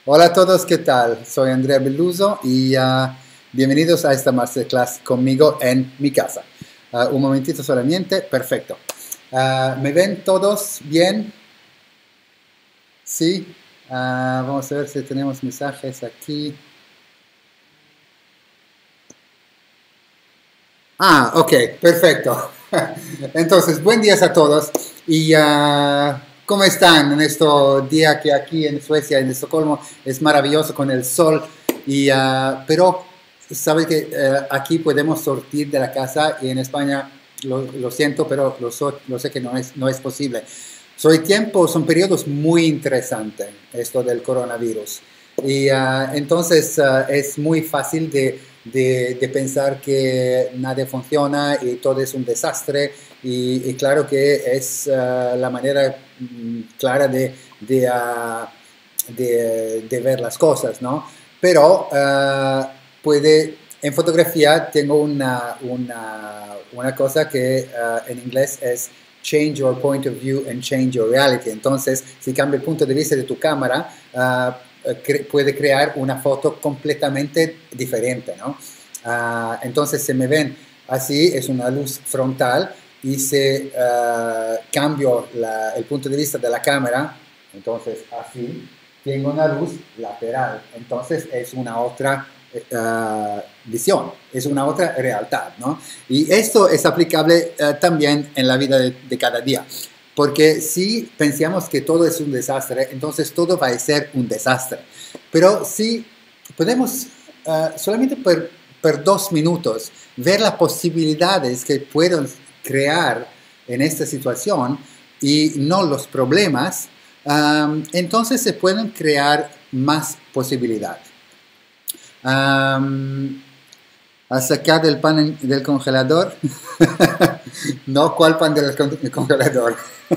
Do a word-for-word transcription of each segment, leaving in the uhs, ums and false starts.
Hola a todos, ¿qué tal? Soy Andrea Belluso y ah, bienvenidos a esta masterclass conmigo en mi casa. Ah, un momentito solamente, perfecto. Ah, ¿me ven todos bien? Sí. Ah, vamos a ver si tenemos mensajes aquí. Ah, ok, perfecto. Entonces, buen día a todos. ¿Y ah, cómo están en este día que aquí en Suecia, en Estocolmo, es maravilloso con el sol? Y, ah, pero, ¿sabes que eh, aquí podemos sortir de la casa y en España, lo, lo siento, pero lo, so- lo sé que no es, no es posible. Soy tiempo, son periodos muy interesantes, esto del coronavirus. Y ah, entonces ah, es muy fácil de, de- de pensar que nada funciona y todo es un desastre. Y, y claro que es ah, la manera mm, clara de, de, ah, de- de ver las cosas, ¿no? Pero ah, puede, en fotografía tengo una, una, una cosa que ah, en inglés es change your point of view and change your reality. Entonces, si cambia el punto de vista de tu cámara, ah, cre- puede crear una foto completamente diferente, ¿no? Ah, entonces, se me ven así, es una luz frontal y se ah, cambio la- el punto de vista de la cámara, entonces así, tengo una luz lateral, entonces es una otra eh, visión, es una otra realidad, ¿no? Y esto es aplicable eh, también en la vida de, de cada día. Porque si pensamos que todo es un desastre, entonces todo va a ser un desastre. Pero si podemos uh, solamente por, por, dos minutos ver las posibilidades que pueden crear en esta situación y no los problemas, um, entonces se pueden crear más posibilidades. Um, a sacar el pan en, del congelador. No, ¿cuál pan del congelador?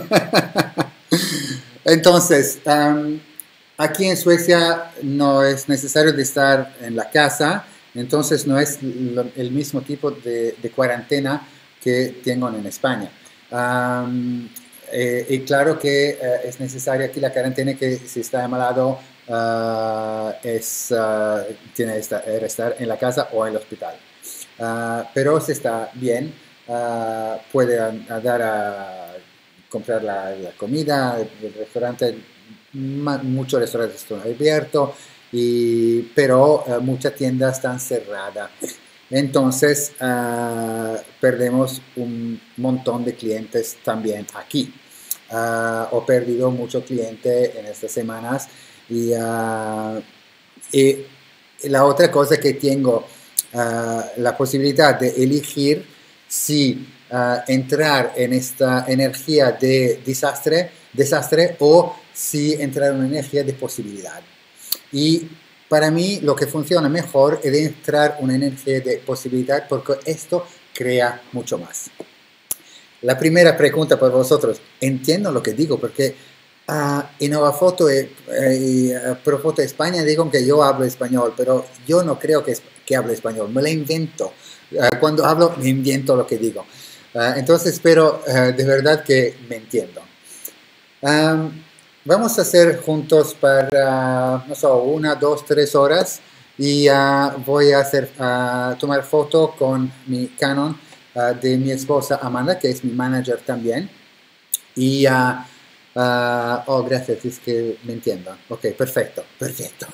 Entonces, um, aquí en Suecia no es necesario de estar en la casa, entonces no es lo, el mismo tipo de, de, cuarentena que tengo en España. Um, eh, y claro que eh, es necesaria aquí la cuarentena que si está malado uh, es, uh, tiene que estar en la casa o en el hospital. Uh, pero si está bien, uh, puede dar a comprar la, la comida, el, el restaurante, ma, muchos restaurantes están abiertos, y, pero uh, muchas tiendas están cerradas. Entonces uh, perdemos un montón de clientes también aquí. Uh, he perdido muchos clientes en estas semanas y, uh, y la otra cosa que tengo uh, la posibilidad de elegir si uh, entrar en esta energía de desastre, desastre o si entrar en una energía de posibilidad. Y para mí lo que funciona mejor es entrar en una energía de posibilidad porque esto crea mucho más. La primera pregunta para vosotros, entiendo lo que digo porque uh, en Nova Foto y, y uh, Pro Foto España digo que yo hablo español, pero yo no creo que, es, que hable español, me lo invento. Uh, cuando hablo me invento lo que digo. Uh, entonces espero uh, de verdad que me entiendo. Um, vamos a hacer juntos para, no sé, una, dos, tres horas y uh, voy a hacer, uh, tomar foto con mi Canon uh, de mi esposa Amanda, que es mi manager también. Y, uh, uh, oh, gracias, es que me entiendo. Ok, perfecto, perfecto.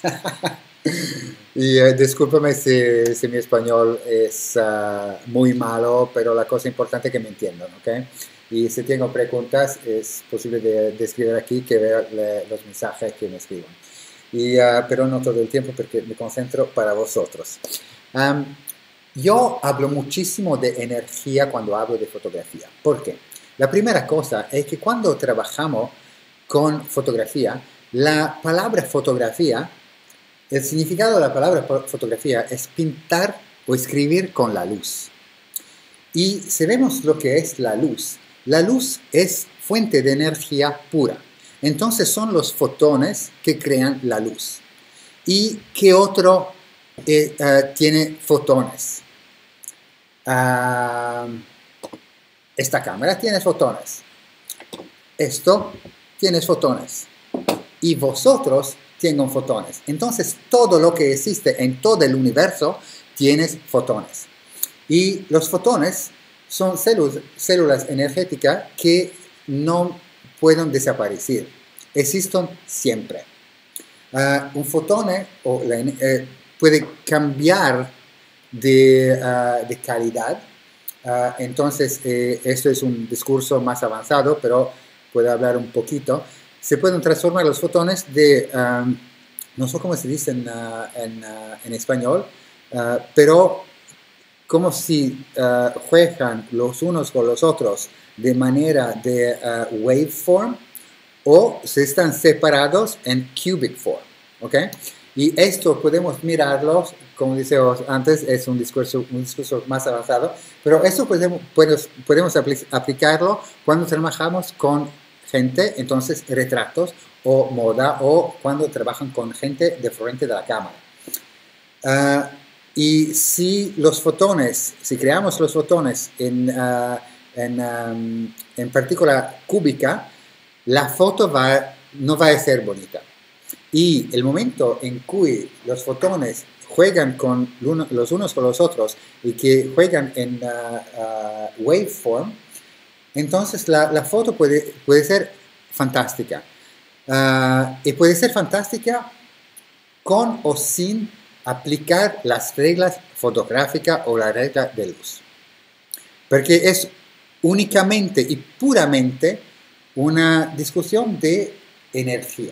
Y uh, discúlpame si, si, mi español es uh, muy malo, pero la cosa importante es que me entiendan, ¿ok? Y si tengo preguntas, es posible de, de escribir aquí que vea le, los mensajes que me escriban. Y, uh, pero no todo el tiempo porque me concentro para vosotros. Um, yo hablo muchísimo de energía cuando hablo de fotografía. ¿Por qué? La primera cosa es que cuando trabajamos con fotografía, la palabra fotografía, el significado de la palabra fotografía es pintar o escribir con la luz. Y si vemos lo que es la luz, la luz es fuente de energía pura. Entonces son los fotones que crean la luz. ¿Y qué otro eh, uh, tiene fotones? Uh, esta cámara tiene fotones. Esto tiene fotones. Y vosotros tengo fotones. Entonces, todo lo que existe en todo el universo tiene fotones. Y los fotones son células, células energéticas que no pueden desaparecer. Existen siempre. Uh, un fotón o la, eh, puede cambiar de, uh, de calidad. Uh, entonces, eh, esto es un discurso más avanzado, pero puedo hablar un poquito. Se pueden transformar los fotones de, um, no sé cómo se dice en, uh, en, uh, en español, uh, pero como si uh, juegan los unos con los otros de manera de uh, waveform, o se están separados en cubic form, ¿ok? Y esto podemos mirarlos, como decíamos antes, es un discurso, un discurso más avanzado, pero esto podemos, podemos, podemos apl aplicarlo cuando trabajamos con gente, entonces retratos o moda, o cuando trabajan con gente de frente de la cámara. Uh, y si los fotones, si creamos los fotones en, uh, en, um, en partícula cúbica, la foto va, no va a ser bonita. Y el momento en que los fotones juegan con los unos con los otros y que juegan en uh, uh, waveform, entonces la, la foto puede, puede ser fantástica. Uh, y puede ser fantástica con o sin aplicar las reglas fotográficas o la regla de luz. Porque es únicamente y puramente una discusión de energía.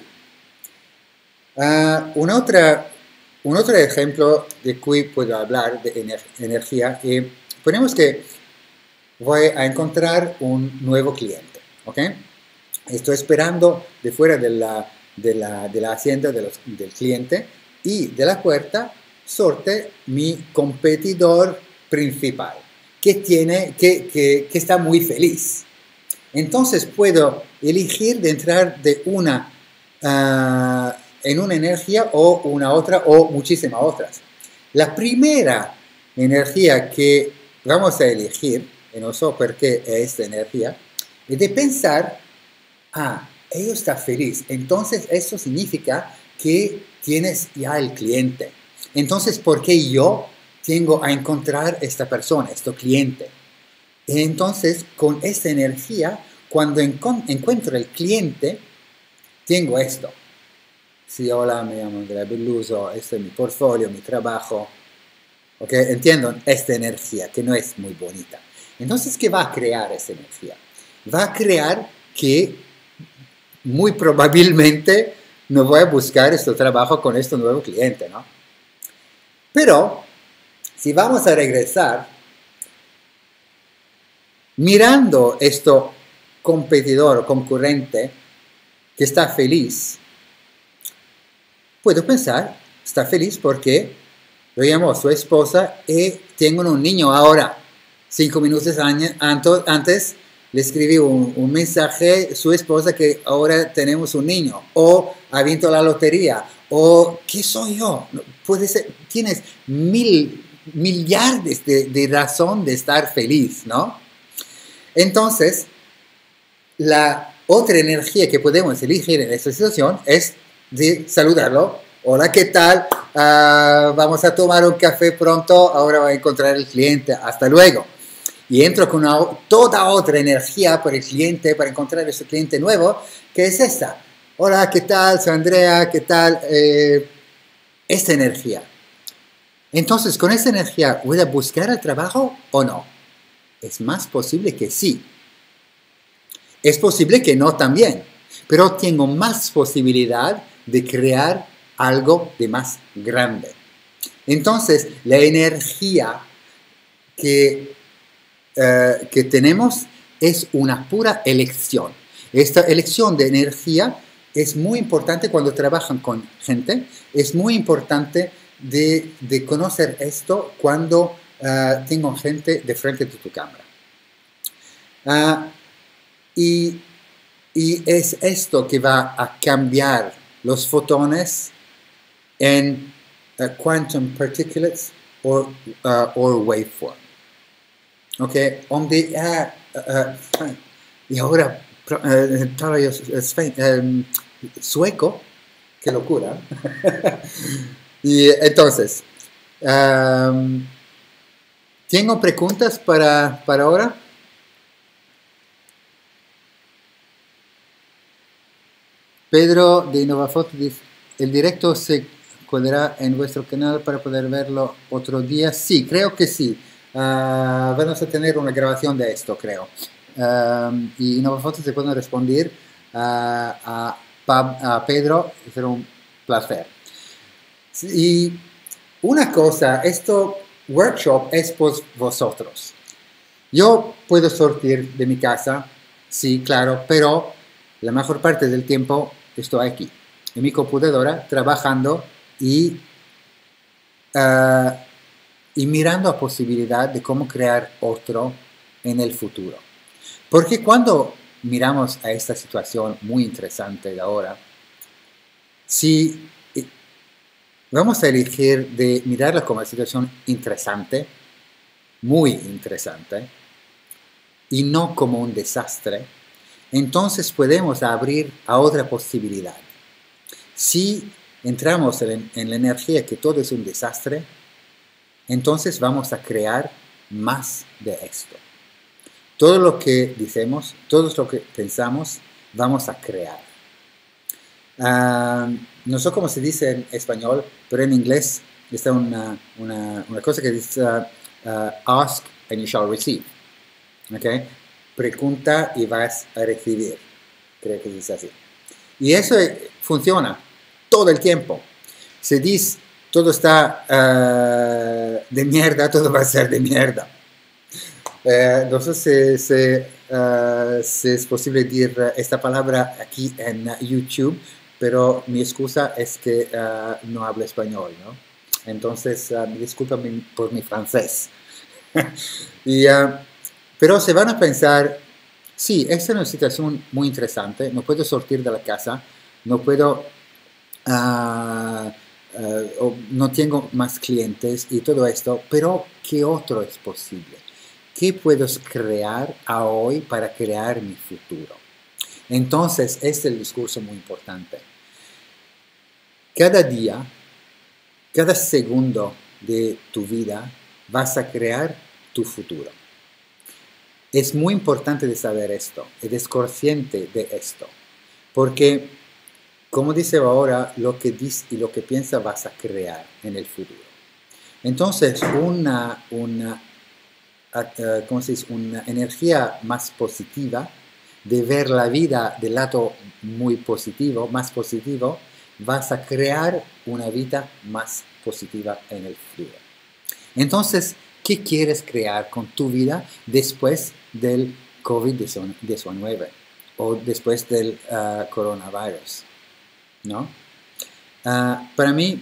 Uh, una otra, un otro ejemplo de que puedo hablar de ener energía, eh, ponemos que voy a encontrar un nuevo cliente, ¿ok? Estoy esperando de fuera de la, de la, de la hacienda de los, del cliente, y de la puerta sorte mi competidor principal, que, tiene, que, que, que está muy feliz. Entonces puedo elegir de entrar de una, uh, en una energía o una otra o muchísimas otras. La primera energía que vamos a elegir, y no sé por qué es esta energía, es de pensar, ah, ellos está feliz, entonces eso significa que tienes ya el cliente. Entonces, ¿por qué yo tengo a encontrar esta persona, este cliente? Entonces, con esta energía, cuando encuentro el cliente, tengo esto. Sí, hola, me llamo Andrea Belluso, este es mi portfolio, mi trabajo. ¿Ok? Entiendo esta energía, que no es muy bonita. Entonces, ¿qué va a crear esa energía? Va a crear que muy probablemente no voy a buscar este trabajo con este nuevo cliente, ¿no? Pero, si vamos a regresar, mirando este competidor o concurrente que está feliz, puedo pensar, está feliz porque lo llamó a su esposa y tengo un niño ahora. Cinco minutos antes le escribí un, un mensaje a su esposa que ahora tenemos un niño, o ha visto la lotería, o ¿qué soy yo? Puede ser, tienes mil, millardes de, de razón de estar feliz, ¿no? Entonces, la otra energía que podemos elegir en esta situación es de saludarlo. Hola, ¿qué tal? Uh, vamos a tomar un café pronto, ahora voy a encontrar el cliente, hasta luego. Y entro con una, toda otra energía por el cliente, para encontrar ese cliente nuevo, que es esta. Hola, ¿qué tal? Soy Andrea, ¿qué tal? Eh, esta energía. Entonces, con esta energía, ¿voy a buscar el trabajo o no? Es más posible que sí. Es posible que no también, pero tengo más posibilidad de crear algo de más grande. Entonces, la energía que, uh, que tenemos es una pura elección. Esta elección de energía es muy importante cuando trabajan con gente, es muy importante de, de conocer esto cuando uh, tengo gente de frente de tu cámara. Uh, y, y es esto que va a cambiar los fotones en uh, quantum particulates or, uh, or waveform. Ok, donde, uh, uh, y ahora uh, estaba yo uh, um, sueco, Qué locura. Y entonces, um, ¿tengo preguntas para, para ahora? Pedro de InnovaFoto dice, ¿el directo se colgará en vuestro canal para poder verlo otro día? Sí, creo que sí. Uh, vamos a tener una grabación de esto, creo. Um, y InnovaFoto se pueden responder uh, a, a Pedro, será un placer. Y una cosa, esto workshop es por vosotros. Yo puedo sortir de mi casa, sí, claro, pero la mejor parte del tiempo estoy aquí, en mi computadora, trabajando y, uh, y mirando la posibilidad de cómo crear otro en el futuro. Porque cuando miramos a esta situación muy interesante de ahora, si vamos a elegir de mirarla como una situación interesante, muy interesante, y no como un desastre, entonces podemos abrir a otra posibilidad. Si entramos en, en la energía que todo es un desastre, entonces vamos a crear más de esto. Todo lo que decimos, todo lo que pensamos, vamos a crear. Uh, no sé cómo se dice en español, pero en inglés está una, una, una cosa que dice uh, uh, ask and you shall receive. ¿Okay? Pregunta y vas a recibir. Creo que dice así. Y eso funciona todo el tiempo. Se dice todo está uh, de mierda, todo va a ser de mierda. Uh, no sé si, si, uh, si es posible decir esta palabra aquí en YouTube, pero mi excusa es que uh, no hablo español, ¿no? Entonces, uh, discúlpame por mi francés. y, uh, pero se van a pensar, sí, esta es una situación muy interesante, no puedo sortir de la casa, no puedo, uh, uh, no tengo más clientes y todo esto, pero ¿qué otro es posible? ¿Qué puedo crear a hoy para crear mi futuro? Entonces, este es el discurso muy importante. Cada día, cada segundo de tu vida, vas a crear tu futuro. Es muy importante de saber esto, eres consciente de esto, porque, como dice ahora, lo que dices y lo que piensas vas a crear en el futuro. Entonces, una, una, uh, ¿cómo se dice? Una energía más positiva, de ver la vida del lado muy positivo, más positivo, vas a crear una vida más positiva en el futuro. Entonces, ¿qué quieres crear con tu vida después del COVID diecinueve o después del uh, coronavirus? ¿No? Uh, para mí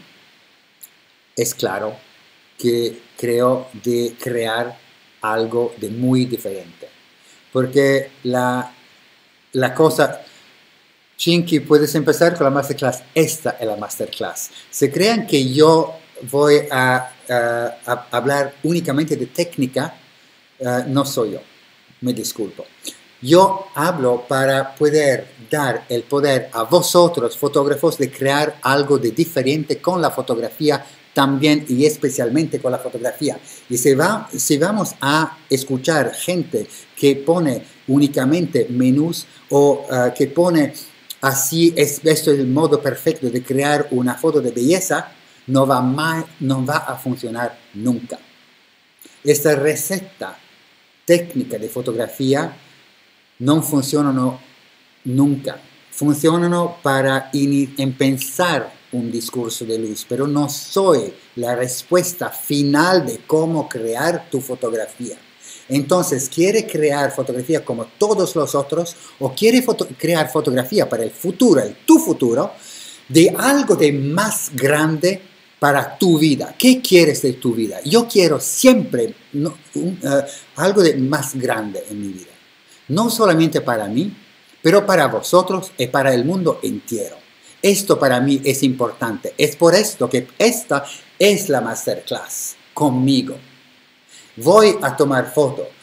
es claro que creo de crear algo de muy diferente. Porque la, la cosa... Chinky, puedes empezar con la masterclass. Esta es la masterclass. Se crean que yo voy a, a, a hablar únicamente de técnica, uh, no soy yo. Me disculpo. Yo hablo para poder dar el poder a vosotros, fotógrafos, de crear algo de diferente con la fotografía también y especialmente con la fotografía. Y si, va, si vamos a escuchar gente que pone únicamente menús o uh, que pone así, es, esto es el modo perfecto de crear una foto de belleza, no va, más, no va a funcionar nunca. Esta receta técnica de fotografía no funcionan nunca. Funcionan para empezar un discurso de luz, pero no soy la respuesta final de cómo crear tu fotografía. Entonces, ¿quiere crear fotografía como todos los otros o quiere foto crear fotografía para el futuro, el tu futuro, de algo de más grande para tu vida? ¿Qué quieres de tu vida? Yo quiero siempre no, un, uh, algo de más grande en mi vida. No solamente para mí, pero para vosotros y para el mundo entero. Esto para mí es importante. Es por esto que esta es la masterclass conmigo. Voy a tomar foto,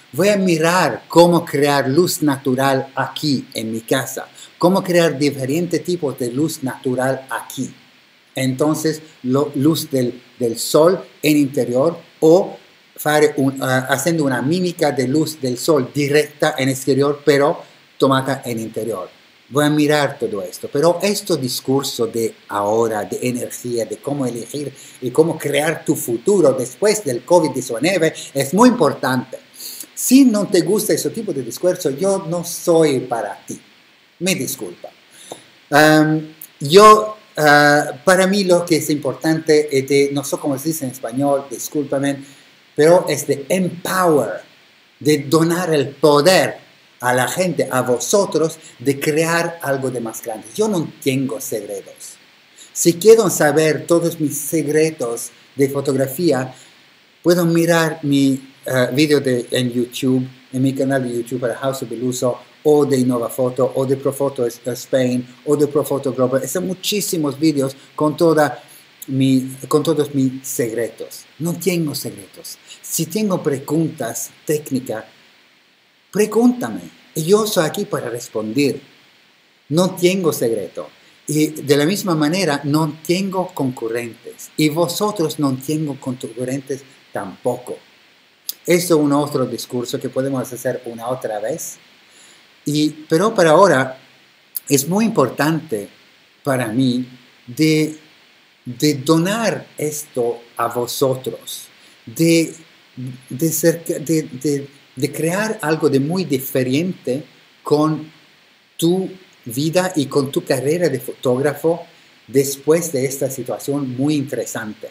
Voy a mirar cómo crear luz natural aquí en mi casa, cómo crear diferentes tipos de luz natural aquí. Entonces, lo, luz del, del sol en interior o fare un, uh, haciendo una mímica de luz del sol directa en exterior, pero tomada en interior. Voy a mirar todo esto, pero este discurso de ahora, de energía, de cómo elegir y cómo crear tu futuro después del COVID diecinueve es muy importante. Si no te gusta ese tipo de discurso, yo no soy para ti. Me disculpa. Um, yo, uh, para mí lo que es importante es de, no sé cómo se dice en español, discúlpame, pero es de empower, de donar el poder a la gente, a vosotros, de crear algo de más grande. Yo no tengo secretos. Si quieren saber todos mis secretos de fotografía, pueden mirar mi uh, video de, en YouTube, en mi canal de YouTube para House of Beluso, o de InnovaFoto, o de Profoto Spain, o de Profoto Global. Son muchísimos videos con, toda mi, con todos mis secretos. No tengo secretos. Si tengo preguntas técnicas, pregúntame. Y yo soy aquí para responder. No tengo secreto. Y de la misma manera, no tengo concurrentes. Y vosotros no tengo concurrentes tampoco. Eso es un otro discurso que podemos hacer una otra vez. Y, pero para ahora es muy importante para mí de, de donar esto a vosotros. De, de, ser, de, de, de crear algo de muy diferente con tu vida y con tu carrera de fotógrafo después de esta situación muy interesante.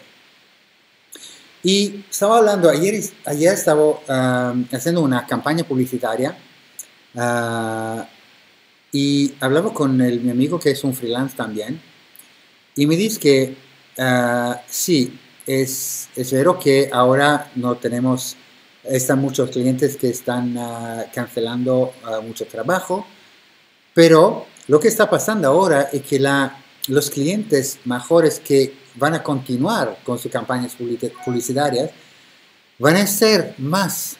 Y estaba hablando, ayer, ayer estaba uh, haciendo una campaña publicitaria uh, y hablaba con el, mi amigo que es un freelance también y me dice que uh, sí, es, es verdad que ahora no tenemos, están muchos clientes que están uh, cancelando uh, mucho trabajo, pero lo que está pasando ahora es que la, los clientes mejores que van a continuar con sus campañas publicitarias van a ser más,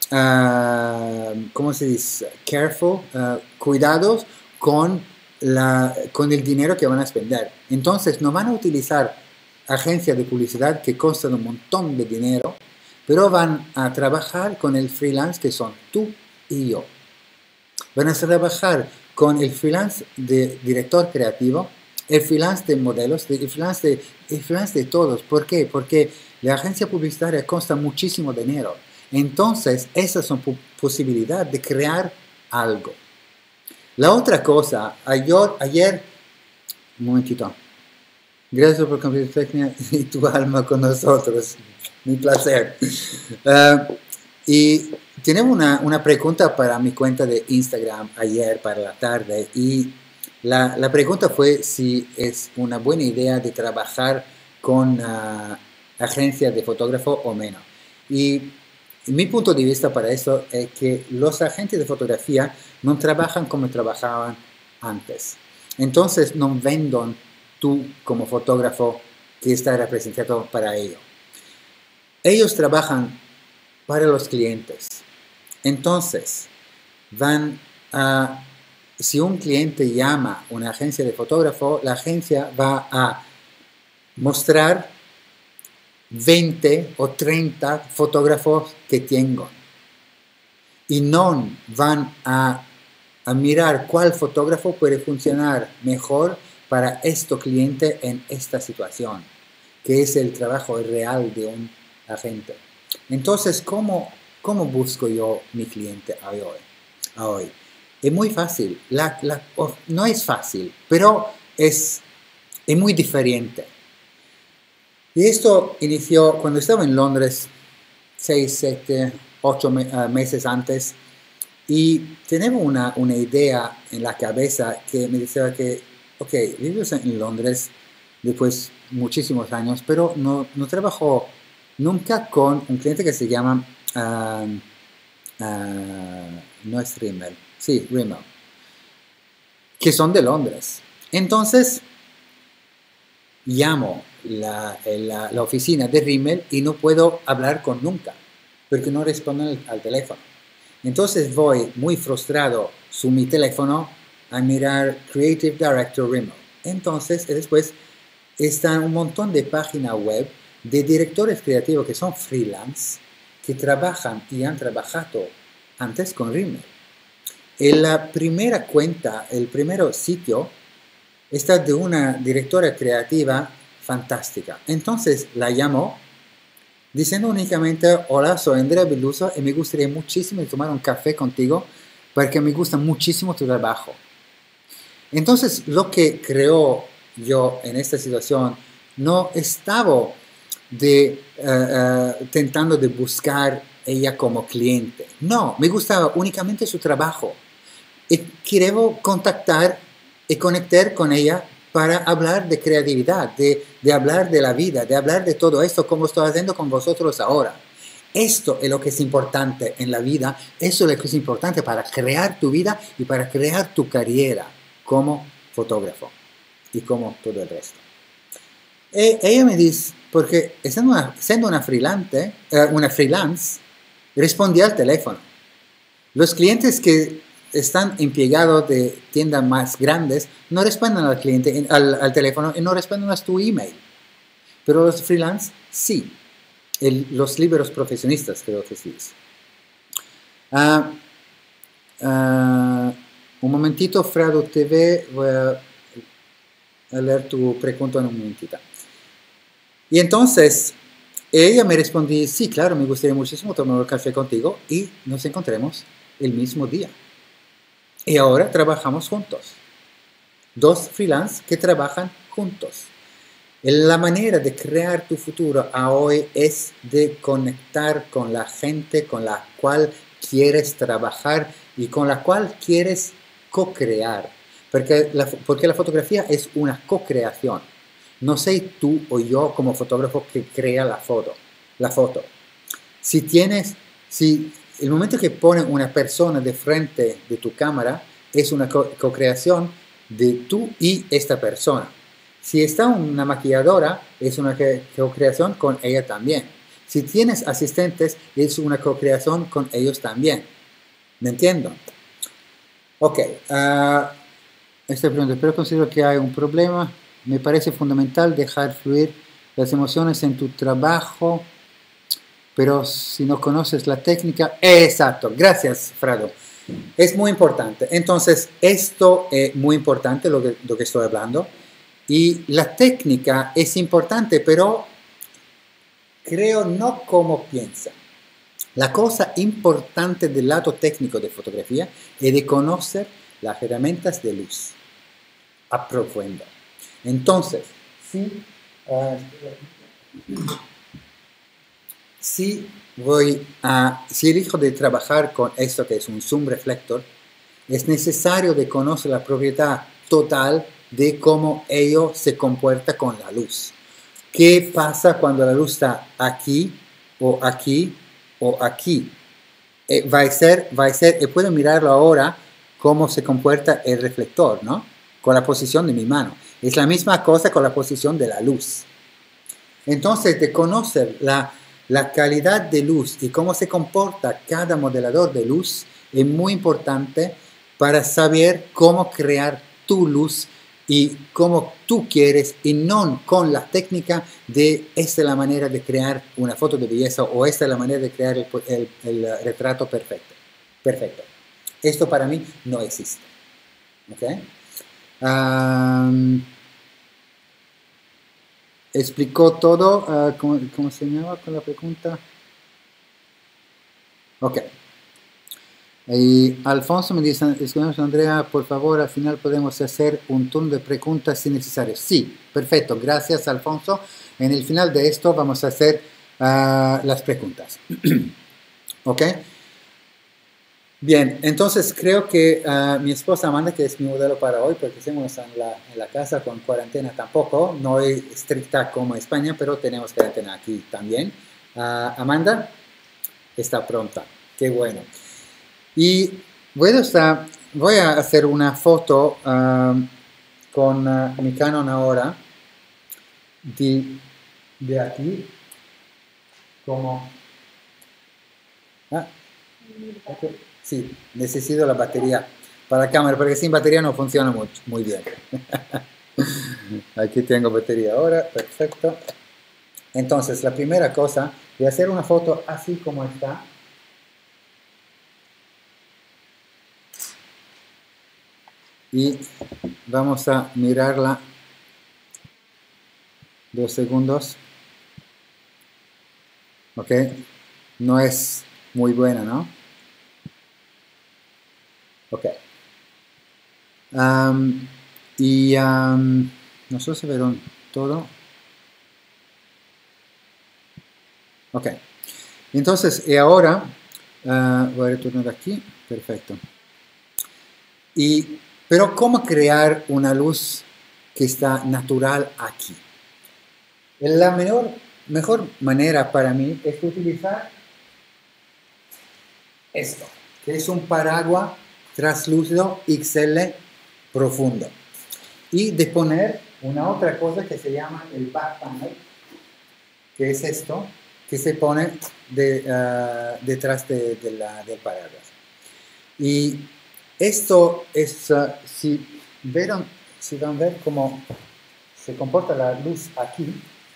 uh, ¿cómo se dice? Careful, uh, cuidados con, la, con el dinero que van a expender. Entonces, no van a utilizar agencias de publicidad que costan un montón de dinero, pero van a trabajar con el freelance que son tú y yo. Van a trabajar con el freelance de director creativo, el freelance de modelos, el freelance de, el freelance de todos. ¿Por qué? Porque la agencia publicitaria consta muchísimo dinero. Entonces, esas son posibilidades de crear algo. La otra cosa, ayer, ayer un momentito, gracias por compartir tu técnica y tu alma con nosotros. Mi placer. Uh, y tenemos una, una pregunta para mi cuenta de Instagram ayer para la tarde y la, la pregunta fue si es una buena idea de trabajar con uh, agencias de fotógrafo o menos. Y mi punto de vista para eso es que los agentes de fotografía no trabajan como trabajaban antes. Entonces no venden tú como fotógrafo que está representado para ello. Ellos trabajan para los clientes. Entonces, van a, si un cliente llama a una agencia de fotógrafo, la agencia va a mostrar veinte o treinta fotógrafos que tengan. Y no van a, a mirar cuál fotógrafo puede funcionar mejor para este cliente en esta situación, que es el trabajo real de un agente. Entonces, ¿cómo, cómo busco yo mi cliente a hoy? A hoy? Es muy fácil. La, la, oh, no es fácil, pero es, es muy diferente. Y esto inició cuando estaba en Londres, seis, siete, ocho me, uh, meses antes, y tenía una, una idea en la cabeza que me decía que, ok, vivo en Londres después muchísimos años, pero no, no trabajo nunca con un cliente que se llama, uh, uh, no es Rimmel, sí, Rimmel, que son de Londres. Entonces, llamo la, la, la oficina de Rimmel y no puedo hablar con nunca, porque no responden al, al teléfono. Entonces voy muy frustrado su mi teléfono a mirar Creative Director Remote. Entonces después están un montón de páginas web de directores creativos que son freelance, que trabajan y han trabajado antes con Remote. En la primera cuenta, el primer sitio, está de una directora creativa fantástica. Entonces la llamó diciendo únicamente: hola, soy Andrea Belluso y me gustaría muchísimo tomar un café contigo porque me gusta muchísimo tu trabajo. Entonces lo que creo yo en esta situación, no estaba de, uh, uh, tentando de buscar ella como cliente. No, me gustaba únicamente su trabajo. Y quiero contactar y conectar con ella para hablar de creatividad, de, de hablar de la vida, de hablar de todo esto como estoy haciendo con vosotros ahora. Esto es lo que es importante en la vida, eso es lo que es importante para crear tu vida y para crear tu carrera como fotógrafo y como todo el resto. E ella me dice, porque siendo una, siendo una, freelance, eh, una freelance, respondí al teléfono. Los clientes que están empleados de tiendas más grandes no responden al cliente, al, al teléfono y no responden a tu email. Pero los freelance sí. El, los libros profesionistas creo que sí. Uh, uh, un momentito, Frado T V, voy a, a leer tu pregunta en un momentito. Y entonces ella me respondió: sí, claro, me gustaría muchísimo tomar un café contigo y nos encontremos el mismo día. Y ahora trabajamos juntos. Dos freelance que trabajan juntos. La manera de crear tu futuro a hoy es de conectar con la gente con la cual quieres trabajar y con la cual quieres co-crear. Porque la, porque la fotografía es una co-creación. No sé tú o yo como fotógrafo que crea la foto. La foto. Si tienes, si el momento que pone una persona de frente de tu cámara es una co-creación de tú y esta persona. Si está una maquilladora, es una co-creación con ella también. Si tienes asistentes, es una co-creación con ellos también. ¿Me entiendo? Ok. Uh, esta pregunta, pero considero que hay un problema. Me parece fundamental dejar fluir las emociones en tu trabajo, pero si no conoces la técnica... Exacto. Gracias, Frado. Es muy importante. Entonces, esto es muy importante, lo que, lo que estoy hablando. Y la técnica es importante, pero creo no como piensa. La cosa importante del lado técnico de fotografía es de conocer las herramientas de luz a profundo. Entonces, si, uh, si, voy a, si elijo de trabajar con esto que es un zoom reflector, es necesario de conocer la propiedad total de cómo ello se comporta con la luz. ¿Qué pasa cuando la luz está aquí o aquí o aquí? Eh, va a ser, va a ser, y puedo mirarlo ahora cómo se comporta el reflector, ¿no? Con la posición de mi mano. Es la misma cosa con la posición de la luz. Entonces, de conocer la, la calidad de luz y cómo se comporta cada modelador de luz es muy importante para saber cómo crear tu luz y como tú quieres y no con la técnica de esta es la manera de crear una foto de belleza o esta es la manera de crear el, el, el retrato perfecto. Perfecto. Esto para mí no existe. ¿Ok? Um, explicó todo. Uh, ¿cómo, ¿Cómo se llamaba con la pregunta? Ok. Y Alfonso me dice, escuchamos Andrea, por favor, al final podemos hacer un turno de preguntas si necesario. Sí, perfecto, gracias Alfonso. En el final de esto vamos a hacer uh, las preguntas. ¿Ok? Bien, entonces creo que uh, mi esposa Amanda, que es mi modelo para hoy, porque estamos en la, en la casa con cuarentena tampoco, no es estricta como España, pero tenemos cuarentena aquí también. Uh, Amanda está pronta, qué bueno. Y voy a, estar, voy a hacer una foto um, con uh, mi Canon ahora de, de aquí como ah, okay. Sí, necesito la batería para la cámara, porque sin batería no funciona muy, muy bien. Aquí tengo batería ahora, perfecto. Entonces, la primera cosa, voy a hacer una foto así como está. Y vamos a mirarla dos segundos. Ok, no es muy buena, ¿no? Ok. Um, y um, no sé si vieron todo. Ok. Entonces, y ahora uh, voy a retornar aquí. Perfecto. Y, pero ¿cómo crear una luz que está natural aquí? La mejor, mejor manera para mí es utilizar esto, que es un paraguas translúcido X L profundo. Y de poner una otra cosa que se llama el back panel, que es esto, que se pone de, uh, detrás de, de la, del paraguas. Y esto es, uh, si vieron, si van a ver cómo se comporta la luz aquí,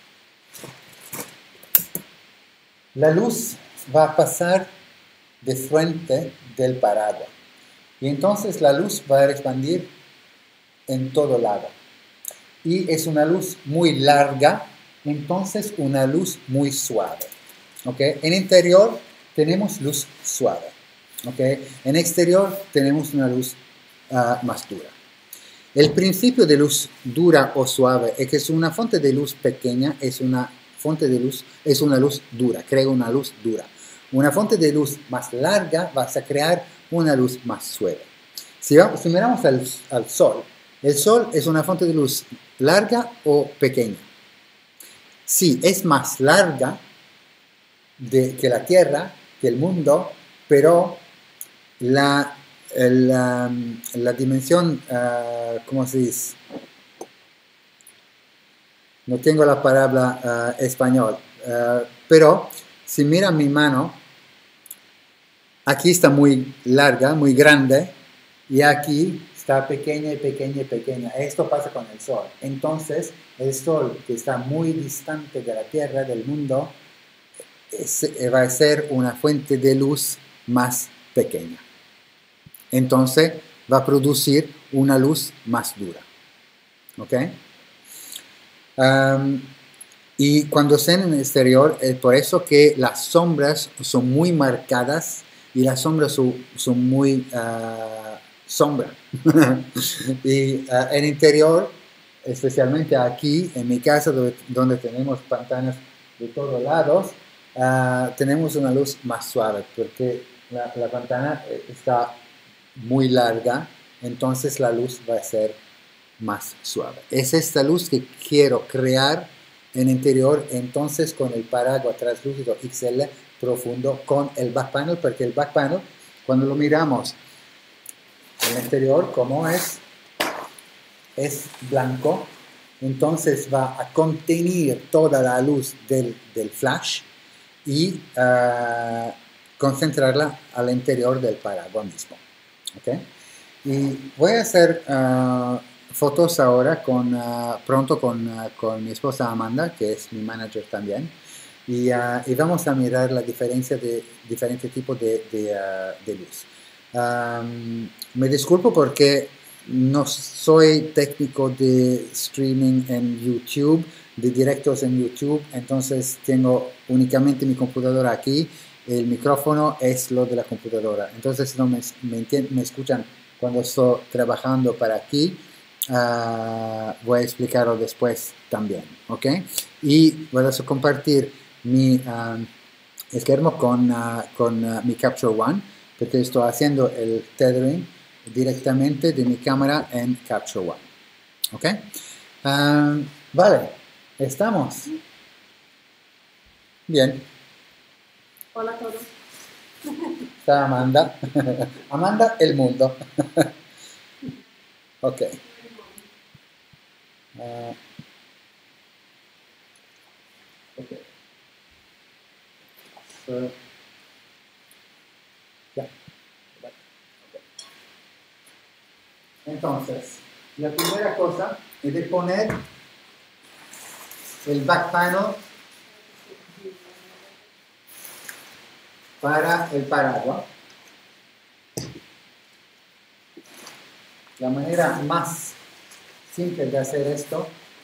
la luz va a pasar de frente del paraguas. Y entonces la luz va a expandir en todo lado. Y es una luz muy larga, entonces una luz muy suave. ¿Okay? En interior tenemos luz suave. ¿Okay? En exterior tenemos una luz uh, más dura. El principio de luz dura o suave es que es una fuente de luz pequeña, es una fuente de luz, es una luz dura, crea una luz dura. Una fuente de luz más larga vas a crear una luz más suave. Si, vamos, si miramos al, al sol, el sol es una fuente de luz larga o pequeña. Sí, es más larga de, que la Tierra, que el mundo, pero la, la, la dimensión, uh, ¿cómo se dice? No tengo la palabra uh, español, uh, pero si miran mi mano, aquí está muy larga, muy grande, y aquí está pequeña y pequeña y pequeña. Esto pasa con el Sol. Entonces, el Sol, que está muy distante de la Tierra, del mundo, es, va a ser una fuente de luz más pequeña. Entonces, va a producir una luz más dura. ¿Ok? Um, y cuando estén en el exterior, es por eso que las sombras son muy marcadas y las sombras son, son muy uh, sombra. Y uh, en interior, especialmente aquí en mi casa, donde, donde tenemos pantanas de todos lados, uh, tenemos una luz más suave, porque la, la pantana está muy larga, entonces la luz va a ser más suave. Es esta luz que quiero crear en interior, entonces con el paraguas translúcido X L profundo con el back panel, porque el back panel, cuando lo miramos en el exterior, como es, es blanco, entonces va a contener toda la luz del, del flash y uh, concentrarla al interior del paraguas mismo. ¿Okay? Y voy a hacer uh, fotos ahora con, uh, pronto con, uh, con mi esposa Amanda, que es mi manager también, y, uh, y vamos a mirar la diferencia de diferentes tipos de, de, uh, de luz. Um, me disculpo porque no soy técnico de streaming en YouTube, de directos en YouTube, entonces tengo únicamente mi computadora aquí, el micrófono es lo de la computadora, entonces no me, me, me escuchan cuando estoy trabajando para aquí, uh, voy a explicarlo después también, ¿ok? Y voy a compartir mi uh, esquema con, uh, con uh, mi Capture One, porque estoy haciendo el tethering directamente de mi cámara en Capture One, ¿ok? Uh, vale, estamos. Bien. Hola a todos. Está Amanda. Amanda, el mundo. Ok. Uh, okay. So, yeah. Entonces, la primera cosa es de poner el back panel para el paraguas. La manera más simple de hacer esto,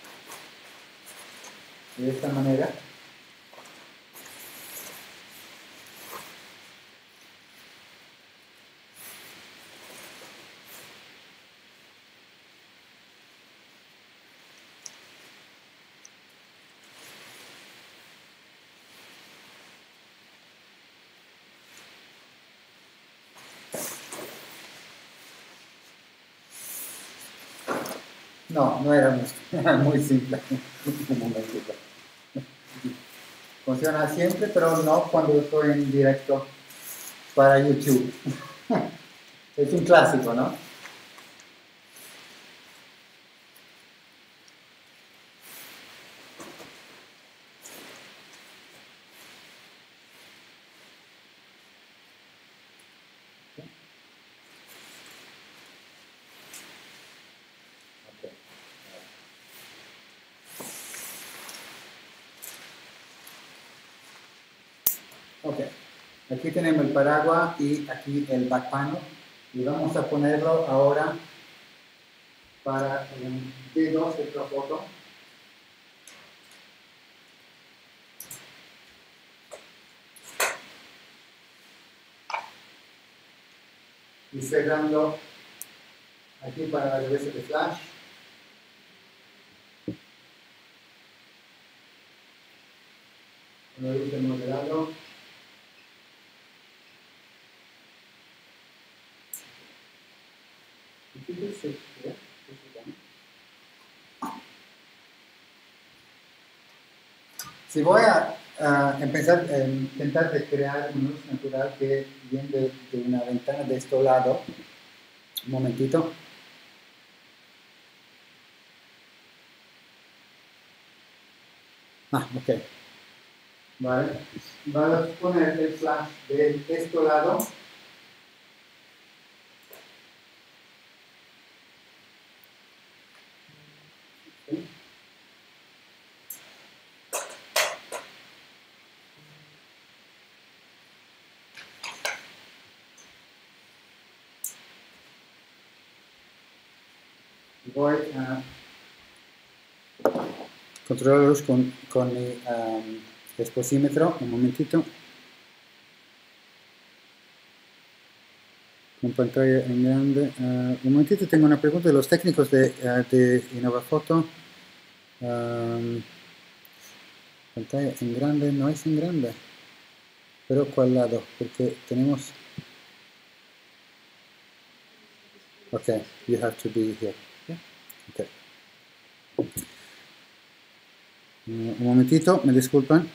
de esta manera, no, no era muy, era muy simple. Un momentito. Funciona siempre, pero no cuando estoy en directo para YouTube. Es un clásico, ¿no? Ok, aquí tenemos el paraguas y aquí el back panel y vamos a ponerlo ahora para el D dos de la foto. Y cerrando aquí para la luces de flash. Con la luz del modelado. Si voy a, a empezar a intentar de crear una luz natural que viene de, de una ventana de este lado, un momentito. Ah, ok. Vale. Vamos a poner el flash de este lado. ¿Sí? Voy a controlar la luz con, con mi um, exposímetro, un momentito. Con pantalla en grande. Uh, un momentito, tengo una pregunta de los técnicos de, uh, de InnovaFoto. Um, pantalla en grande, no es en grande. Pero ¿cuál lado? Porque tenemos... Ok, you have to be here. Yeah? Okay. Uh, un momentito, me disculpan.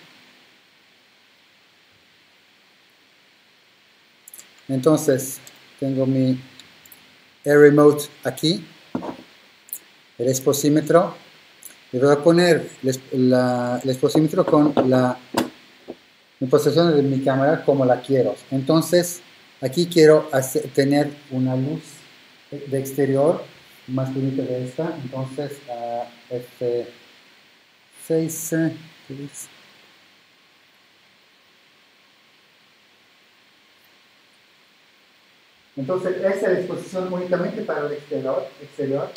Entonces, tengo mi Air Remote aquí, el exposímetro. Le voy a poner el, la, el exposímetro con la posición de mi cámara como la quiero. Entonces, aquí quiero hacer, tener una luz de exterior más bonita de esta. Entonces, uh, F seis, please. Entonces, esta es la exposición únicamente para el exterior. exterior.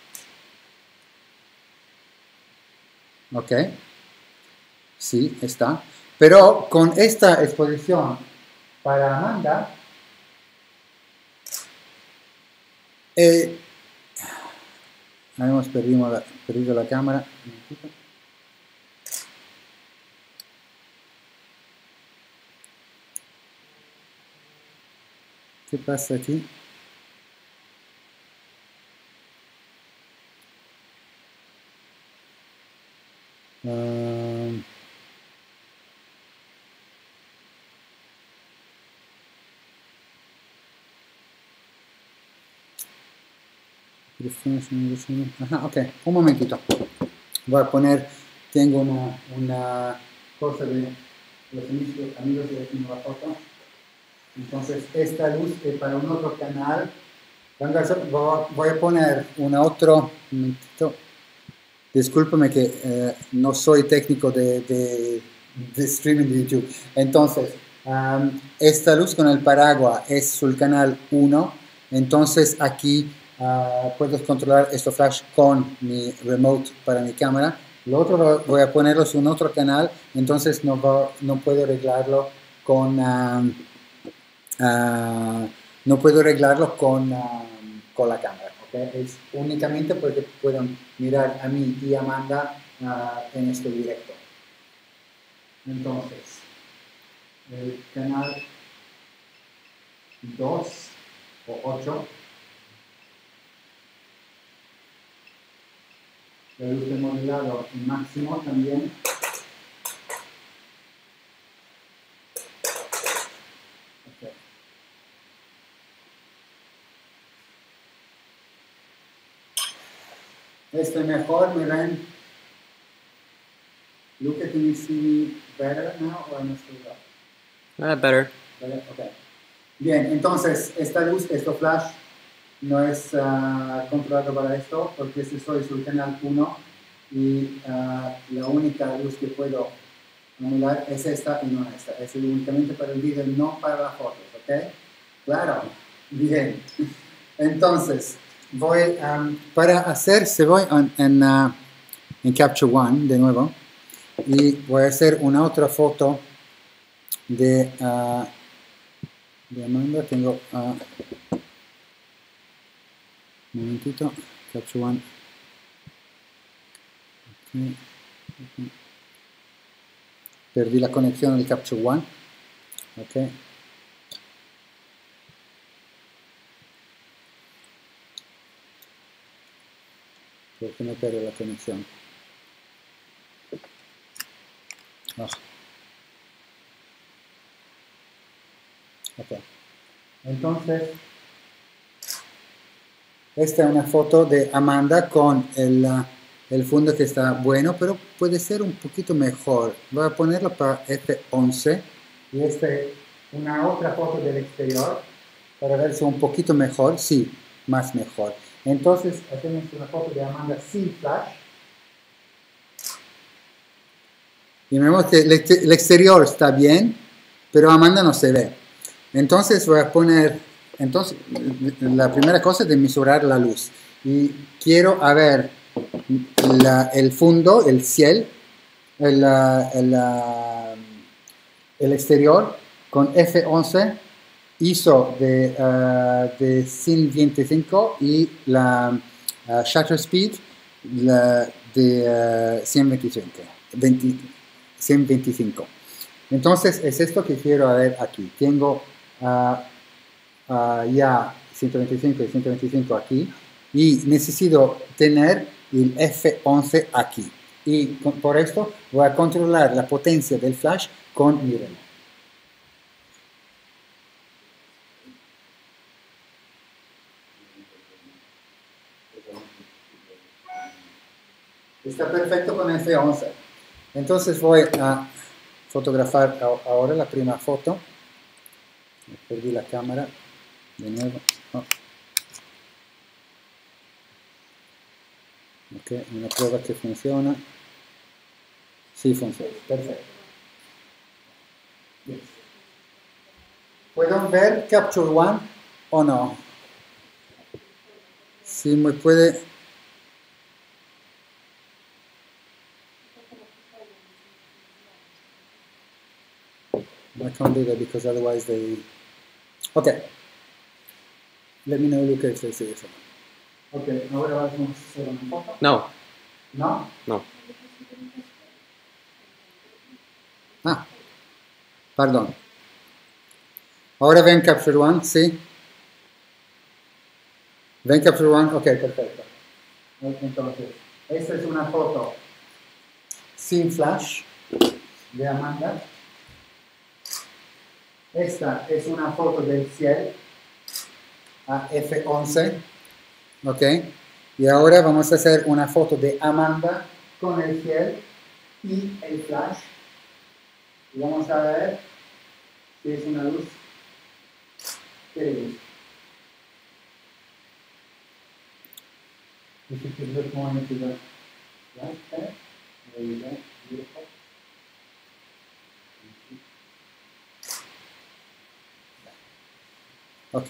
Ok. Sí, está. Pero con esta exposición para Amanda, eh, hemos perdido la, perdido la cámara. ¿Qué pasa aquí? Um, Ajá, ok, un momentito. Voy a poner, tengo una, una cosa de los amigos, amigos de InnovaFoto. Entonces, esta luz es para un otro canal Voy a poner un otro momentito. Discúlpame que eh, no soy técnico de, de, de streaming de YouTube. Entonces, um, esta luz con el paraguas es sul canal uno. Entonces aquí uh, puedo controlar esto flash con mi remote para mi cámara. Lo otro voy a ponerlo en un otro canal. Entonces no, va, no puedo arreglarlo con... Um, uh, no puedo arreglarlo con, uh, con la cámara. ¿Okay? Es únicamente porque pueden mirar a mí y a Amanda uh, en este directo. Entonces, el canal dos o ocho, la luz de modelado máximo también. Okay. Este mejor, me ven. Luca, can you see me better now or am I still up? Uh, better. Better? Okay. Bien, entonces esta luz, esto flash, no es uh, controlado para esto porque este estoy sobre el canal uno y uh, la única luz que puedo anular es esta y no esta. Es únicamente para el vídeo, no para las fotos, ¿ok? Claro. Bien. Entonces, voy um, para hacer, se voy en, en, uh, en Capture One de nuevo y voy a hacer una otra foto de, uh, de Amanda. Tengo uh, un momentito, Capture One. Okay. Okay. Perdí la conexión del Capture One. Ok. ¿Por qué me pierde la conexión? Oh. Ok. Entonces, esta es una foto de Amanda con el, uh, el fondo que está bueno, pero puede ser un poquito mejor. Voy a ponerlo para F once. Y esta es una otra foto del exterior para ver si un poquito mejor. Sí, más mejor. Entonces, hacemos una foto de Amanda sin flash. Y vemos que el exterior está bien, pero Amanda no se ve. Entonces voy a poner, entonces la primera cosa es de mesurar la luz. Y quiero a ver la, el fondo, el cielo, el, el, el exterior con F once, I S O de, uh, de ciento veinticinco y la uh, shutter speed la de uh, ciento veinticinco. veinte, ciento veinticinco. Entonces es esto que quiero ver aquí. Tengo uh, uh, ya ciento veinticinco y ciento veinticinco aquí y necesito tener el F once aquí. Y con, por esto voy a controlar la potencia del flash con mi remote. Está perfecto con F once. Entonces voy a fotografar ahora la primera foto. Perdí la cámara de nuevo. Oh. Ok, una prueba que funciona. Sí funciona, perfecto. Yes. ¿Puedo ver Capture One o no? Sí, me puede... I can't do that because otherwise they... Okay. Let me know, Luca, if they see it. Okay, ahora vamos a hacer una foto. No. ¿No? No. Ah, perdón. Ahora ven Capture One, ¿sí? Ven Capture One, ok, perfecto. Entonces, esta es una foto sin flash de Amanda. Esta es una foto del cielo a F once, ok. Y ahora vamos a hacer una foto de Amanda con el cielo y el flash. Y vamos a ver si es una luz. ¿Qué luz? If you could look more into the right there, there you go, beautiful. Ok.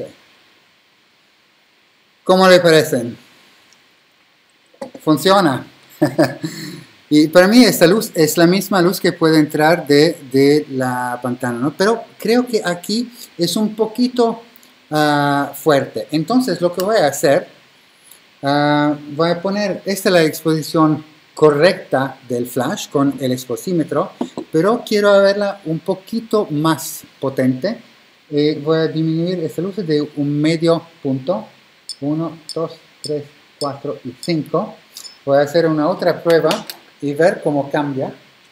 ¿Cómo le parecen? Funciona. Y para mí esta luz es la misma luz que puede entrar de, de la pantalla, ¿no? Pero creo que aquí es un poquito uh, fuerte. Entonces lo que voy a hacer, uh, voy a poner, esta es la exposición correcta del flash con el exposímetro, pero quiero verla un poquito más potente. Eh, voy a disminuir esta luz de un medio punto, uno, dos, tres, cuatro y cinco. Voy a hacer una otra prueba y ver cómo cambia.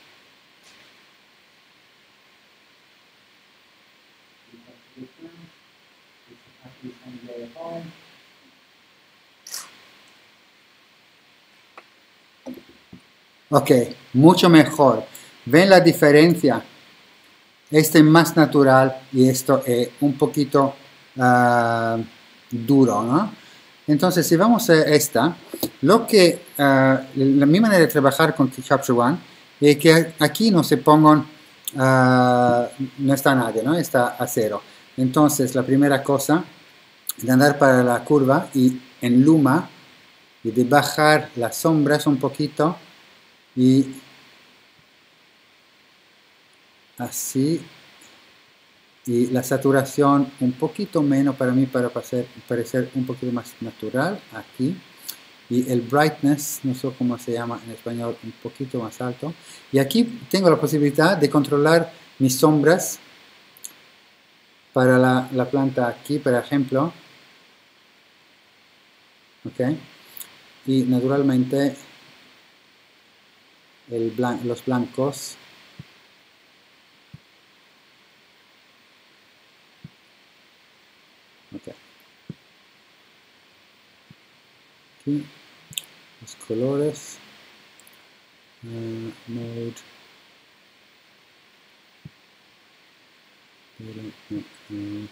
Ok, mucho mejor. ¿Ven la diferencia? Este es más natural y esto es un poquito uh, duro, ¿no? Entonces, si vamos a esta, lo que, uh, la mi manera de trabajar con Capture One es que aquí no se pongan, uh, no está nadie, ¿no? Está a cero. Entonces, la primera cosa es andar para la curva y en luma y de bajar las sombras un poquito y así. Y la saturación un poquito menos para mí, para parecer, parecer un poquito más natural, aquí. Y el brightness, no sé cómo se llama en español, un poquito más alto. Y aquí tengo la posibilidad de controlar mis sombras para la, la planta aquí, por ejemplo. ¿Ok? Y naturalmente el blan los blancos. Okay. Aquí los colores, uh, mode, okay.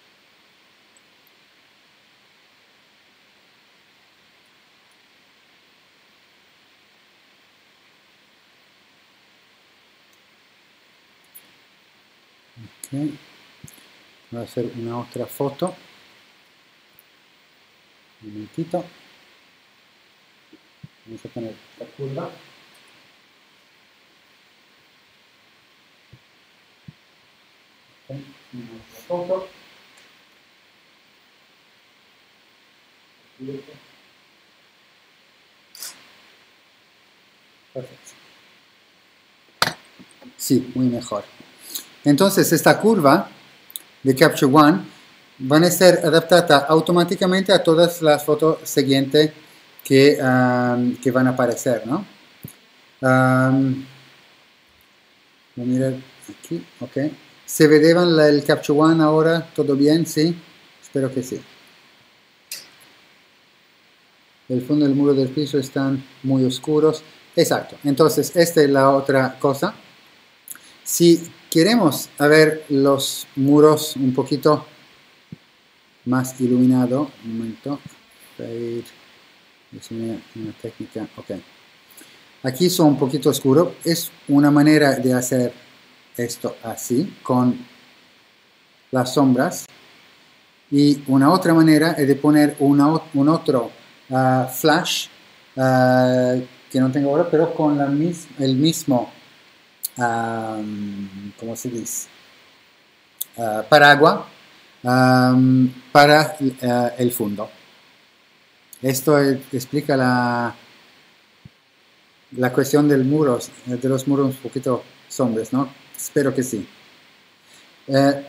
Okay. Voy a hacer una otra foto. Un momentito. Vamos a poner esta curva. Okay. Una otra foto. Perfecto. Sí, muy mejor. Entonces, esta curva de Capture One van a ser adaptadas automáticamente a todas las fotos siguientes que, um, que van a aparecer, ¿no? Um, voy a mirar aquí, ok. ¿Se vedevan el Capture One ahora? ¿Todo bien? Sí. Espero que sí. El fondo y el muro del piso están muy oscuros. Exacto. Entonces, esta es la otra cosa. Si queremos ver los muros un poquito más iluminado, un momento, fade, es una, una técnica, ok. Aquí son un poquito oscuro, es una manera de hacer esto así, con las sombras, y una otra manera es de poner una, un otro uh, flash, uh, que no tengo ahora, pero con la mis, el mismo, um, ¿cómo se dice? Uh, paraguas, um, para uh, el fondo. Esto es, explica la, la cuestión del muro, de los muros un poquito sombras, ¿no? Espero que sí. Eh,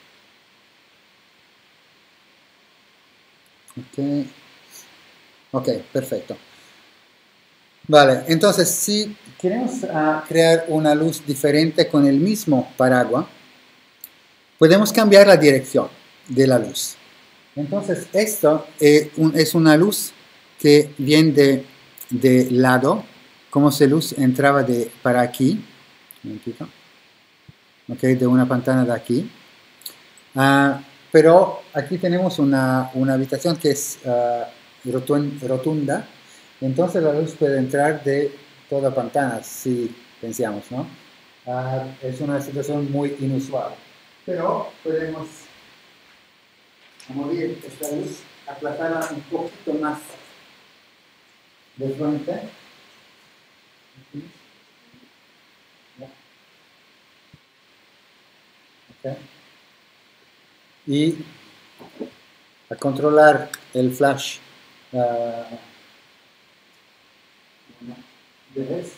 ok, ok, perfecto. Vale, entonces si queremos uh, crear una luz diferente con el mismo paraguas, podemos cambiar la dirección de la luz. Entonces, esto es, un, es una luz que viene de, de lado, como si la luz entraba de, para aquí, okay, de una pantalla de aquí. Uh, pero aquí tenemos una, una habitación que es uh, rotunda, entonces la luz puede entrar de toda pantalla, si pensamos, ¿no? Uh, es una situación muy inusual, pero podemos mover esta luz, aplazarla un poquito más de frente. Aquí. Okay. Y a controlar el flash uh, ¿ves?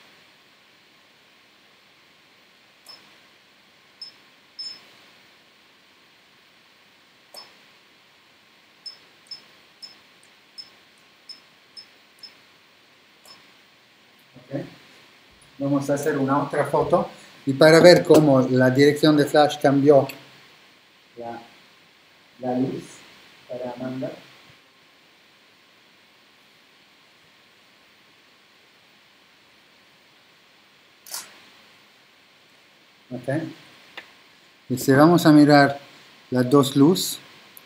Okay. Vamos a hacer una otra foto y para ver cómo la dirección de flash cambió la, la luz para Amanda. Okay. Y si vamos a mirar las dos luces,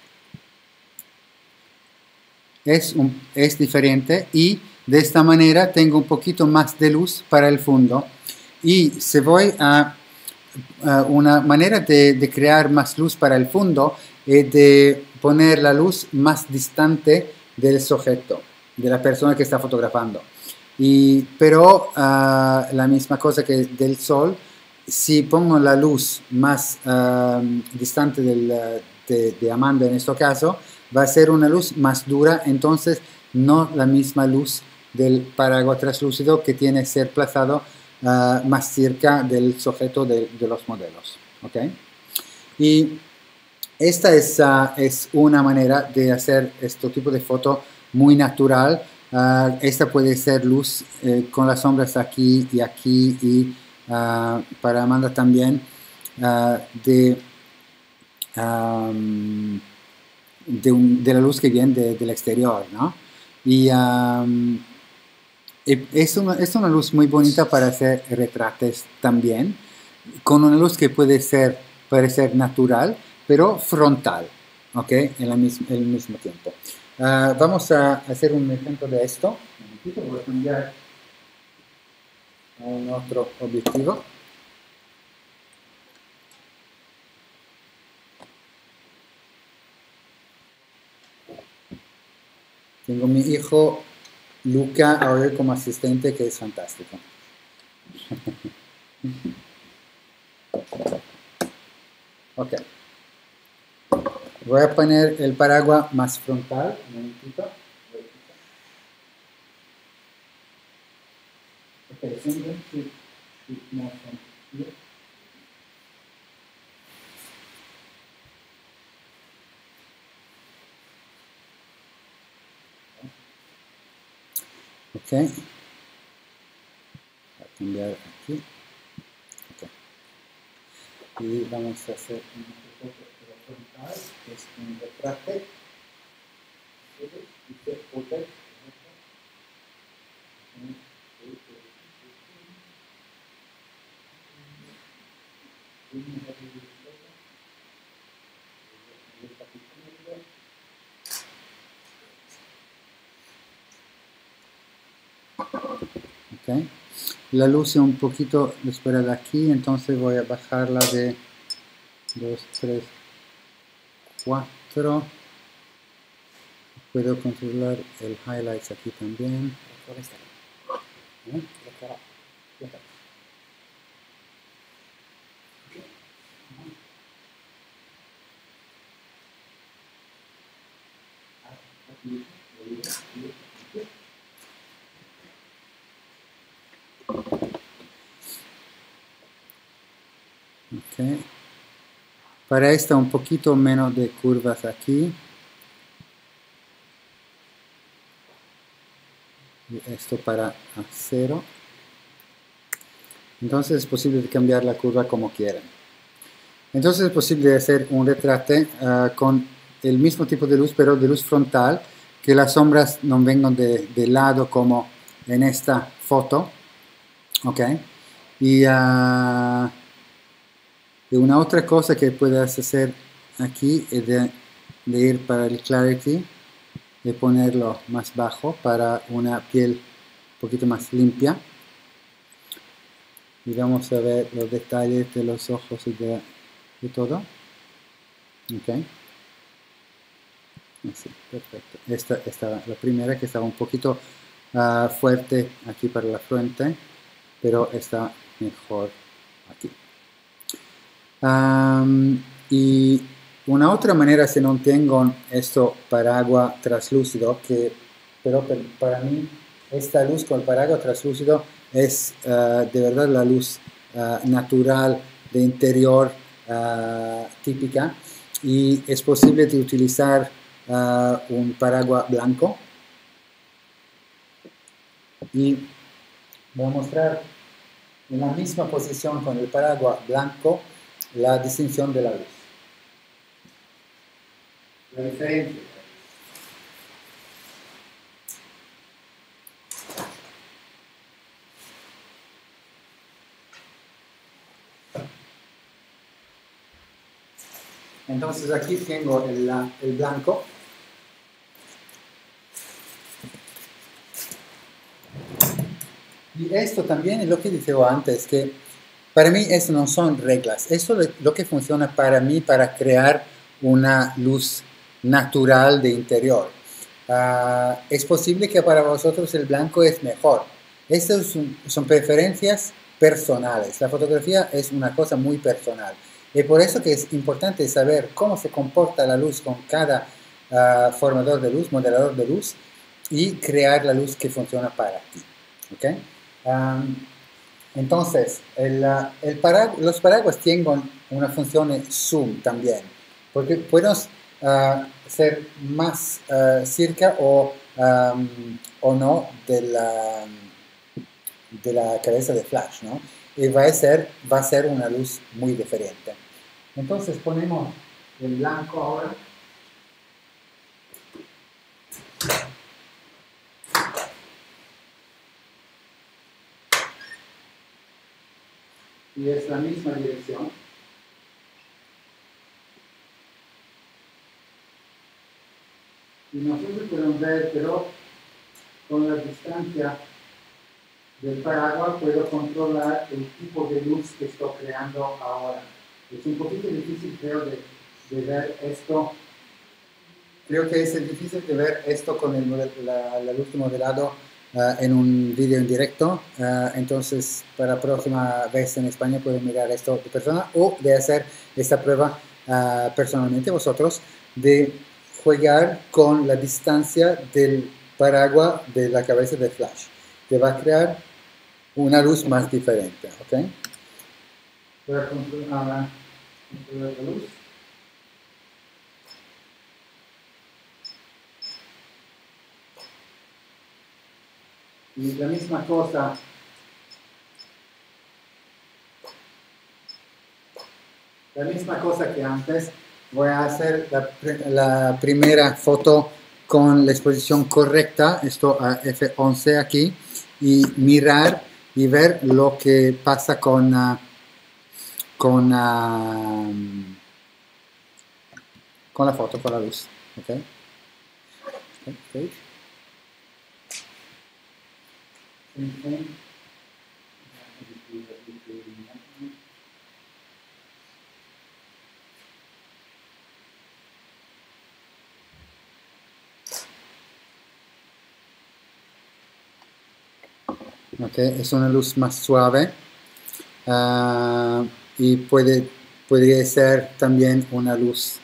es, un, es diferente y de esta manera tengo un poquito más de luz para el fondo. Y si voy a, a una manera de, de crear más luz para el fondo es de poner la luz más distante del sujeto, de la persona que está fotografando. Y, pero uh, la misma cosa que del sol, si pongo la luz más uh, distante del, de, de Amanda en este caso, va a ser una luz más dura, entonces no la misma luz del paraguas translúcido que tiene que ser plazado uh, más cerca del sujeto de, de los modelos. ¿Okay? Y esta es, uh, es una manera de hacer este tipo de foto muy natural. Uh, esta puede ser luz eh, con las sombras aquí y aquí y uh, para Amanda también uh, de, um, de, un, de la luz que viene de, del exterior, ¿no? Y um, es, una, es una luz muy bonita para hacer retratos también, con una luz que puede ser, parecer natural, pero frontal, ¿ok? En el mismo, el mismo tiempo. Uh, vamos a hacer un ejemplo de esto. Un momentito, voy a cambiar a un otro objetivo. Tengo mi hijo Luca ahora como asistente, que es fantástico. Ok. Voy a poner el paraguas más frontal. Un momentito. Ok, siempre keep, keep more from here. Ok. Voy a cambiar aquí. Okay. Y vamos a hacer una foto frontal, que es un retrato. Okay. La luz es un poquito disparada aquí, entonces voy a bajarla de dos, tres, cuatro. Puedo controlar el highlights aquí también. ¿Eh? Okay. Para esta un poquito menos de curvas aquí. Y esto para a cero. Entonces es posible de cambiar la curva como quieran. Entonces es posible hacer un retrato uh, con el mismo tipo de luz, pero de luz frontal, que las sombras no vengan de, de lado como en esta foto. Ok. Y, uh, y una otra cosa que puedes hacer aquí es de, de ir para el clarity. y ponerlo más bajo para una piel un poquito más limpia. Y vamos a ver los detalles de los ojos y de, de todo. Ok. Así, perfecto. Esta estaba la primera, que estaba un poquito uh, fuerte aquí para la frente, pero está mejor aquí. Um, y una otra manera, si no tengo esto paraguas translúcido, que pero para mí esta luz con el paraguas translúcido es uh, de verdad la luz uh, natural de interior uh, típica, y es posible de utilizar uh, un paraguas blanco. Y voy a mostrar en la misma posición con el paraguas blanco la distinción de la luz. La diferencia. Entonces aquí tengo el, el blanco. Y esto también es lo que decía antes, que para mí esto no son reglas. Esto es lo que funciona para mí para crear una luz natural de interior. Uh, es posible que para vosotros el blanco es mejor. Estas son, son preferencias personales. La fotografía es una cosa muy personal. Y por eso que es importante saber cómo se comporta la luz con cada uh, formador de luz, modelador de luz, y crear la luz que funciona para ti. ¿Okay? Um, entonces, el, el paragu los paraguas tienen una función de zoom también, porque podemos uh, ser más uh, cerca o, um, o no de la, de la cabeza de flash, ¿no? Y va a, ser, va a ser una luz muy diferente. Entonces ponemos el blanco ahora. Y es la misma dirección. Y nosotros podemos ver, pero con la distancia del paraguas puedo controlar el tipo de luz que estoy creando ahora. Es un poquito difícil, creo, de, de ver esto. Creo que es difícil de ver esto con el model, la, la luz de modelado uh, en un vídeo en directo. Uh, entonces, para la próxima vez en España pueden mirar esto de persona o de hacer esta prueba uh, personalmente vosotros, de jugar con la distancia del paraguas de la cabeza de flash, que va a crear una luz más diferente. ¿Okay? Voy a controlar, controlar la luz. Y la misma cosa, la misma cosa que antes, voy a hacer la, la primera foto con la exposición correcta, esto a F once aquí, y mirar y ver lo que pasa con, uh, con, uh, con la foto, con la luz. ¿Okay? Okay. Okay. Okay, es una luz más suave uh, y puede, podría ser también una luz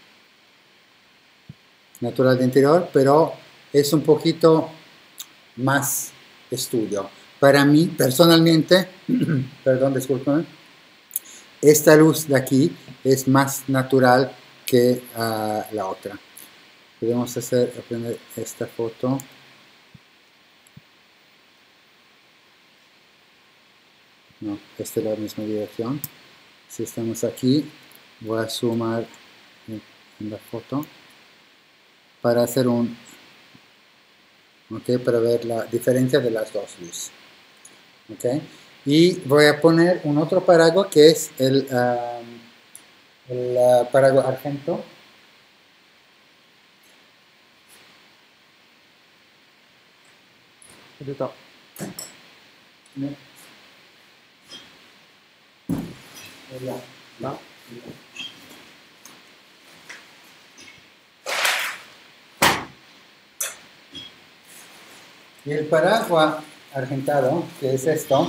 natural de interior, pero es un poquito más estudio. Para mí, personalmente, perdón, discúlpame, esta luz de aquí es más natural que uh, la otra. Podemos hacer, aprender esta foto. No, esta es la misma dirección. Si estamos aquí, voy a zoomar en, en la foto para hacer un, ok, para ver la diferencia de las dos luces. Ok, y voy a poner un otro paraguas que es el, um, el uh, paraguas argento. Aiuto. No. Là. Là. Y el paraguas argentado, que es esto,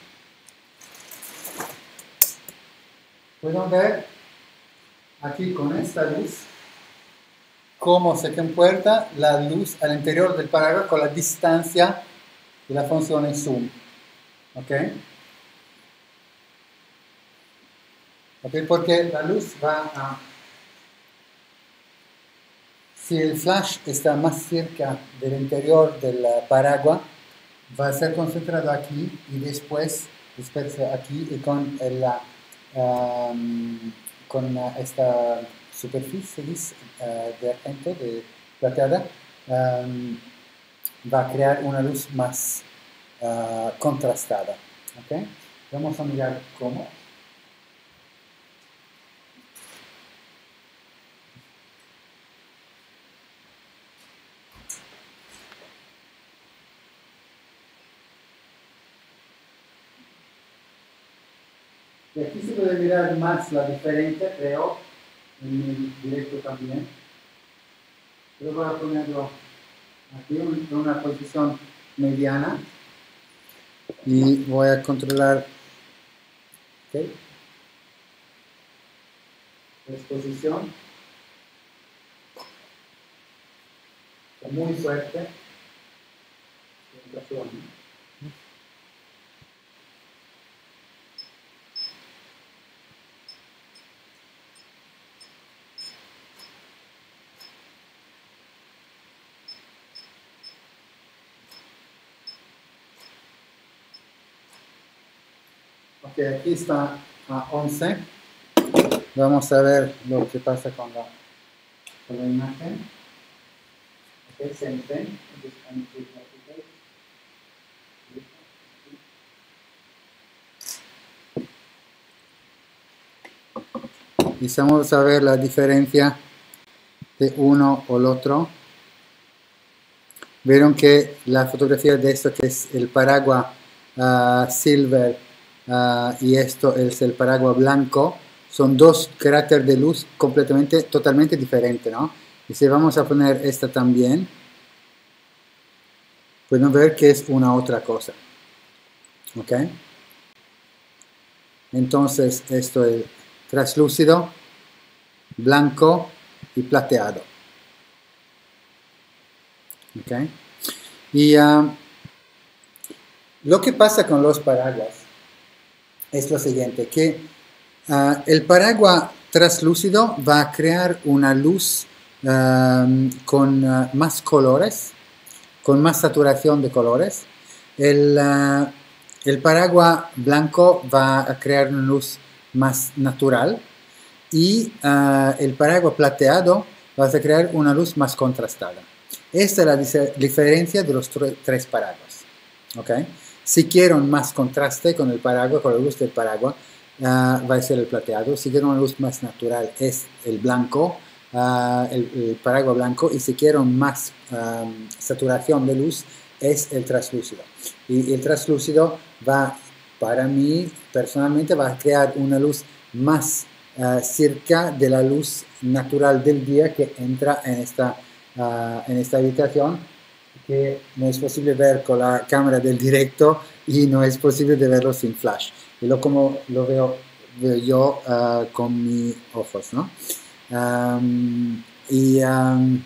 pueden ver aquí con esta luz cómo se comporta la luz al interior del paraguas con la distancia de la función en zoom. ¿Ok? ¿Ok? Porque la luz va a... Si el flash está más cerca del interior del paraguas, va a ser concentrado aquí y después dispersa aquí y con, el, um, con esta superficie uh, de argento, de plateada, um, va a crear una luz más uh, contrastada. ¿Okay? Vamos a mirar cómo. Y aquí se puede mirar más la diferencia, creo, en el directo también. Pero voy a ponerlo aquí en una posición mediana y voy a controlar ¿okay? La exposición. Está muy fuerte. Ok, aquí está a once. Vamos a ver lo que pasa con la, con la imagen. Ok, same thing. Y vamos a ver la diferencia de uno o el otro. Vieron que la fotografía de esto que es el paraguas uh, silver uh, y esto es el paraguas blanco, son dos cráteres de luz completamente, totalmente diferentes, ¿no? Y si vamos a poner esta también, pueden ver que es una otra cosa. ¿Ok? Entonces esto es translúcido, blanco y plateado. ¿Ok? Y uh, lo que pasa con los paraguas es lo siguiente, que uh, el paraguas translúcido va a crear una luz uh, con uh, más colores, con más saturación de colores. El, uh, el paraguas blanco va a crear una luz más natural y uh, el paraguas plateado va a crear una luz más contrastada. Esta es la diferencia de los tres paraguas. ¿Okay? Si quiero más contraste con el paraguas, con la luz del paraguas, uh, va a ser el plateado. Si quiero una luz más natural, es el blanco, uh, el, el paraguas blanco. Y si quiero más um, saturación de luz, es el translúcido. Y el translúcido va, para mí, personalmente, va a crear una luz más uh, cerca de la luz natural del día que entra en esta Uh, en esta habitación, que no es posible ver con la cámara del directo y no es posible de verlo sin flash. Y lo como lo veo, veo yo uh, con mis ojos, ¿no? Um, y, um,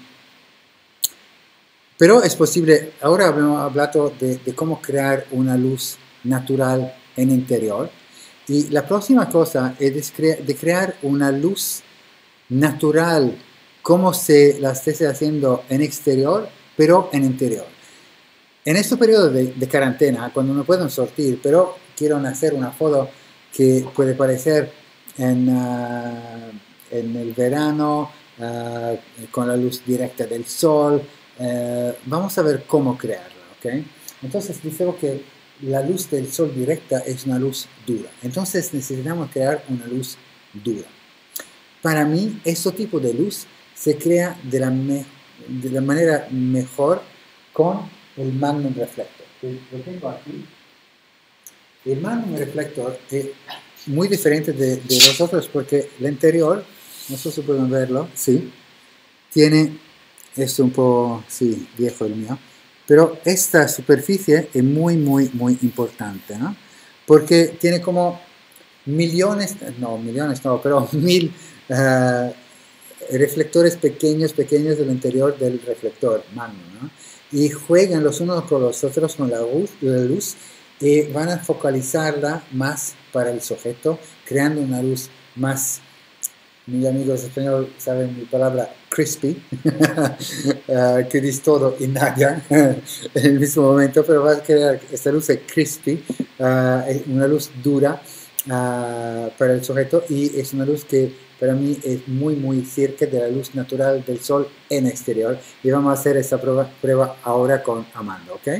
pero es posible, ahora hemos hablado de, de cómo crear una luz natural en interior. Y la próxima cosa es de, crea, de crear una luz natural como se la esté haciendo en exterior, pero en interior. En este periodo de, de cuarentena, cuando no pueden sortir, pero quieren hacer una foto que puede parecer en, uh, en el verano, uh, con la luz directa del sol, uh, vamos a ver cómo crearla, ¿ok? Entonces, digo que la luz del sol directa es una luz dura. Entonces, necesitamos crear una luz dura. Para mí, este tipo de luz se crea de la, me, de la manera mejor con el Magnum Reflector. que lo tengo aquí. El magnum reflector es muy diferente de, de los otros porque el interior, no sé si pueden verlo, sí, tiene, esto un poco, sí, viejo el mío, pero esta superficie es muy, muy, muy importante, ¿no? Porque tiene como millones, no, millones no, pero mil uh, reflectores pequeños, pequeños del interior del reflector magnum, ¿no? Y juegan los unos con los otros con la luz, la luz y van a focalizarla más para el sujeto, creando una luz más, mis amigos españoles saben mi palabra crispy, uh, que dice todo y nada en el mismo momento, pero va a crear esta luz es crispy, uh, una luz dura uh, para el sujeto y es una luz que para mí es muy muy cerca de la luz natural del sol en exterior y vamos a hacer esta prueba, prueba ahora con Amanda, ¿ok?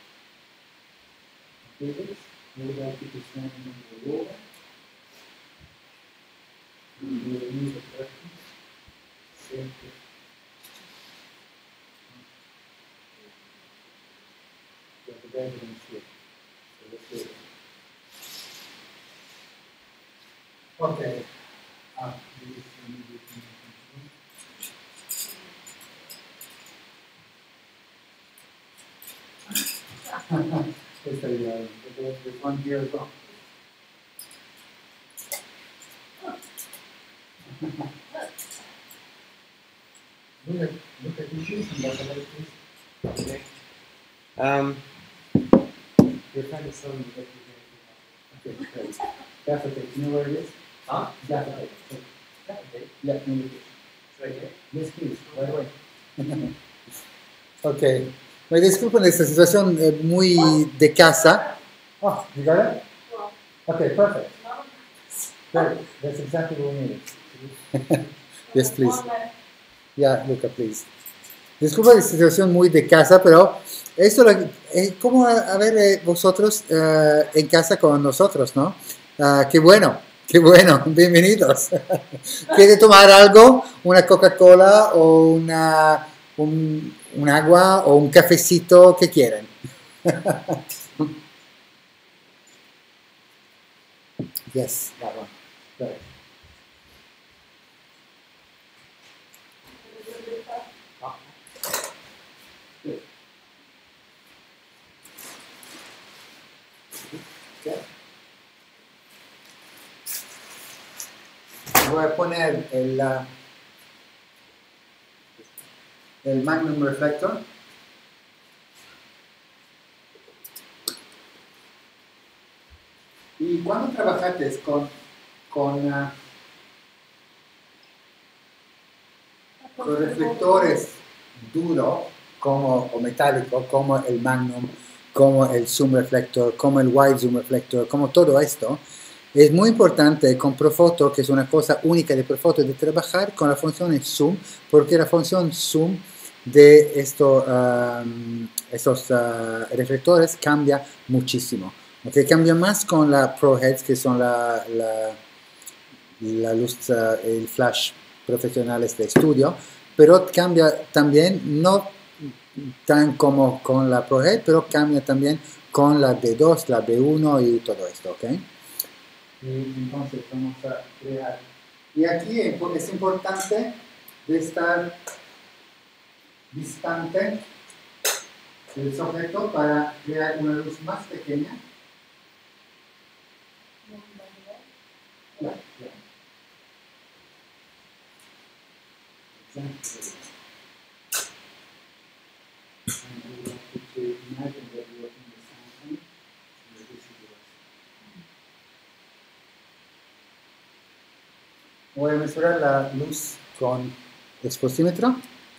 Okay. Ah, esta idea, this one here as well. Look at, look at the shoes and that's about it. Okay. Um, You're kind of slowing to get you there. Okay, great. That's okay. You know where it is? huh? That's okay. Okay. Yeah, no, no. It's right here. Yes, please. Right away. Ok. Me disculpen esta situación eh, muy de casa. Oh, you got it? Okay, perfect. Great. That's exactly what we needed. Yes, please. Yeah, Luca, please. Disculpa la situación muy de casa, pero esto es como a, a ver eh, vosotros uh, en casa con nosotros, ¿no? Uh, qué bueno, qué bueno, bienvenidos. ¿Quiere tomar algo? ¿Una Coca-Cola o una, un, un agua o un cafecito? ¿Qué quieren? Yes, that one. Right. Voy a poner el, uh, el Magnum Reflector. Y cuando trabajaste con, con, uh, con reflectores duros como, o metálicos como el Magnum, como el Zoom Reflector, como el Wide Zoom Reflector, como todo esto, es muy importante con Profoto, que es una cosa única de Profoto, de trabajar con la función Zoom, porque la función Zoom de esto, um, estos uh, reflectores cambia muchísimo. Okay, cambia más con la ProHeads, que son la, la, la luz, uh, el flash profesionales de estudio, pero cambia también, no tan como con la ProHead, pero cambia también con la B dos, la B uno y todo esto, ¿ok? Y entonces vamos a crear. Y aquí es importante de estar distante del sujeto para crear una luz más pequeña. Ya, ya. Exactly. And we want you to imagine that you are in the fountain and this is yours. Voy a mesurar la luz con exposímetro.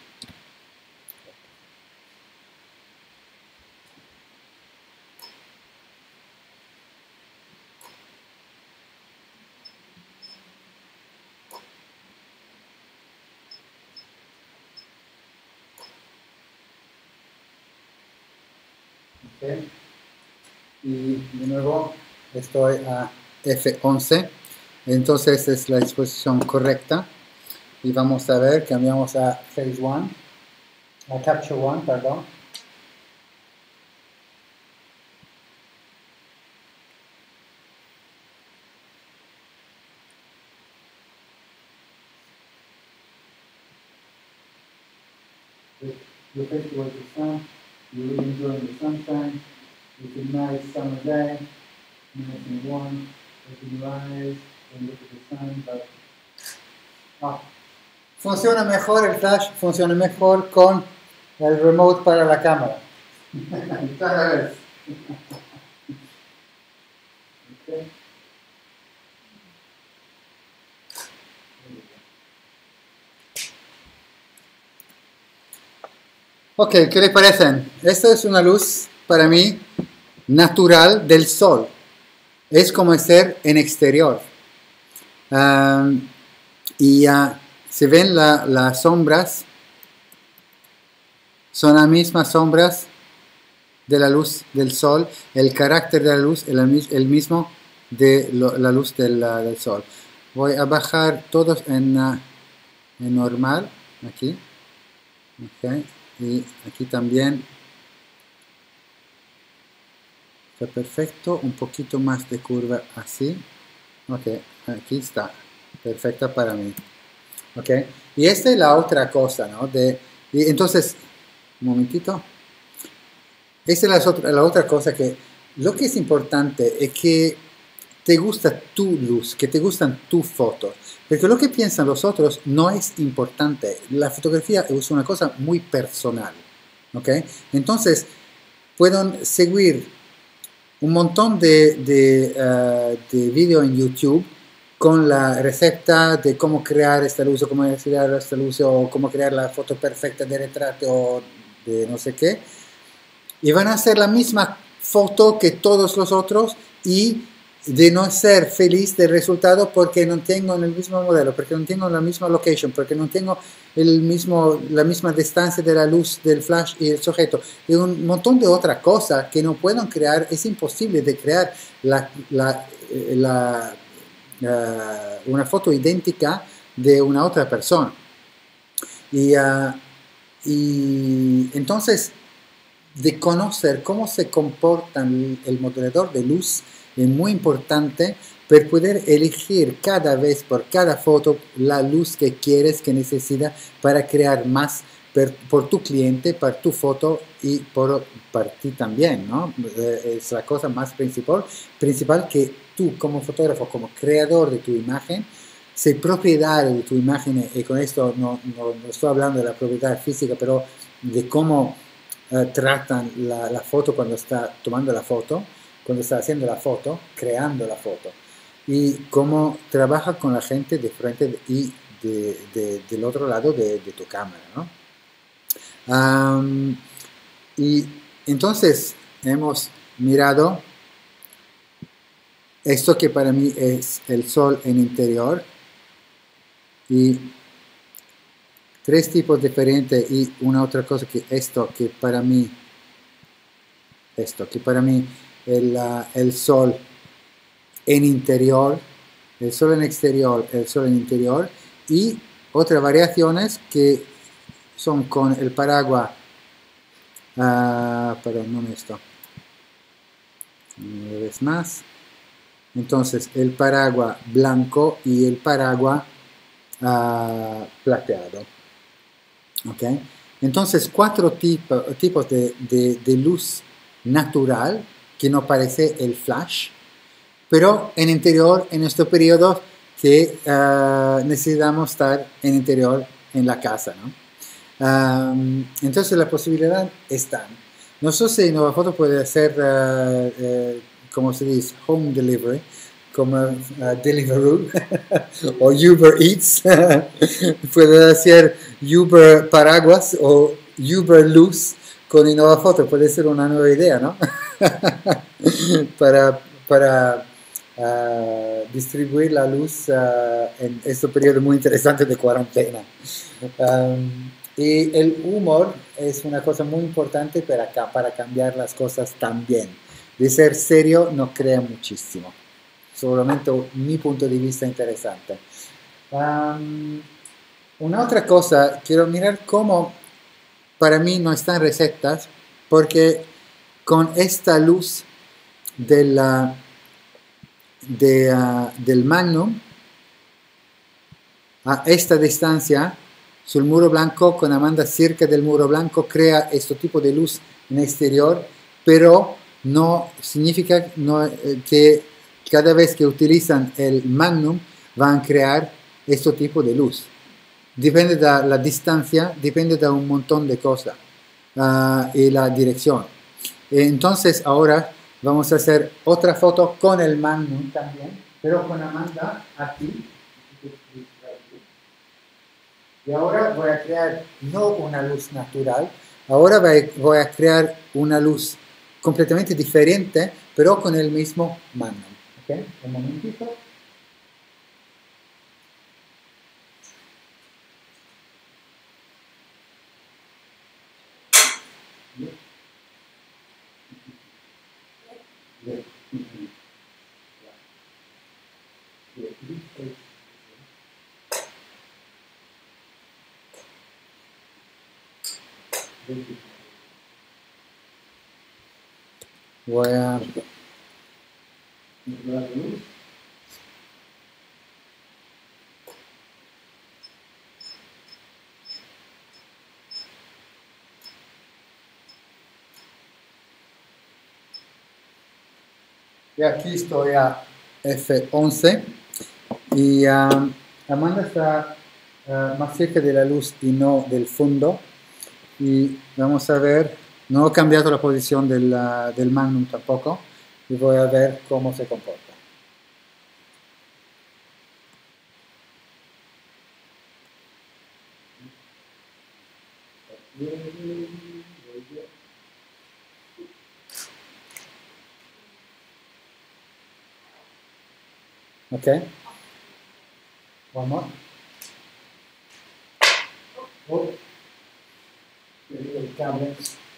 Okay. Y de nuevo estoy a F once, entonces es la exposición correcta y vamos a ver, cambiamos a Phase uno, a Capture uno, perdón. your face towards the sun, you're really enjoying the sunshine, it's a nice summer day, nice and warm, open your eyes and look at the sun, but... Ah. Funciona mejor el flash, funciona mejor con el remote para la cámara. Cada vez. Okay. Ok, ¿qué les parecen? Esta es una luz para mí natural del sol. Es como ser en exterior. Um, y uh, se ven la, las sombras. Son las mismas sombras de la luz del sol. El carácter de la luz es el, el mismo de lo, la luz del, del sol. Voy a bajar todos en, uh, en normal. Aquí. Okay. Y aquí también está perfecto, un poquito más de curva así. Ok, aquí está, perfecta para mí. Ok, y esta es la otra cosa, ¿no? De, y entonces, un momentito. Esta es la otra, la otra cosa que, lo que es importante es que te gusta tu luz, que te gustan tus fotos. Porque lo que piensan los otros no es importante. La fotografía es una cosa muy personal. ¿Ok? Entonces, pueden seguir un montón de, de, uh, de vídeos en YouTube con la receta de cómo crear esta luz, o cómo crear esta luz, o cómo crear la foto perfecta de retrato, o de no sé qué. Y van a hacer la misma foto que todos los otros y de no ser feliz del resultado porque no tengo el mismo modelo, porque no tengo la misma location, porque no tengo el mismo, la misma distancia de la luz del flash y el sujeto, y un montón de otras cosas que no pueden crear. Es imposible de crear la, la, la, uh, una foto idéntica de una otra persona. Y, uh, y entonces, de conocer cómo se comporta el modelador de luz es muy importante para poder elegir cada vez por cada foto la luz que quieres, que necesitas para crear más per, por tu cliente, para tu foto y por para ti también, ¿no? Es la cosa más principal, principal que tú como fotógrafo, como creador de tu imagen, sei propietario de tu imagen, y con esto no, no, no estoy hablando de la propiedad física, pero de cómo uh, tratan la, la foto cuando está tomando la foto, cuando está haciendo la foto, creando la foto, y cómo trabaja con la gente de frente de, y de, de, del otro lado de, de tu cámara, ¿no? Um, y entonces hemos mirado esto que para mí es el sol en interior, y tres tipos diferentes, y una otra cosa que esto que para mí, esto que para mí El, uh, el sol en interior, el sol en exterior, el sol en interior, y otras variaciones que son con el paraguas, uh, perdón, no esto, una vez más, entonces el paraguas blanco y el paraguas uh, plateado, ok, entonces cuatro tipo, tipos de, de, de luz natural que no parece el flash, pero en interior, en este periodo que uh, necesitamos estar en interior en la casa, ¿no? Um, entonces la posibilidad está. No sé si Innovafoto puede hacer, uh, uh, como se dice, home delivery, como uh, Deliveroo o Uber Eats. Puede hacer Uber Paraguas o Uber Luz con Innovafoto. Puede ser una nueva idea, ¿no? para para uh, distribuir la luz uh, en este periodo muy interesante de cuarentena. Um, y el humor es una cosa muy importante para, para cambiar las cosas también. De ser serio no crea muchísimo. Solamente mi punto de vista interesante. Um, una otra cosa, quiero mirar cómo para mí no están recetas, porque con esta luz de la, de, uh, del Magnum a esta distancia sul muro blanco, con Amanda cerca del muro blanco, crea este tipo de luz en exterior, pero no significa no, eh, que cada vez que utilizan el Magnum van a crear este tipo de luz. Depende de la distancia, depende de un montón de cosas uh, y la dirección. Entonces ahora vamos a hacer otra foto con el Magnum también, pero con Amanda aquí. Y ahora voy a crear no una luz natural, ahora voy a crear una luz completamente diferente, pero con el mismo Magnum. ¿Okay? Un momentito. Voy a y aquí estoy a F once y um, Amanda está uh, más cerca de la luz y no del fondo, y vamos a ver, no he cambiado la posición del, uh, del Magnum tampoco, y voy a ver cómo se comporta. Ok, one more. Oh. El cable.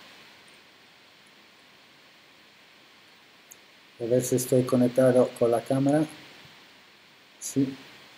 A ver si estoy conectado con la cámara. Sí.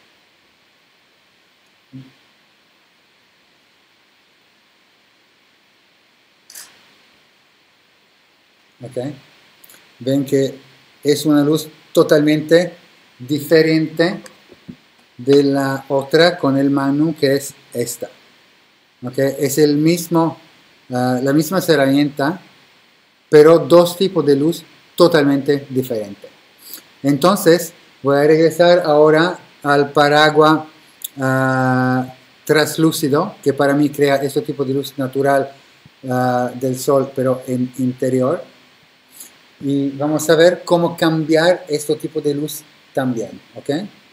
Ok. Ven que es una luz totalmente diferente de la otra con el Magnum, que es esta. Okay. Es el mismo, uh, la misma herramienta, pero dos tipos de luz totalmente diferentes. Entonces voy a regresar ahora al paraguas uh, translúcido, que para mí crea este tipo de luz natural uh, del sol, pero en interior. Y vamos a ver cómo cambiar este tipo de luz también, ¿ok?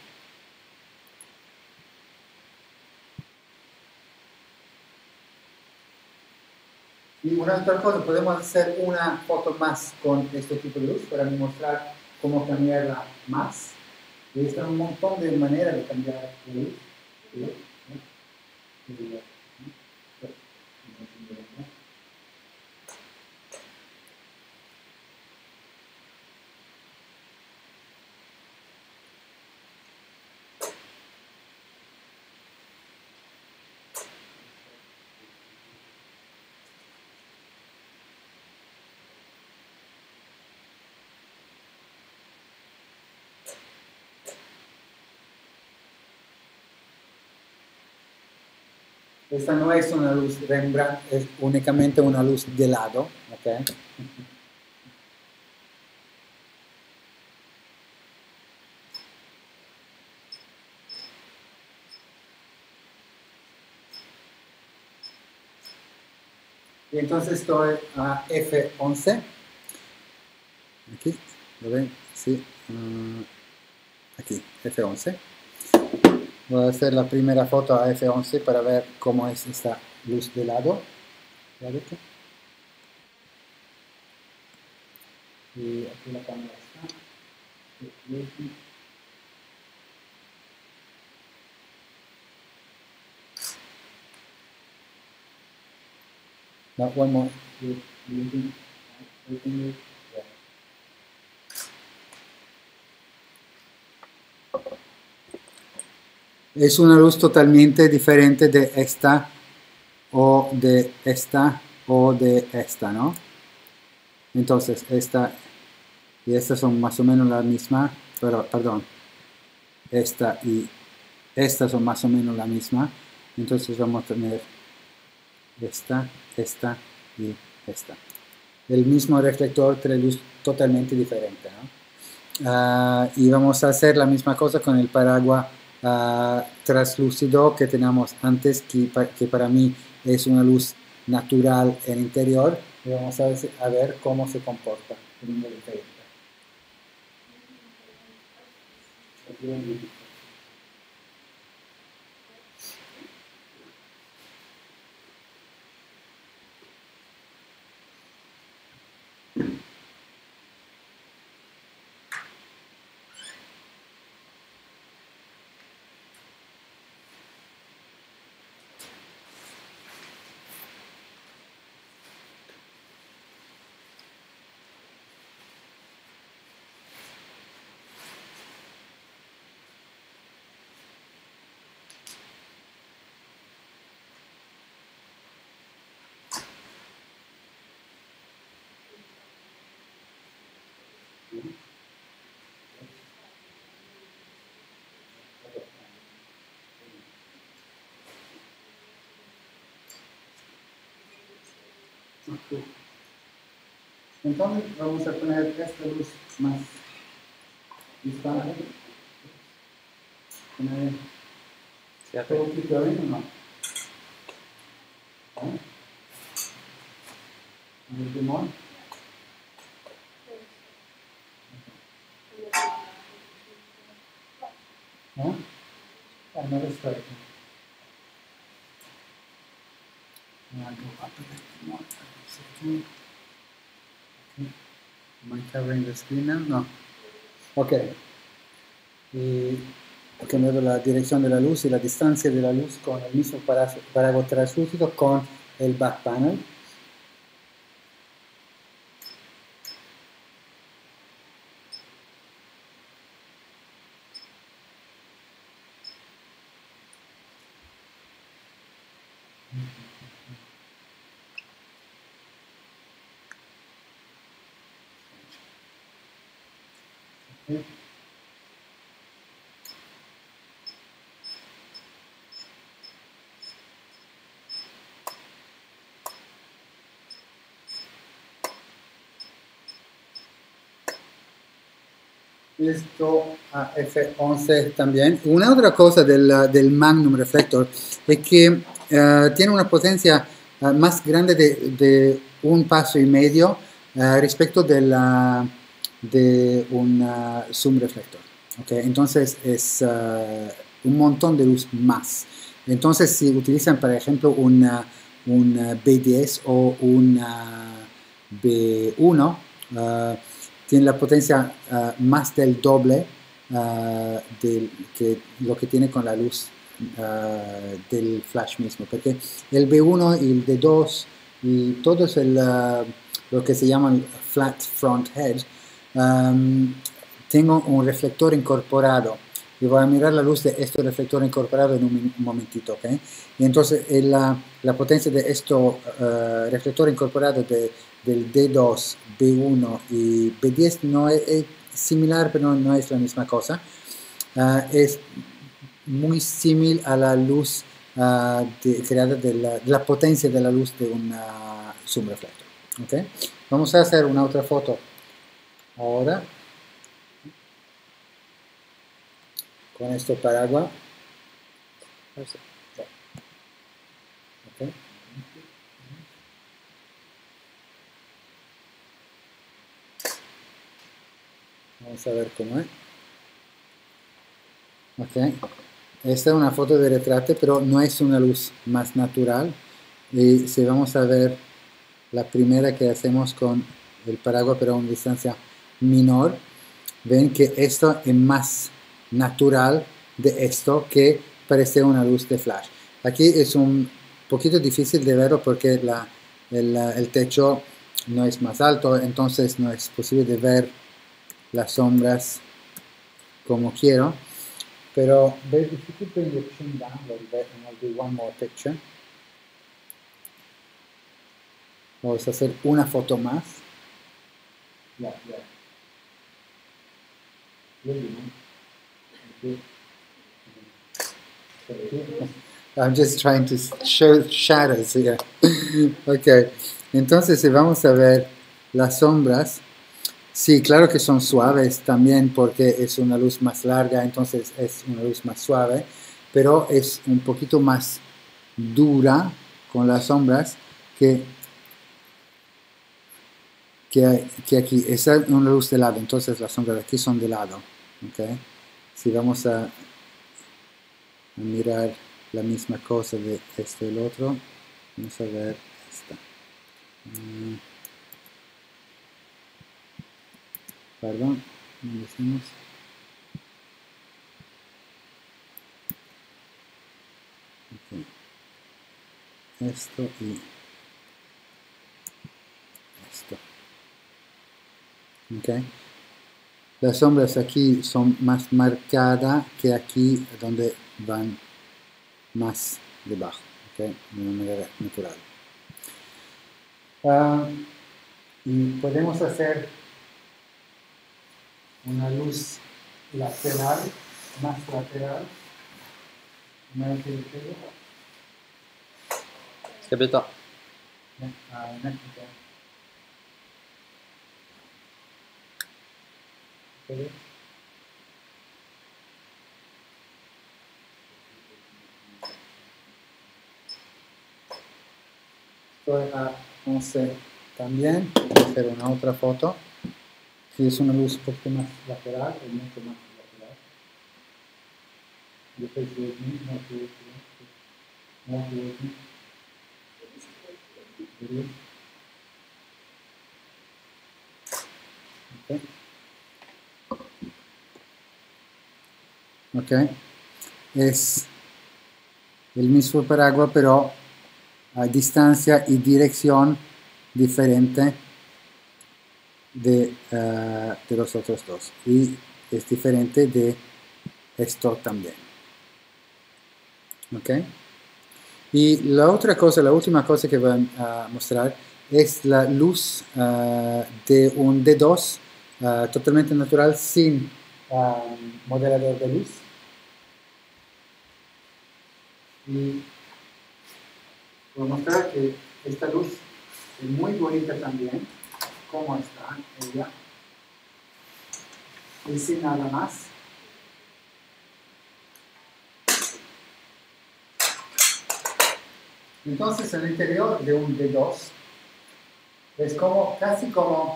Y una otra cosa, podemos hacer una foto más con este tipo de luz para mostrar cómo cambiarla más. Y está un montón de maneras de cambiar la luz. Esta no es una luz Rembrandt, es únicamente una luz de lado, ¿ok? Y entonces estoy a F once. Aquí, ¿lo ven? Sí. Uh, aquí, F once. Voy a hacer la primera foto a F once para ver cómo es esta luz de lado. Y aquí la cámara está. No, one more. Es una luz totalmente diferente de esta o de esta o de esta, ¿no? Entonces, esta y esta son más o menos la misma, pero, perdón, esta y esta son más o menos la misma. Entonces vamos a tener esta, esta y esta. El mismo reflector, tres luz totalmente diferente, ¿no? Uh, y vamos a hacer la misma cosa con el paraguas uh, translúcido que teníamos antes, que, que para mí es una luz natural en el interior, y vamos a ver, a ver cómo se comporta en un diferente. Entonces vamos a poner esta luz más distante. Poner un poquito ahí, ¿o no? ¿Eh? ¿El limón? ¿Eh? Another strike. Now I go up a bit more. Okay. Am I covering the screen now? No. Ok. Y he cambiado la dirección de la luz y la distancia de la luz con el mismo paraguas translúcido con el back panel. Okay. Esto a F once también. Una otra cosa del, del Magnum Reflector es que uh, tiene una potencia uh, más grande de, de un paso y medio uh, respecto de, la, de un uh, Zoom Reflector. ¿Okay? Entonces es uh, un montón de luz más. Entonces si utilizan, por ejemplo, una, un B diez o un B uno, uh, tiene la potencia uh, más del doble uh, de que lo que tiene con la luz uh, del flash mismo, porque el B uno y el D dos y todo es el, uh, lo que se llama flat front head, um, tengo un reflector incorporado y voy a mirar la luz de este reflector incorporado en un, un momentito, ¿ok? Y entonces el, la, la potencia de este uh, reflector incorporado de del D dos, B uno y B diez no es, es similar, pero no, no es la misma cosa. Uh, es muy similar a la luz uh, de, creada de la, de la potencia de la luz de un uh, zoom reflector. ¿Okay? Vamos a hacer una otra foto ahora con este paraguas. Okay. Vamos a ver cómo es. Ok. Esta es una foto de retrato, pero no es una luz más natural. Y si vamos a ver la primera que hacemos con el paraguas, pero a una distancia menor, ven que esto es más natural de esto que parece una luz de flash. Aquí es un poquito difícil de verlo porque la, el, el techo no es más alto, entonces no es posible de ver las sombras como quiero. Pero, babe, if you could bring your chin down a little bit and I'll do one more picture. Vamos a hacer una foto más. Yeah, yeah. Really, no? Okay. I'm just trying to show shadows here. Ok, entonces si vamos a ver las sombras, sí, claro que son suaves también porque es una luz más larga, entonces es una luz más suave, pero es un poquito más dura con las sombras que, que, que aquí. Esa es una luz de lado, entonces las sombras de aquí son de lado. Okay. Si vamos a, a mirar la misma cosa de este y el otro, vamos a ver esta. Mm. Perdón, ¿cómo decimos? Okay. Esto y esto. Okay. Las sombras aquí son más marcadas que aquí donde van más debajo, okay, de una manera natural. Uh, y podemos hacer una luz lateral, más lateral. Más lateral. Capito. Ah, néctica. Okay. Estoy a once también. Voy a hacer una otra foto. Si es una luz un poquito más lateral, o mucho más lateral. Después de mí, no quiero que no quiero que Ok. Ok. Es el mismo paraguas, pero a distancia y dirección diferente de, uh, de los otros dos, y es diferente de esto también. Ok. Y la otra cosa, la última cosa que voy a mostrar es la luz uh, de un D dos uh, totalmente natural, sin uh, modelador de luz. Y voy a mostrar que esta luz es muy bonita también. ¿Cómo está ella? Y sin nada más. Entonces el interior de un D dos es como, casi como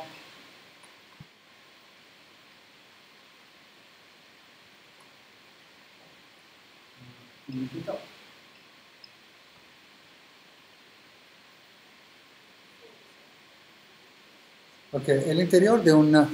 un minutito. Ok, el interior de una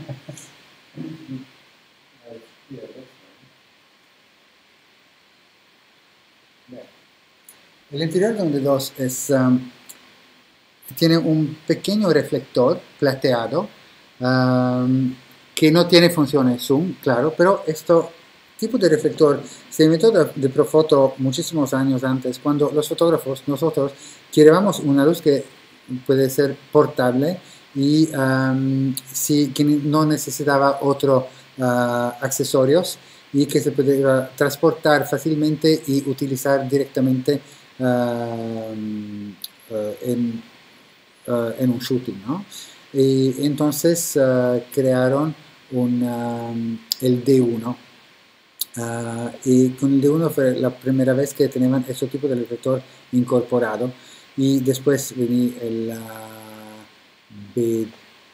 el interior de un D dos es, um, tiene un pequeño reflector plateado um, que no tiene función zoom, claro, pero este tipo de reflector se inventó de, de Profoto muchísimos años antes, cuando los fotógrafos, nosotros, queríamos una luz que puede ser portable y um, sí, que no necesitaba otros uh, accesorios y que se pudiera transportar fácilmente y utilizar directamente uh, uh, en, uh, en un shooting, ¿no? Y entonces uh, crearon un, um, el D uno. Uh, y con el D uno fue la primera vez que tenían ese tipo de reflector incorporado, y después venía el uh, B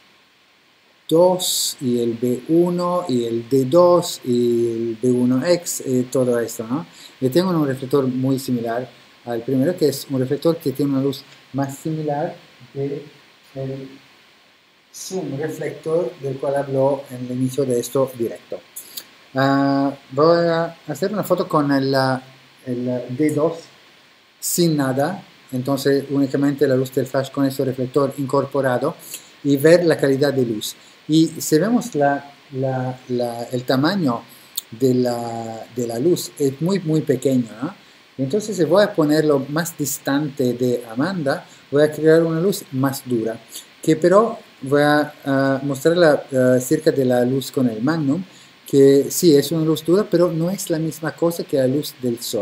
dos y el B uno y el D dos y el B uno X y todo esto, ¿no? Y tengo un reflector muy similar al primero, que es un reflector que tiene una luz más similar que el zoom reflector del cual habló en el inicio de esto directo. Uh, voy a hacer una foto con el, el D dos sin nada, entonces únicamente la luz del flash con este reflector incorporado, y ver la calidad de luz. Y si vemos la, la, la, el tamaño de la, de la luz es muy muy pequeño, ¿no? Entonces si voy a ponerlo más distante de Amanda, voy a crear una luz más dura, que pero voy a uh, mostrarla uh, cerca de la luz con el Magnum, que sí es una luz dura, pero no es la misma cosa que la luz del sol.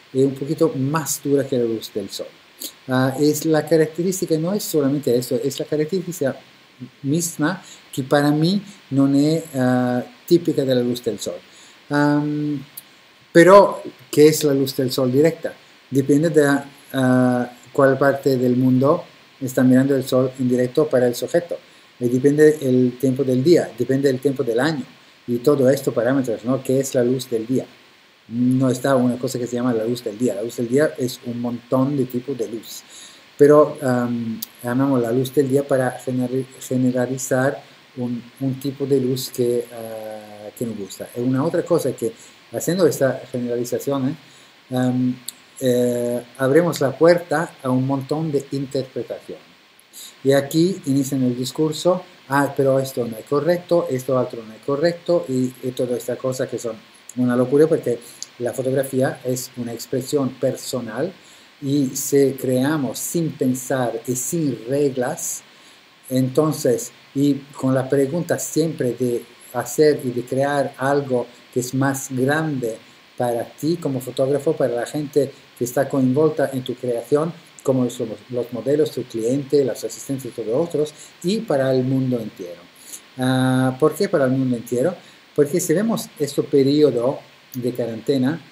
es un poquito más dura que la luz del sol. Uh, es la característica, no es solamente eso, es la característica misma que para mí no es uh, típica de la luz del sol. Um, pero, ¿qué es la luz del sol directa? Depende de uh, cuál parte del mundo está mirando el sol en directo para el sujeto. Y depende del tiempo del día, depende del tiempo del año. Y todo esto parámetros, ¿no? ¿Qué es la luz del día? No está una cosa que se llama la luz del día. La luz del día es un montón de tipos de luz. Pero um, llamamos la luz del día para generalizar un, un tipo de luz que, uh, que nos gusta. Y una otra cosa que, haciendo esta generalización, ¿eh? um, eh, abrimos la puerta a un montón de interpretación. Y aquí inician el discurso, ah, pero esto no es correcto, esto otro no es correcto, y, y toda esta cosa que son una locura porque la fotografía es una expresión personal y si creamos sin pensar y sin reglas, entonces, y con la pregunta siempre de hacer y de crear algo que es más grande para ti como fotógrafo, para la gente que está envuelta en tu creación, como los, los modelos, tu cliente, los asistentes y todos otros, y para el mundo entero. Uh, ¿Por qué para el mundo entero? Porque si vemos este periodo de cuarentena,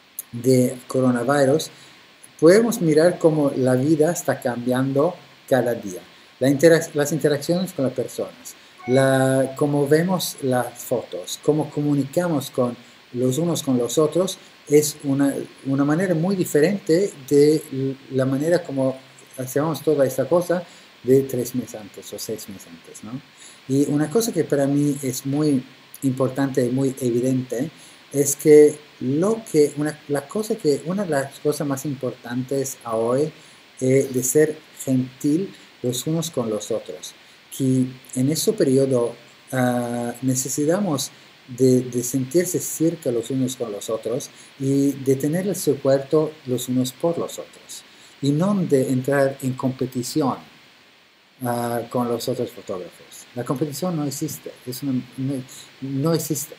de coronavirus, podemos mirar cómo la vida está cambiando cada día. La interac las interacciones con las personas, la, cómo vemos las fotos, cómo comunicamos con los unos con los otros, es una, una manera muy diferente de la manera como hacíamos toda esta cosa de tres meses antes o seis meses antes, ¿no? Y una cosa que para mí es muy importante y muy evidente es que, lo que una, la cosa que una de las cosas más importantes a hoy es de ser gentil los unos con los otros. Que en ese periodo uh, necesitamos de, de sentirse cerca los unos con los otros y de tener el soporte los unos por los otros. Y no de entrar en competición uh, con los otros fotógrafos. La competición no existe. Es una, no, no existe.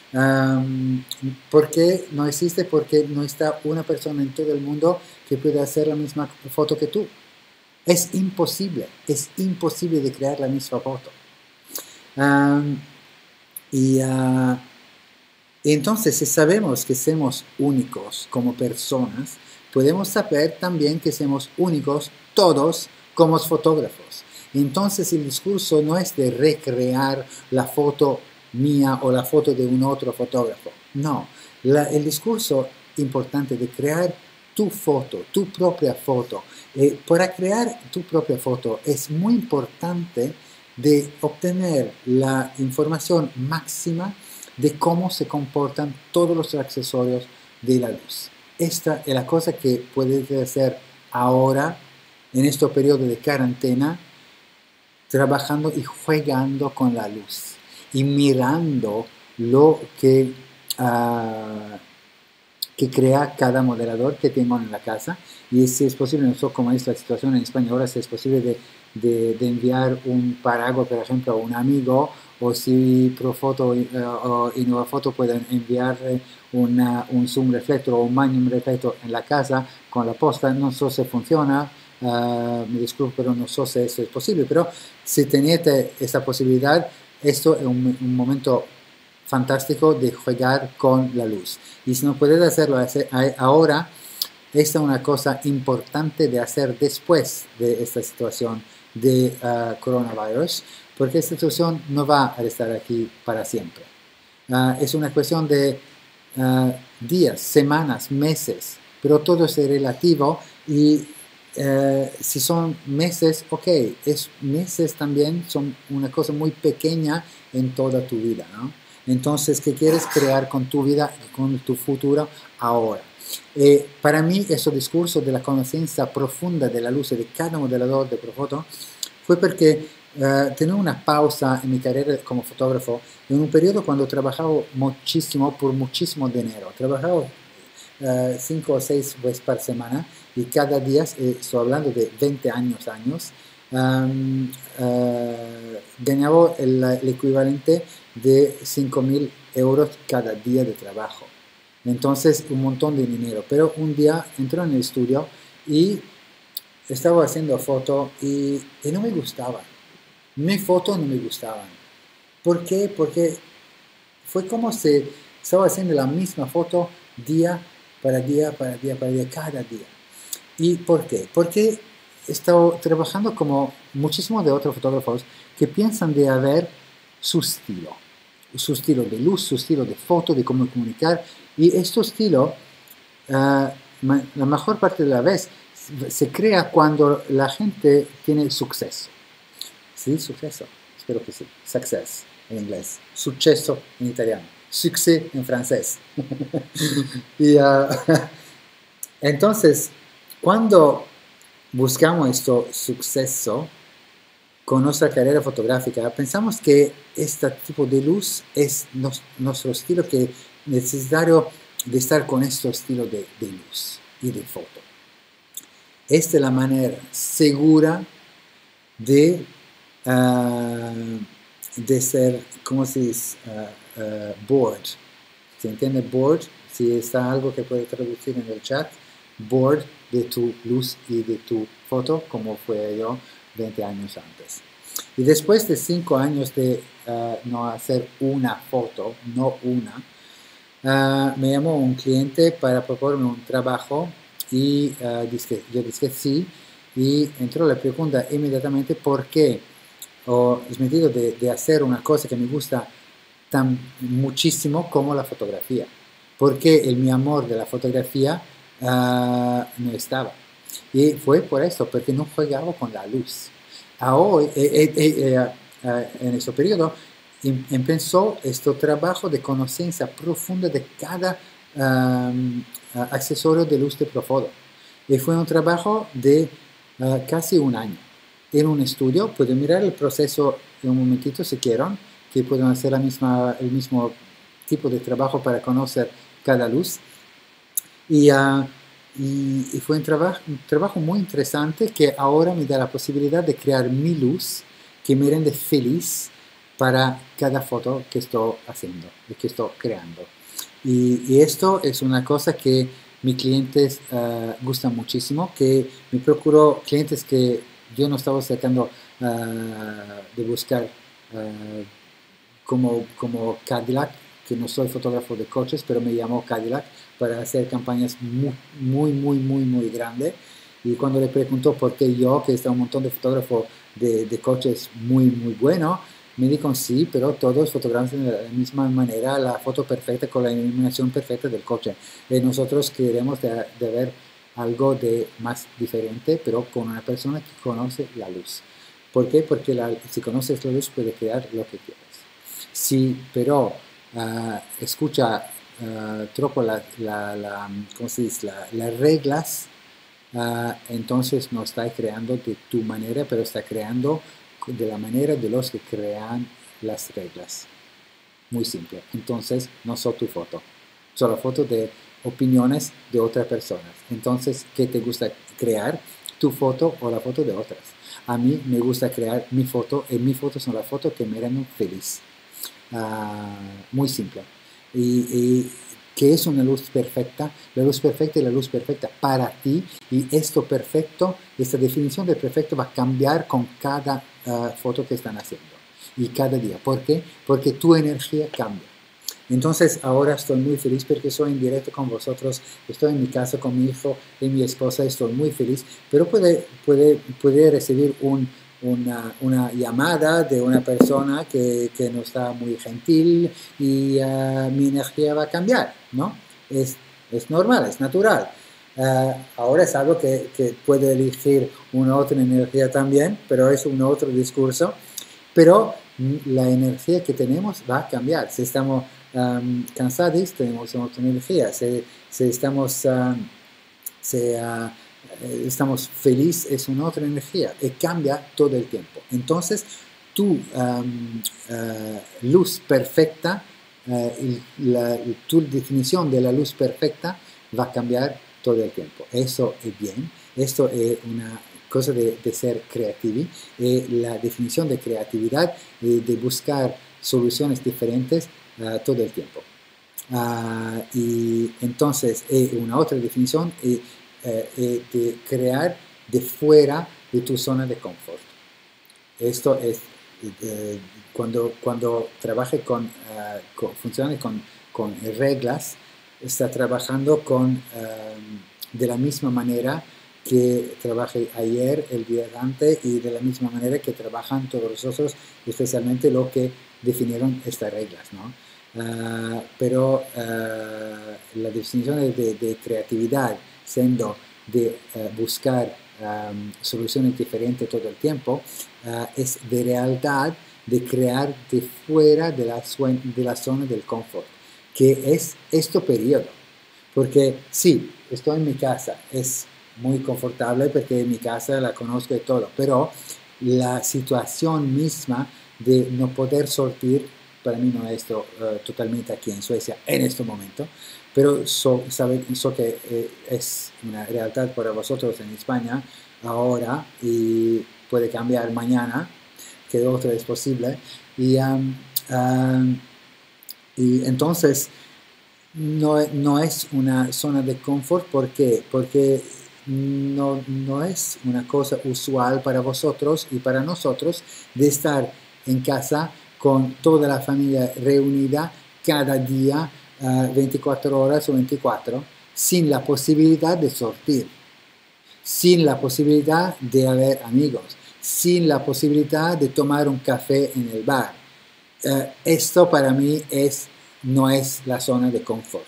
Um, ¿Por qué no existe? Porque no está una persona en todo el mundo que pueda hacer la misma foto que tú. Es imposible, es imposible de crear la misma foto. Um, y uh, entonces, si sabemos que somos únicos como personas, podemos saber también que somos únicos todos como fotógrafos. Entonces, el discurso no es de recrear la foto mía o la foto de un otro fotógrafo. No, la, el discurso importante de crear tu foto, tu propia foto. Eh, para crear tu propia foto es muy importante de obtener la información máxima de cómo se comportan todos los accesorios de la luz. Esta es la cosa que puedes hacer ahora, en este periodo de cuarentena, trabajando y jugando con la luz y mirando lo que, uh, que crea cada modelador que tengo en la casa. Y si es posible, no sé cómo es la situación en España ahora, si es posible de, de, de enviar un paraguas, por ejemplo, a un amigo, o si Profoto uh, o Innovafoto pueden enviar una, un zoom reflector o un magnum reflector en la casa con la posta. No sé si funciona. Uh, me disculpo, pero no sé si eso es posible, pero si tenéis esta posibilidad, esto es un, un momento fantástico de jugar con la luz. Y si no puedes hacerlo ahora, esta es una cosa importante de hacer después de esta situación de uh, coronavirus, porque esta situación no va a estar aquí para siempre. Uh, es una cuestión de uh, días, semanas, meses, pero todo es relativo. Y Uh, si son meses, ok, es, meses también son una cosa muy pequeña en toda tu vida, ¿no? Entonces, ¿qué quieres crear con tu vida, con tu futuro ahora? Eh, para mí, ese discurso de la conciencia profunda de la luz de cada modelador de Profoto fue porque uh, tenía una pausa en mi carrera como fotógrafo en un periodo cuando trabajaba muchísimo por muchísimo dinero. Trabajaba Uh, cinco o seis veces por semana y cada día, eh, estoy hablando de veinte años, años um, uh, ganaba el, el equivalente de cinco mil euros cada día de trabajo. Entonces, un montón de dinero. Pero un día entró en el estudio y estaba haciendo foto y, y no me gustaban. Mis fotos no me gustaban. ¿Por qué? Porque fue como si estaba haciendo la misma foto día para día, para día, para día, cada día. ¿Y por qué? Porque he estado trabajando como muchísimos de otros fotógrafos que piensan de haber su estilo. Su estilo de luz, su estilo de foto, de cómo comunicar. Y este estilo, uh, la mejor parte de la vez, se crea cuando la gente tiene suceso. ¿Sí? Suceso. Espero que sí. Success en inglés. Suceso en italiano. Succès en francés. y uh, entonces, cuando buscamos este suceso con nuestra carrera fotográfica, pensamos que este tipo de luz es nos, nuestro estilo, que es necesario de estar con este estilo de, de luz y de foto. Esta es la manera segura de, uh, de ser, ¿cómo se dice? Uh, uh, bored. ¿Se entiende bored? Si está algo que puede traducir en el chat, bored de tu luz y de tu foto, como fue yo veinte años antes. Y después de cinco años de uh, no hacer una foto, no una, uh, me llamó un cliente para proponerme un trabajo y uh, dije, yo dije sí, y entró la pregunta inmediatamente por qué ho smettito de, de hacer una cosa que me gusta tan muchísimo como la fotografía, porque el mi amor de la fotografía uh, no estaba. Y fue por eso, porque no jugaba con la luz. A hoy, eh, eh, eh, eh, en ese periodo, em, empezó este trabajo de conciencia profunda de cada um, accesorio de luz de Profoto. Y fue un trabajo de uh, casi un año. En un estudio, pueden mirar el proceso en un momentito si quieren, que pueden hacer la misma, el mismo tipo de trabajo para conocer cada luz. Y, uh, y, y fue un, traba un trabajo muy interesante que ahora me da la posibilidad de crear mi luz que me rende feliz para cada foto que estoy haciendo y que estoy creando. Y, y esto es una cosa que mis clientes uh, gustan muchísimo, que me procuro clientes que yo no estaba sacando uh, de buscar uh, como, como Cadillac, que no soy fotógrafo de coches, pero me llamó Cadillac para hacer campañas muy, muy, muy, muy, muy grandes. Y cuando le preguntó por qué yo, que está un montón de fotógrafos de, de coches muy, muy buenos, me dijo sí, pero todos fotografian de la misma manera la foto perfecta con la iluminación perfecta del coche. Y nosotros queremos de, de ver algo de más diferente, pero con una persona que conoce la luz. ¿Por qué? Porque la, si conoces la luz puedes crear lo que quieras. Si pero uh, escucha uh, troppo la, la, la, ¿cómo se dice? La, las reglas, uh, entonces no está creando de tu manera, pero está creando de la manera de los que crean las reglas. Muy simple. Entonces no son tu foto, son la foto de opiniones de otras personas. Entonces, ¿qué te gusta crear? ¿Tu foto o la foto de otras? A mí me gusta crear mi foto, y mis fotos son las fotos que me hacen feliz. Uh, muy simple. Y, y ¿qué es una luz perfecta? La luz perfecta es la luz perfecta para ti, y esto perfecto, esta definición de perfecto va a cambiar con cada uh, foto que están haciendo y cada día. ¿Por qué? Porque tu energía cambia. Entonces ahora estoy muy feliz porque estoy en directo con vosotros, estoy en mi casa con mi hijo y mi esposa, estoy muy feliz, pero puede, puede, puede recibir un, una, una llamada de una persona que, que no está muy gentil y uh, mi energía va a cambiar, ¿no? Es, es normal, es natural. Uh, ahora es algo que, que puede elegir una otra energía también, pero es un otro discurso. Pero la energía que tenemos va a cambiar. Si estamos um, cansados, tenemos otra energía. Si, si estamos, uh, si, uh, estamos felices, es una otra energía. Y cambia todo el tiempo. Entonces, tu um, uh, luz perfecta, uh, la, tu definición de la luz perfecta va a cambiar todo el tiempo. Eso es bien. Esto es una cosa de, de ser creativo, eh, la definición de creatividad, eh, de buscar soluciones diferentes uh, todo el tiempo. Uh, y entonces eh, una otra definición es eh, eh, de crear de fuera de tu zona de confort. Esto es eh, cuando, cuando trabaje con, uh, con funcione con, con reglas, está trabajando con, um, de la misma manera que trabajé ayer, el día antes, y de la misma manera que trabajan todos los otros, especialmente los que definieron estas reglas, ¿no? Uh, pero uh, la definición de, de creatividad, siendo de uh, buscar um, soluciones diferentes todo el tiempo, uh, es de realidad de crear de fuera de la, de la zona del confort, que es este periodo. Porque sí, estoy en mi casa, es muy confortable porque en mi casa la conozco y todo, pero la situación misma de no poder sortir, para mí no es esto uh, totalmente aquí en Suecia en este momento, pero so, sabe, so que eh, es una realidad para vosotros en España ahora y puede cambiar mañana, que otro es posible, y, um, um, y entonces no, no es una zona de confort. ¿Por qué? Porque no, no es una cosa usual para vosotros y para nosotros de estar en casa con toda la familia reunida cada día, uh, veinticuatro horas o veinticuatro, sin la posibilidad de sortir, sin la posibilidad de haber amigos, sin la posibilidad de tomar un café en el bar. Uh, esto para mí es, no es la zona de confort.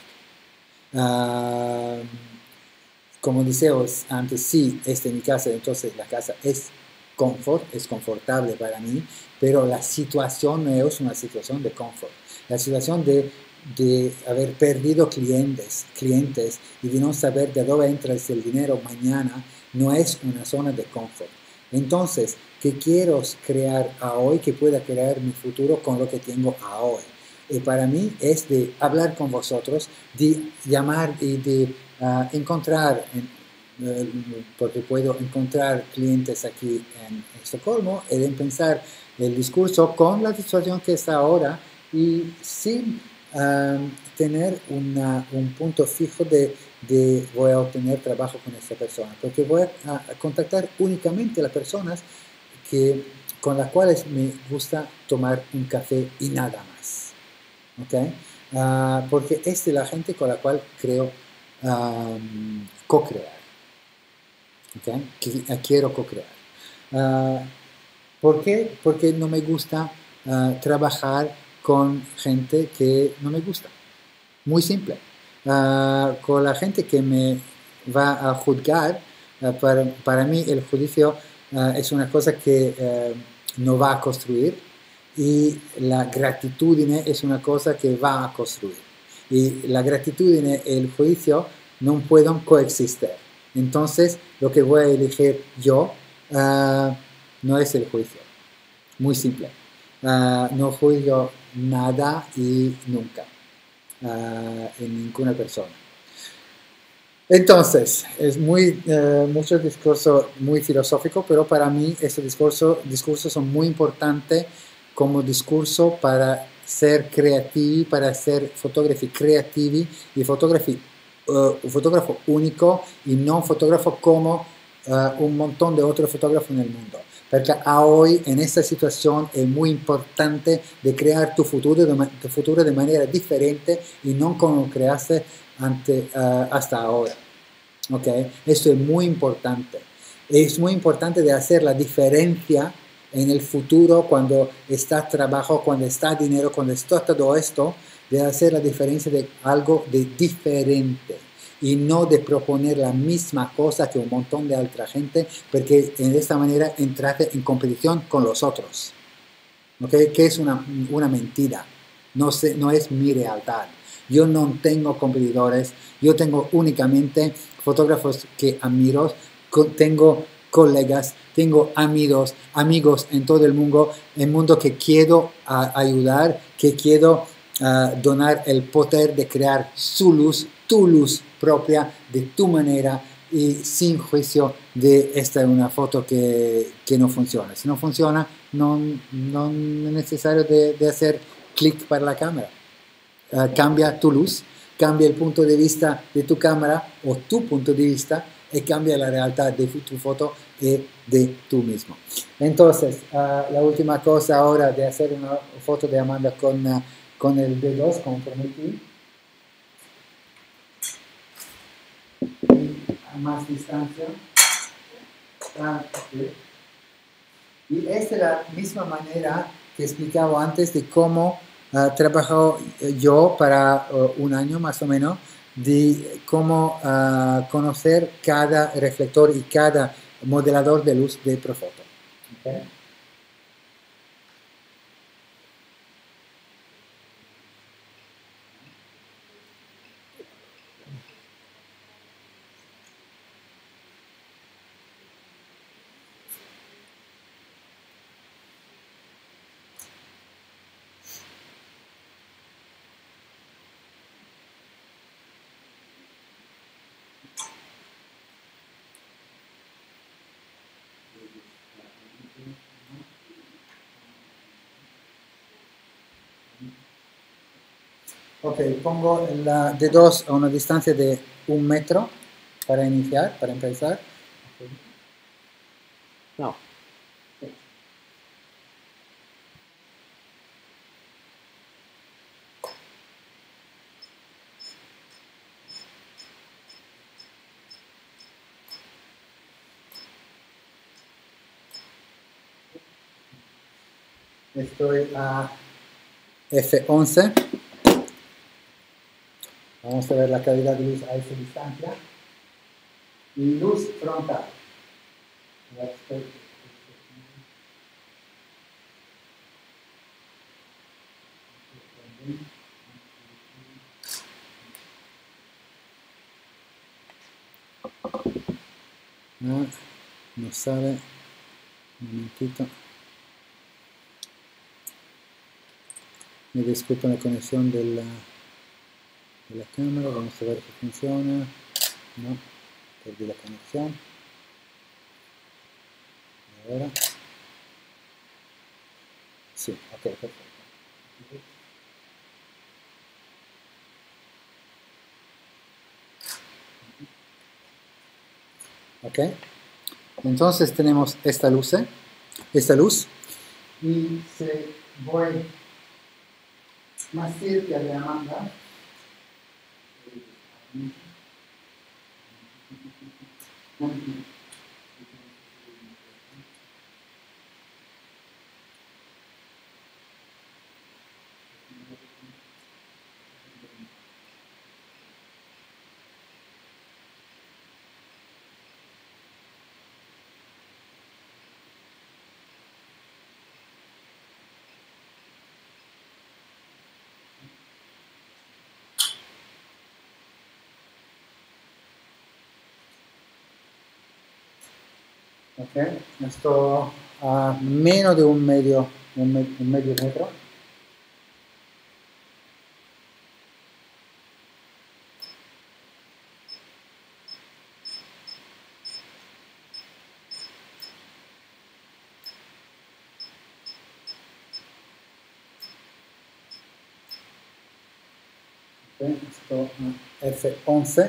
Uh, como decíamos antes, sí, esta es mi casa, entonces la casa es confort, es confortable para mí, pero la situación no es una situación de confort. La situación de, de haber perdido clientes, clientes y de no saber de dónde entra el dinero mañana no es una zona de confort. Entonces, ¿qué quiero crear a hoy que pueda crear mi futuro con lo que tengo a hoy? Y para mí es de hablar con vosotros, de llamar y de uh, encontrar, uh, porque puedo encontrar clientes aquí en Estocolmo, y de pensar el discurso con la situación que está ahora y sin um, tener una, un punto fijo de, de voy a obtener trabajo con esta persona, porque voy a, a contactar únicamente a las personas que, con las cuales me gusta tomar un café y nada más. ¿Okay? Uh, porque es de la gente con la cual creo um, co-crear. ¿Okay? Qu quiero co-crear. Uh, ¿Por qué? Porque no me gusta uh, trabajar con gente que no me gusta. Muy simple. Uh, con la gente que me va a juzgar, uh, para, para mí el juicio uh, es una cosa que uh, no va a construir. Y la gratitudine es una cosa que va a construir. Y la gratitudine y el juicio no pueden coexistir. Entonces, lo que voy a elegir yo uh, no es el juicio. Muy simple. Uh, no juzgo nada y nunca uh, en ninguna persona. Entonces, es muy, uh, mucho discurso muy filosófico, pero para mí estos discursos discurso son muy importantes como discurso para ser creativi, para ser fotografi creativi y fotografi, uh, un fotógrafo único y no un fotógrafo como uh, un montón de otros fotógrafos en el mundo. Porque a hoy, en esta situación, es muy importante de crear tu futuro de, tu futuro de manera diferente y no como creaste ante, uh, hasta ahora. ¿Okay? Esto es muy importante. Es muy importante de hacer la diferencia en el futuro, cuando está trabajo, cuando está dinero, cuando está todo esto, de hacer la diferencia de algo de diferente y no de proponer la misma cosa que un montón de otra gente, porque en esta manera entraste en competición con los otros, ¿okay? Que es una, una mentira, no, sé, no es mi realidad. Yo no tengo competidores, yo tengo únicamente fotógrafos que admiro, tengo colegas, tengo amigos, amigos en todo el mundo, el mundo que quiero uh, ayudar, que quiero uh, donar el poder de crear su luz, tu luz propia, de tu manera y sin juicio de esta es una foto que, que no funciona. Si no funciona, no, no es necesario de, de hacer clic para la cámara. uh, cambia tu luz, cambia el punto de vista de tu cámara o tu punto de vista y cambia la realidad de tu foto y de tú mismo. Entonces, uh, la última cosa ahora de hacer una foto de Amanda con, uh, con el D dos, como prometí. Y a más distancia. Ah, okay. Y esta es la misma manera que explicaba antes de cómo uh, trabajado yo para uh, un año más o menos, de cómo uh, conocer cada reflector y cada modelador de luz de Profoto. Okay. Ok, pongo la D dos a una distancia de un metro para iniciar, para empezar. No. Estoy a F once. Vamos a ver la calidad de luz a esa distancia. Y luz frontal. No, no sabe. Un momentito. Me disculpo la conexión de la, de la cámara. Vamos a ver si funciona. No, perdí la conexión. Ahora. Sí, ok, perfecto. Ok. Entonces tenemos esta luz, ¿eh? esta luz. Y si voy más cerca de Amanda, ok, esto a menos de un medio, un, me, un medio metro. Okay, esto a F once.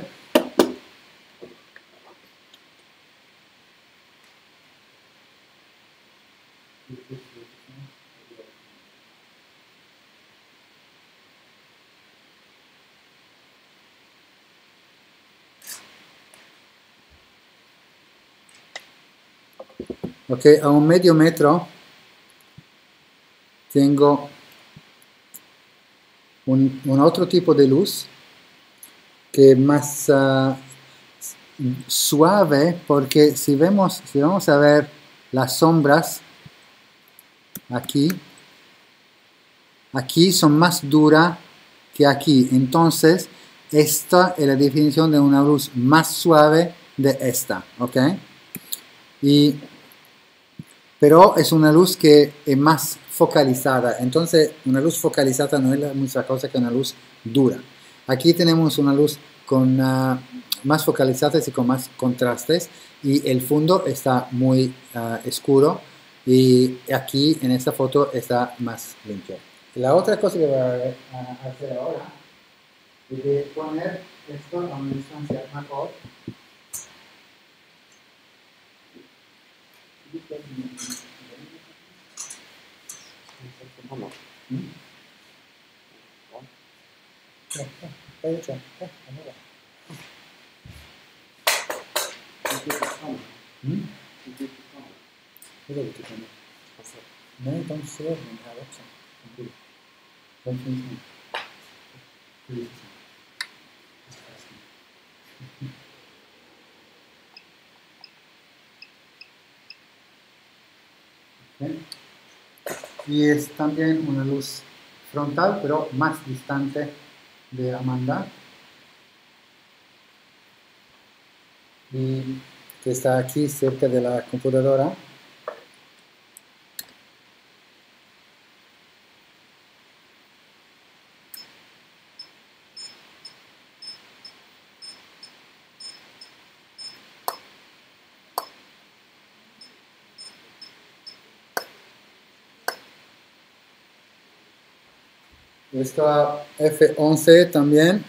Ok, a un medio metro tengo un, un otro tipo de luz que es más uh, suave, porque si vemos, si vamos a ver las sombras aquí, aquí son más duras que aquí, entonces esta es la definición de una luz más suave de esta, ok, y pero es una luz que es más focalizada, entonces una luz focalizada no es la misma cosa que una luz dura. Aquí tenemos una luz con uh, más focalizadas y con más contrastes, y el fondo está muy uh, oscuro, y aquí en esta foto está más limpio. La otra cosa que voy a, a hacer ahora es de poner esto a una distancia mejor. Vamos. ¿Mm? Ya, ya, está hecho. Ya, vamos a ver. ¿Mm? Mira lo que tiene. No, don't share in her option. Tranquilo. Don't finish me. Please. Just ask me. Okay. Y es también una luz frontal, pero más distante de Amanda. Y que está aquí cerca de la computadora. Está F once también.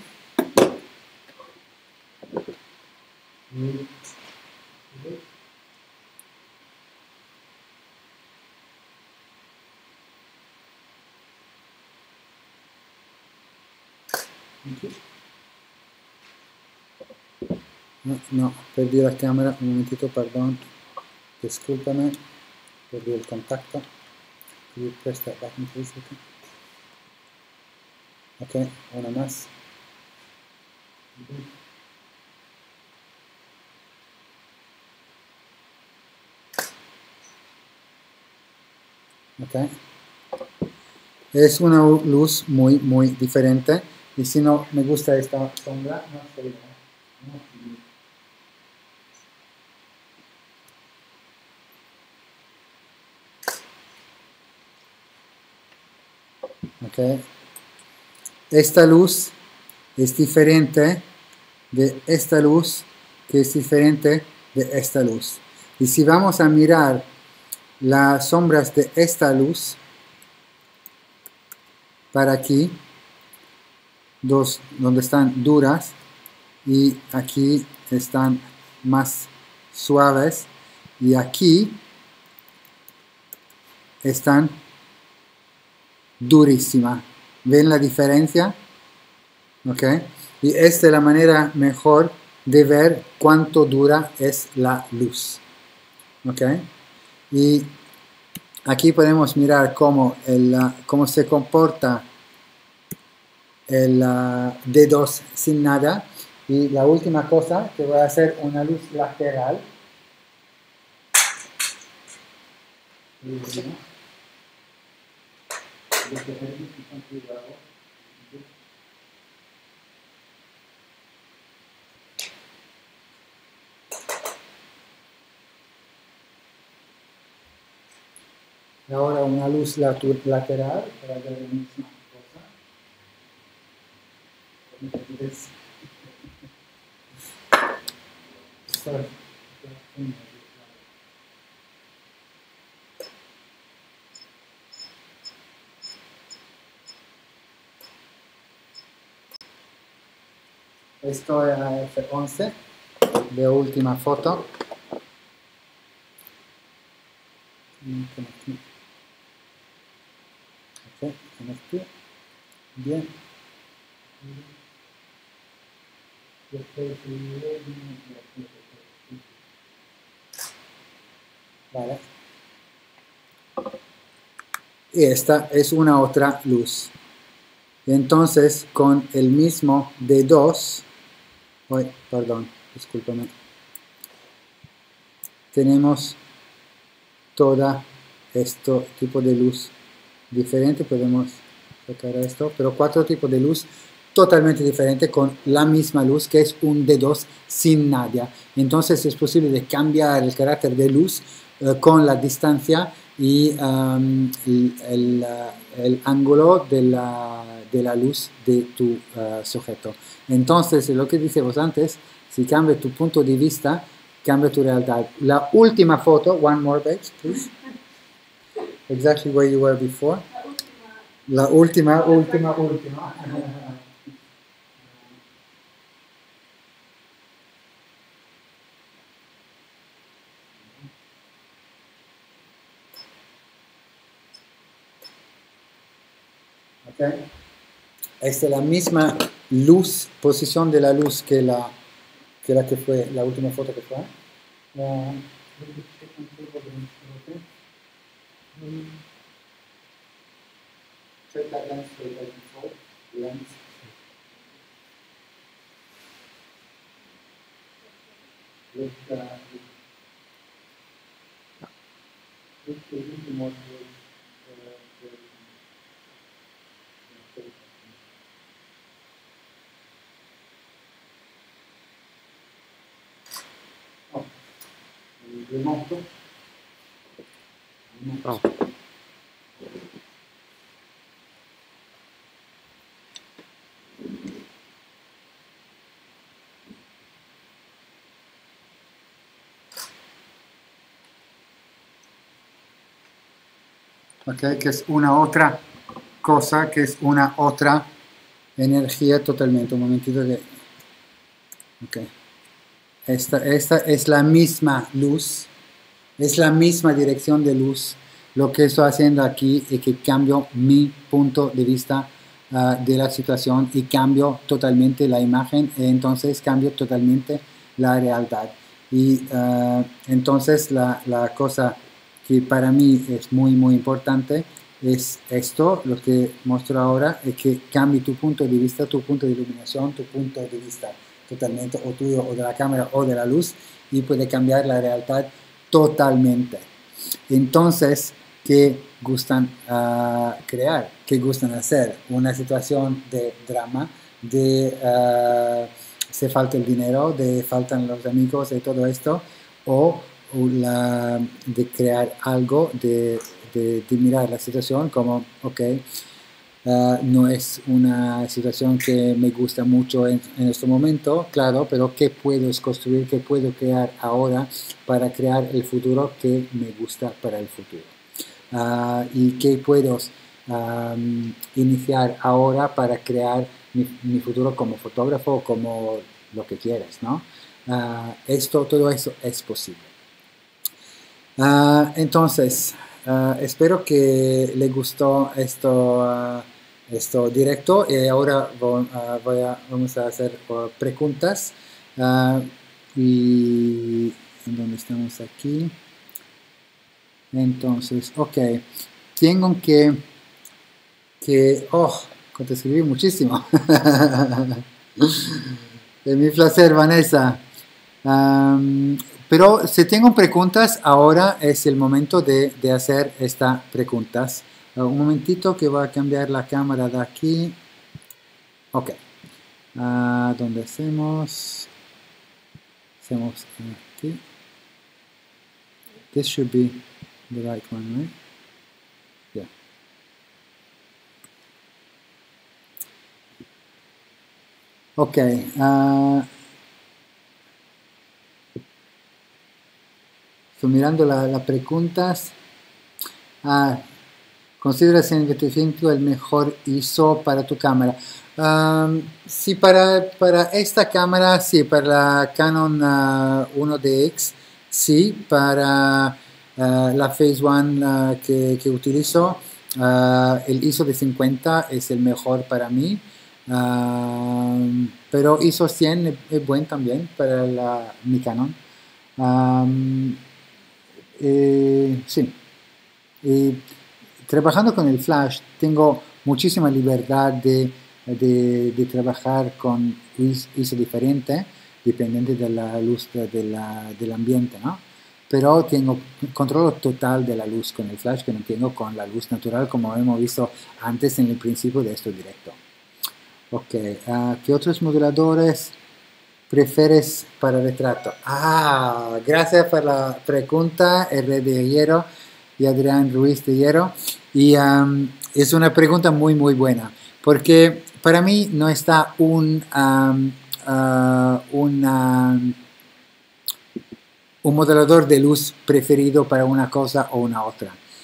No, no, perdí la cámara, un momentito, perdón. Discúlpame, perdí el contacto. Could you press that button, please? Okay. Ok, una más. Ok. Es una luz muy, muy diferente. Y si no me gusta esta sombra, no estoy bien. Ok. Esta luz es diferente de esta luz, que es diferente de esta luz. Y si vamos a mirar las sombras de esta luz, para aquí, dos, donde están duras, y aquí están más suaves, y aquí están durísimas. ¿Ven la diferencia? ¿Ok? Y esta es la manera mejor de ver cuánto dura es la luz. ¿Ok? Y aquí podemos mirar cómo, el, cómo se comporta el uh, D dos sin nada. Y la última cosa, que voy a hacer una luz lateral. Y ahora una luz lateral para ver la misma cosa. Esto es a F once, de última foto. Ok, conecté. Bien. Vale. Y esta es una otra luz. Entonces, con el mismo D dos, oh, perdón, discúlpame, tenemos todo este tipo de luz diferente. Podemos sacar esto, pero cuatro tipos de luz totalmente diferentes con la misma luz, que es un D dos sin nada. Entonces es posible de cambiar el carácter de luz uh, con la distancia y um, el, el, uh, el ángulo de la, de la luz de tu uh, sujeto. Entonces, lo que decíamos antes, si cambia tu punto de vista, cambia tu realidad. La última foto, one more, babes, please. Exactly where you were before. La última, última, última. Okay. Esta es la misma luz, posición de la luz que la que, la que fue la última foto que fue. Uh, check that lens for the control. Lens. Look, uh, look, look, look more towards uh, the oh, remoto. Oh. Okay, que es una otra cosa, que es una otra energía totalmente. Un momentito de... Ok. Esta, esta es la misma luz, es la misma dirección de luz. Lo que estoy haciendo aquí es que cambio mi punto de vista uh, de la situación y cambio totalmente la imagen, y entonces cambio totalmente la realidad. Y uh, entonces la, la cosa que para mí es muy muy importante es esto, lo que muestro ahora, es que cambie tu punto de vista, tu punto de iluminación, tu punto de vista totalmente, o tuyo, o de la cámara, o de la luz, y puede cambiar la realidad totalmente. Entonces, ¿qué gustan uh, crear? ¿Qué gustan hacer? Una situación de drama, de uh, se falta el dinero, de faltan los amigos, de todo esto, o, o la, de crear algo, de, de, de mirar la situación como, ok, Uh, no es una situación que me gusta mucho en, en este momento, claro, pero ¿qué puedo construir, qué puedo crear ahora para crear el futuro que me gusta para el futuro? Uh, y qué puedo um, iniciar ahora para crear mi, mi futuro como fotógrafo, como lo que quieras, ¿no? Uh, esto, todo eso es posible. Uh, entonces, uh, espero que le gustó esto, uh, esto directo, y ahora voy, uh, voy a, vamos a hacer uh, preguntas. Uh, y ¿en dónde estamos aquí? Entonces, ok, tengo que, que oh, te escribí muchísimo. Es mi placer, Vanessa. Um, pero si tengo preguntas, ahora es el momento de, de hacer estas preguntas. Uh, un momentito que voy a cambiar la cámara de aquí. Ok. Uh, ¿Dónde hacemos? Hacemos aquí. This should be the right one, right? Yeah. Ok. Uh, estoy mirando las la preguntas. Ah, ¿consideras el veinticinco el mejor I S O para tu cámara? Um, sí, para, para esta cámara, sí, para la Canon uh, uno D X, sí, para uh, la Phase One uh, que, que utilizo, uh, el I S O de cincuenta es el mejor para mí, uh, pero I S O cien es, es bueno también para la, mi Canon. Um, eh, sí. Y trabajando con el flash tengo muchísima libertad de, de, de trabajar con I S O diferente, dependiente de la luz de, de la, del ambiente, ¿no? Pero tengo control total de la luz con el flash que no tengo con la luz natural, como hemos visto antes en el principio de este directo. Ok, uh, ¿qué otros moduladores prefieres para retrato? Ah, gracias por la pregunta, R de Hierro y Adrián Ruiz de Hierro. Y um, es una pregunta muy, muy buena, porque para mí no está un, um, uh, una, un modelador de luz preferido para una cosa o una otra.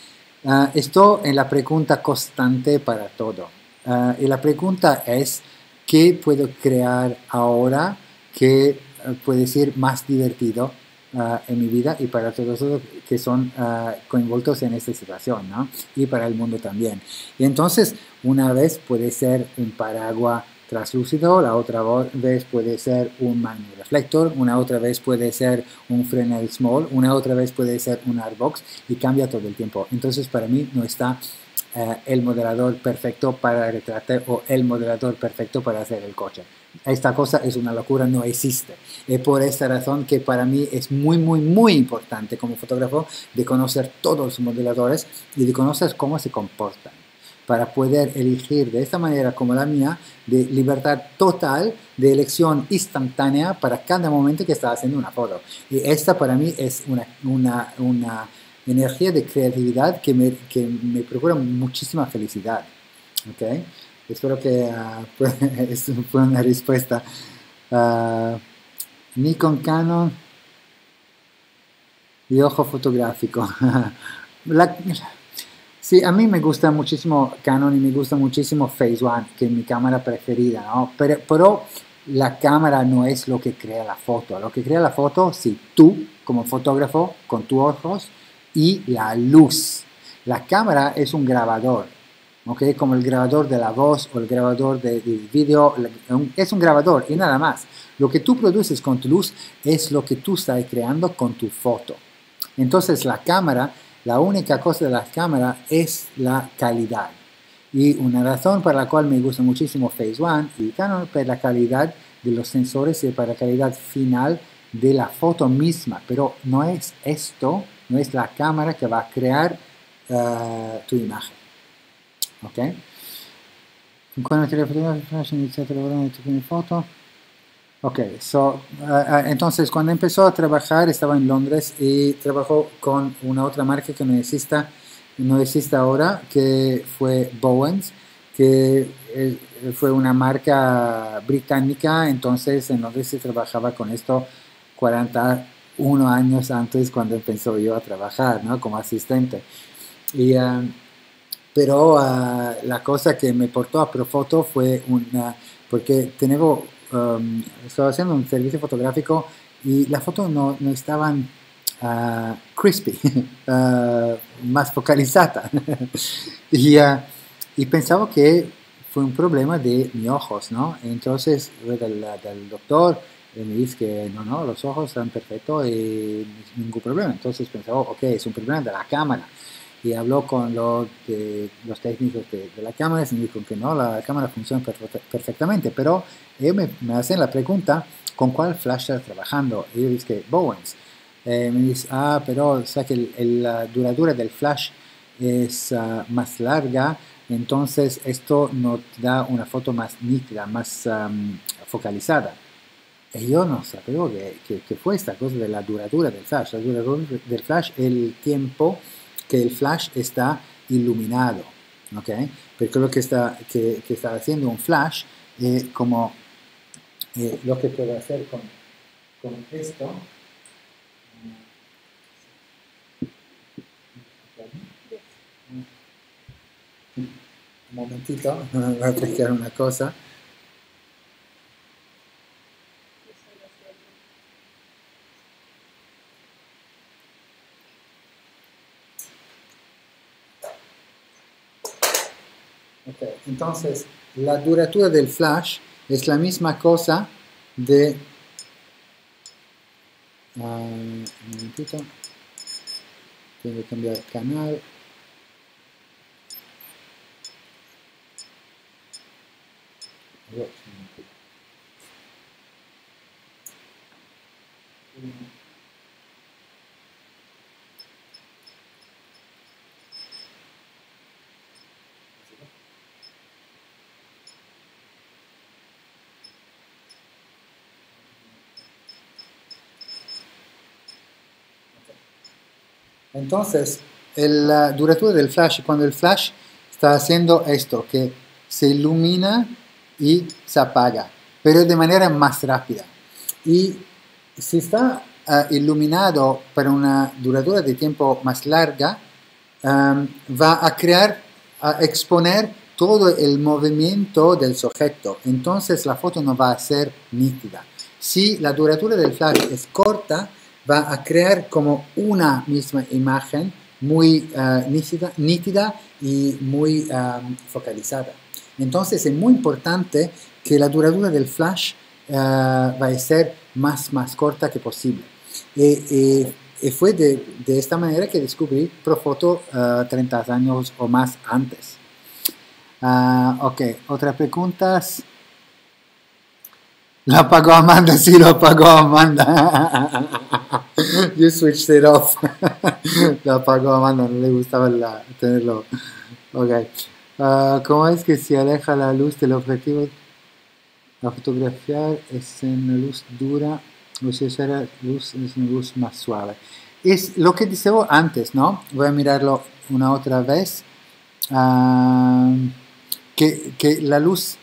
Uh, esto es la pregunta constante para todo. Uh, y la pregunta es, ¿qué puedo crear ahora que uh, puede ser más divertido uh, en mi vida y para todos los que son uh, coinvoltos en esta situación, ¿no? Y para el mundo también. Y entonces, una vez puede ser un paraguas translúcido, la otra vez puede ser un magnireflector, una otra vez puede ser un Fresnel Small, una otra vez puede ser un Artbox y cambia todo el tiempo. Entonces para mí no está eh, el modelador perfecto para el retrato o el modelador perfecto para hacer el coche. Esta cosa es una locura, no existe. Es por esta razón que para mí es muy, muy, muy importante como fotógrafo de conocer todos los modeladores y de conocer cómo se comportan, para poder elegir de esta manera como la mía, de libertad total, de elección instantánea para cada momento que está haciendo una foto. Y esta para mí es una, una, una energía de creatividad que me, que me procura muchísima felicidad. ¿Okay? Espero que uh, esto fue una respuesta. Uh, Nikon, Canon y ojo fotográfico. la, Sí, a mí me gusta muchísimo Canon y me gusta muchísimo Phase One, que es mi cámara preferida, ¿no? Pero, pero la cámara no es lo que crea la foto. Lo que crea la foto, sí, tú como fotógrafo, con tus ojos y la luz. La cámara es un grabador, ¿ok? Como el grabador de la voz o el grabador de, de video, es un grabador y nada más. Lo que tú produces con tu luz es lo que tú estás creando con tu foto. Entonces la cámara, la única cosa de la cámara es la calidad. Y una razón para la cual me gusta muchísimo Phase One y Canon por la calidad de los sensores y para la calidad final de la foto misma. Pero no es esto, no es la cámara que va a crear uh, tu imagen. ¿Ok? Cuando te flash iniciaste elaborando tu foto. Ok, so, uh, uh, entonces cuando empezó a trabajar estaba en Londres y trabajó con una otra marca que no existe, no existe ahora, que fue Bowens, que eh, fue una marca británica. Entonces en Londres se trabajaba con esto cuarenta y uno años antes cuando empezó yo a trabajar, ¿no? Como asistente. Y, uh, pero uh, la cosa que me portó a Profoto fue una, porque tenemos Um, estaba haciendo un servicio fotográfico y la foto no, no estaban uh, crispy, uh, más focalizada. y, uh, y pensaba que fue un problema de mis ojos, ¿no? Entonces, del, del doctor me dice que no, no, los ojos están perfectos y ningún problema. Entonces pensaba, ok, es un problema de la cámara. Y habló con los, de, los técnicos de, de la cámara y me dijo que no, la cámara funciona perfectamente, pero ellos me, me hacen la pregunta, ¿con cuál flash estás trabajando? Y yo dije que Bowens. Eh, me dice, ah, pero o sea que el, el, la duradura del flash es uh, más larga, entonces esto nos da una foto más nítida, más um, focalizada. Y yo no sabía que, que, que fue esta cosa de la duradura del flash. La duradura del flash es el tiempo que el flash está iluminado, ¿ok? Porque lo que está, que, que está haciendo un flash, eh, como eh, lo que puedo hacer con, con esto. Un momentito, voy a chequear una cosa. Okay. Entonces, la duratura del flash es la misma cosa de... Uh, un momentito. Tengo que cambiar canal. Entonces, el, la duratura del flash, cuando el flash está haciendo esto, que se ilumina y se apaga, pero de manera más rápida. Y si está uh, iluminado para una duratura de tiempo más larga, um, va a crear, a exponer todo el movimiento del sujeto. Entonces la foto no va a ser nítida. Si la duratura del flash es corta, va a crear como una misma imagen muy uh, nítida, nítida y muy um, focalizada. Entonces es muy importante que la duratura del flash uh, va a ser más, más corta que posible. Y, y, y fue de, de esta manera que descubrí Profoto uh, treinta años o más antes. Uh, ok, otras preguntas. Lo apagó Amanda, sí, lo apagó Amanda. You switched it off. Lo apagó Amanda, no le gustaba la, tenerlo. Ok. Uh, ¿Cómo es que se aleja la luz del objetivo a fotografiar? Es en luz dura, o si es luz, es una luz más suave. Es lo que decía antes, ¿no? Voy a mirarlo una otra vez. Uh, que, que la luz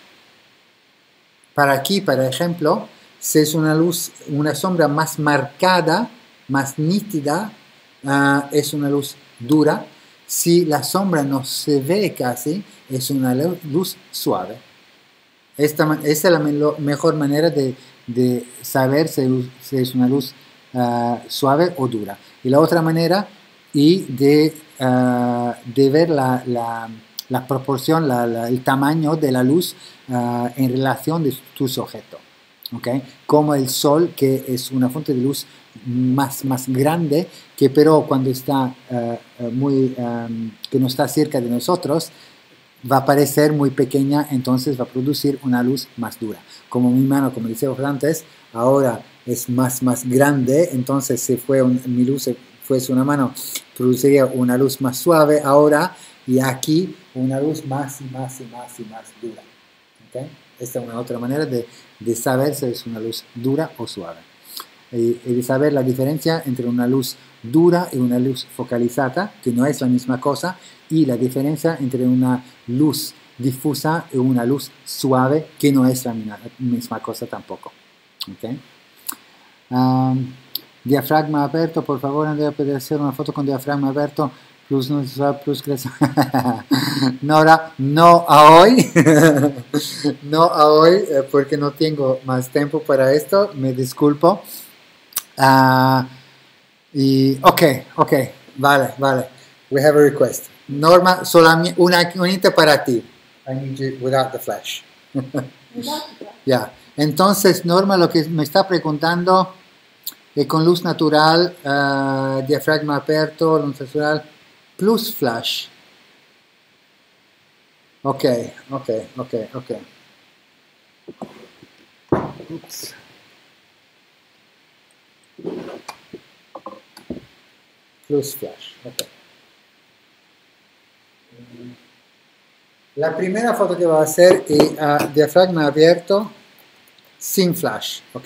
para aquí, por ejemplo, si es una luz, una sombra más marcada, más nítida, uh, es una luz dura. Si la sombra no se ve casi, es una luz suave. Esta, esta es la me mejor manera de, de saber si, si es una luz uh, suave o dura. Y la otra manera, y de, uh, de ver la, la, la proporción, la, la, el tamaño de la luz uh, en relación de tu sujeto. ¿Okay? Como el sol, que es una fuente de luz más, más grande, que pero cuando está uh, muy, um, que no está cerca de nosotros, va a parecer muy pequeña, entonces va a producir una luz más dura. Como mi mano, como decía antes, ahora es más, más grande, entonces si fue un, mi luz fuese una mano, produciría una luz más suave ahora, y aquí una luz más y más y más y más dura. ¿Okay? Esta es una otra manera de, de saber si es una luz dura o suave. Y, y de saber la diferencia entre una luz dura y una luz focalizada, que no es la misma cosa, y la diferencia entre una luz difusa y una luz suave, que no es la misma cosa tampoco. ¿Okay? Um, diafragma abierto, por favor, Andrea, ¿puede hacer una foto con diafragma abierto? Plus, no, plus, Nora, no a hoy, no a hoy, eh, porque no tengo más tiempo para esto, me disculpo. Uh, y, ok, ok, vale, vale. We have a request. Norma, solamente una unita para ti. I need you without the flash. Ya. Yeah. Entonces, Norma, lo que me está preguntando es con luz natural, uh, diafragma abierto, luz natural, plus flash. Ok, ok, ok, ok. Oops. Plus flash, ok. La primera foto que va a hacer es uh, diafragma abierto sin flash, ok.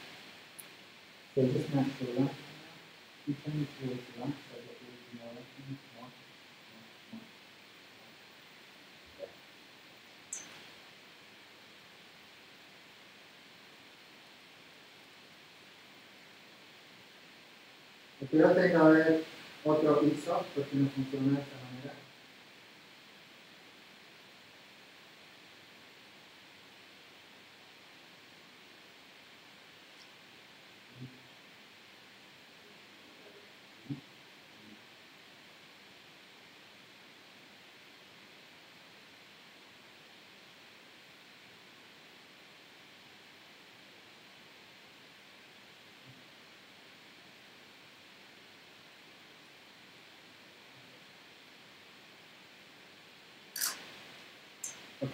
Espero que tenga ver otro piso porque no funciona de esta manera. Ok.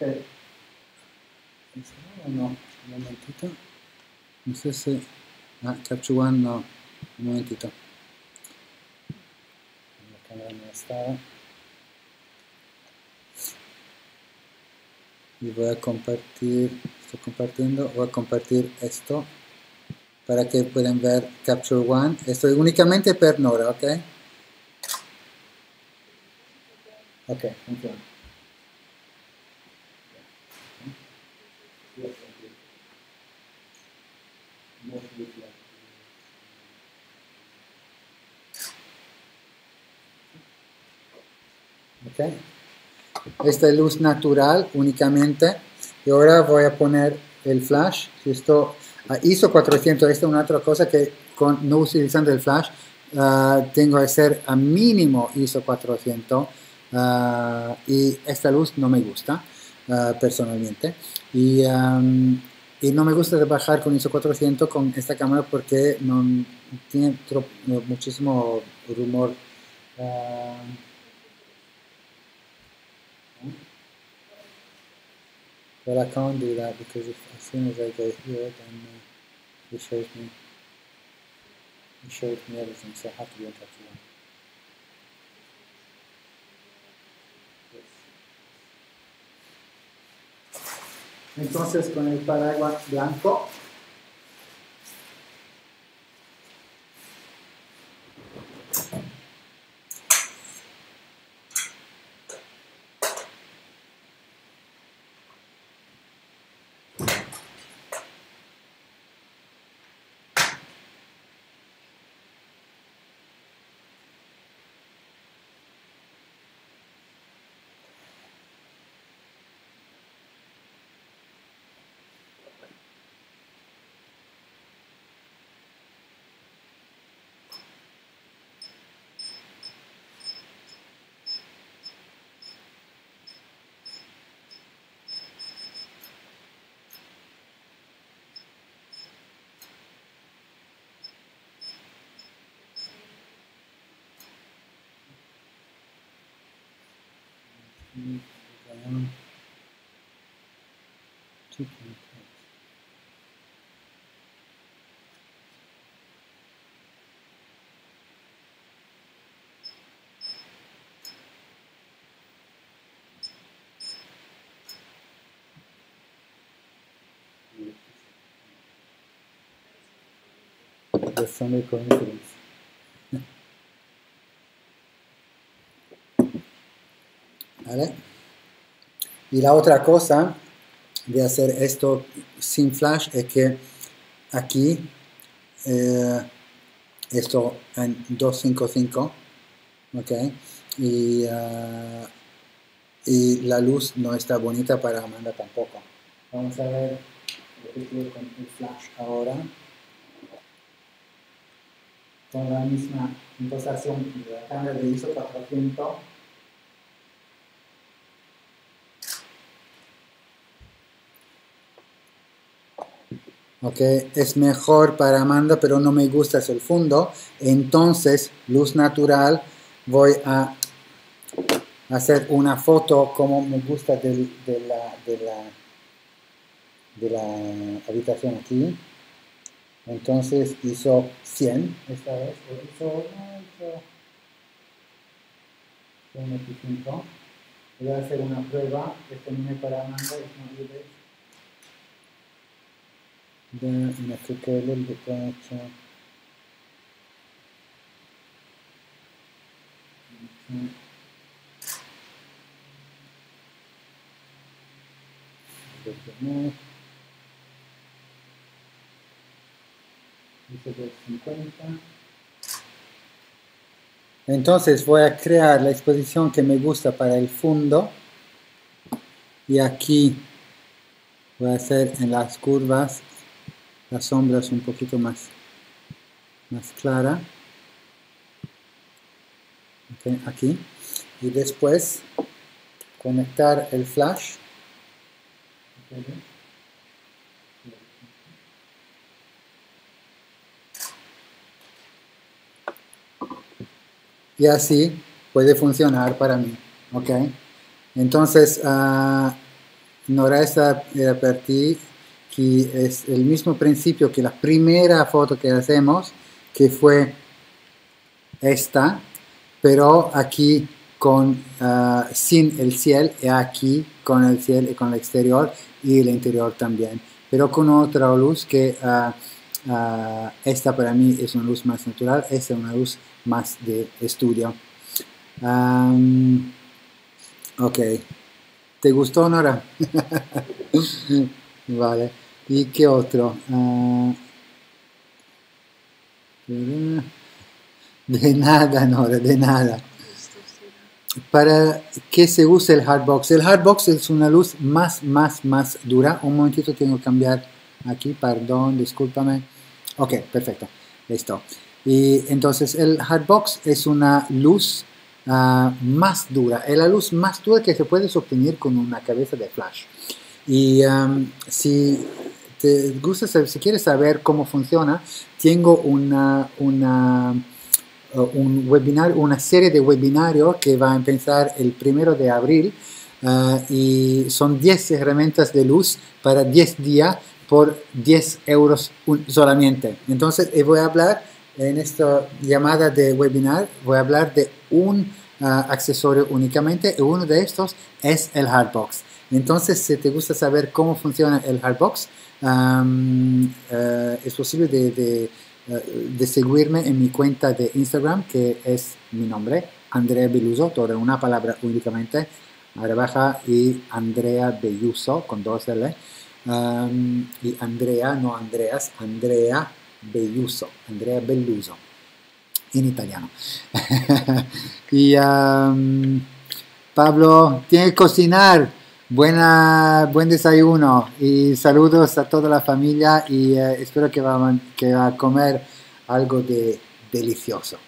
No, no, un momentito. No sé si... Ah, Capture One, no. Un momentito. La cámara no estaba. Y voy a compartir, estoy compartiendo, voy a compartir esto para que puedan ver Capture One. Esto es únicamente per Nora, ¿ok? Ok, funciona. ¿Ok? Esta es luz natural únicamente. Y ahora voy a poner el flash. Si esto, uh, I S O cuatrocientos, esta es una otra cosa que con, no utilizando el flash, uh, tengo que hacer a mínimo I S O cuatrocientos. Uh, y esta luz no me gusta uh, personalmente. Y, um, y no me gusta trabajar con I S O cuatrocientos con esta cámara porque no, tiene tro, muchísimo rumor. Uh, Well, I can't do that because if, as soon as I go here, then uh, it shows me it shows me everything, so I have to be on touch one. Yes. Entonces, con el paraguas blanco, um, two point eight. There's so many coincidences. ¿Vale? Y la otra cosa de hacer esto sin flash es que aquí eh, esto en doscientos cincuenta y cinco, ¿ok? Y, uh, y la luz no está bonita para Amanda tampoco. Vamos a ver lo que quiero con el flash ahora. Con la misma impostación de la cámara de I S O cuatrocientos. Ok, es mejor para Amanda, pero no me gusta el fondo. Entonces, luz natural, voy a hacer una foto como me gusta de, de, la, de, la, de la habitación aquí. Entonces hizo cien esta vez, o hizo, no, hizo ciento veinticinco. Voy a hacer una prueba, esto no es para Amanda, es una libre. De una que quede el detalle. Entonces voy a crear la exposición que me gusta para el fondo y aquí voy a hacer en las curvas las sombras un poquito más, más clara. Okay, aquí y después conectar el flash. Okay. Y así puede funcionar para mí, ok. Entonces uh, no resta repetir que es el mismo principio que la primera foto que hacemos, que fue esta, pero aquí con uh, sin el cielo y aquí con el cielo y con el exterior y el interior también, pero con otra luz que uh, uh, esta para mí es una luz más natural, esta es una luz más de estudio. Um, ok, ¿te gustó, Nora? Vale, ¿y qué otro? Uh, de nada, Nora, de nada. ¿para qué se usa el hardbox? El hardbox es una luz más, más, más dura. Un momentito, tengo que cambiar aquí, perdón, discúlpame. Ok, perfecto, listo. Y entonces el hardbox es una luz uh, más dura, es la luz más dura que se puede obtener con una cabeza de flash. Y um, si te gusta saber, si quieres saber cómo funciona, tengo una, una uh, un webinar, una serie de webinarios que va a empezar el primero de abril uh, y son diez herramientas de luz para diez días por diez euros un, solamente. Entonces eh, voy a hablar en esta llamada de webinar, voy a hablar de un uh, accesorio únicamente y uno de estos es el hardbox. Entonces, si te gusta saber cómo funciona el hardbox, um, uh, es posible de, de, uh, de seguirme en mi cuenta de Instagram, que es mi nombre, Andrea Belluso, toda una palabra únicamente, ahora baja, y Andrea Belluso, con dos L, um, y Andrea, no Andreas, Andrea Belluso, Andrea Belluso, en italiano. Y um, Pablo, tiene que cocinar. Buena, buen desayuno y saludos a toda la familia y eh, espero que va, que va a comer algo de delicioso.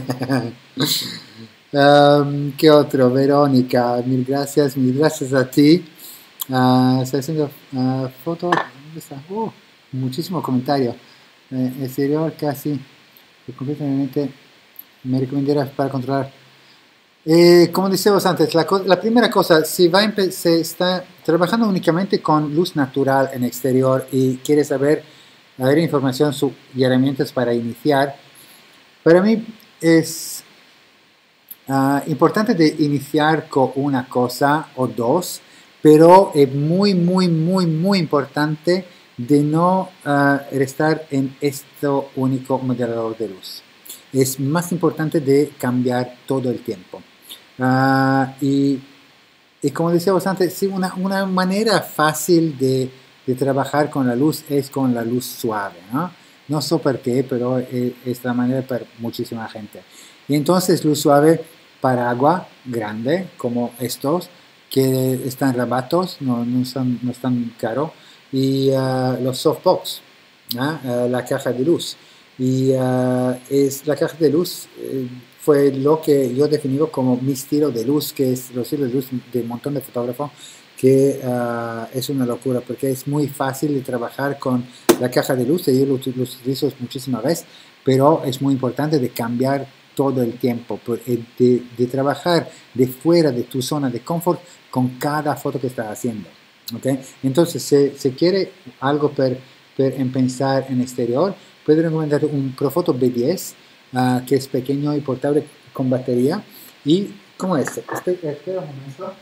um, ¿Qué otro? Verónica, mil gracias, mil gracias a ti. Uh, estoy haciendo uh, foto. ¿Dónde está? Uh, muchísimo comentario. Eh, exterior casi completamente me recomendaría para controlar. Eh, como decíamos antes, la, la primera cosa, si va se está trabajando únicamente con luz natural en exterior y quiere saber, ver información sobre herramientas para iniciar, para mí es uh, importante de iniciar con una cosa o dos, pero es muy, muy, muy, muy importante de no uh, estar en este único modelador de luz. Es más importante de cambiar todo el tiempo. Uh, y, y como decíamos antes, sí, una, una manera fácil de, de trabajar con la luz es con la luz suave, ¿no? No sé por qué, pero es, es la manera para muchísima gente. Y entonces luz suave para agua grande, como estos, que están rabatos, no, no, son, no están caros, y uh, los softbox, ¿no? uh, la caja de luz. Y uh, es la caja de luz. Eh, fue lo que yo definido como mi estilo de luz, que es el estilo de luz de un montón de fotógrafos, que uh, es una locura, porque es muy fácil de trabajar con la caja de luz, y yo lo, lo utilizo muchísimas veces, pero es muy importante de cambiar todo el tiempo, de, de trabajar de fuera de tu zona de confort con cada foto que estás haciendo. ¿Okay? Entonces, si, si quiere algo para pensar en exterior, puedo recomendar un Profoto B diez, Uh, que es pequeño y portable con batería, y como este, este espera un momento,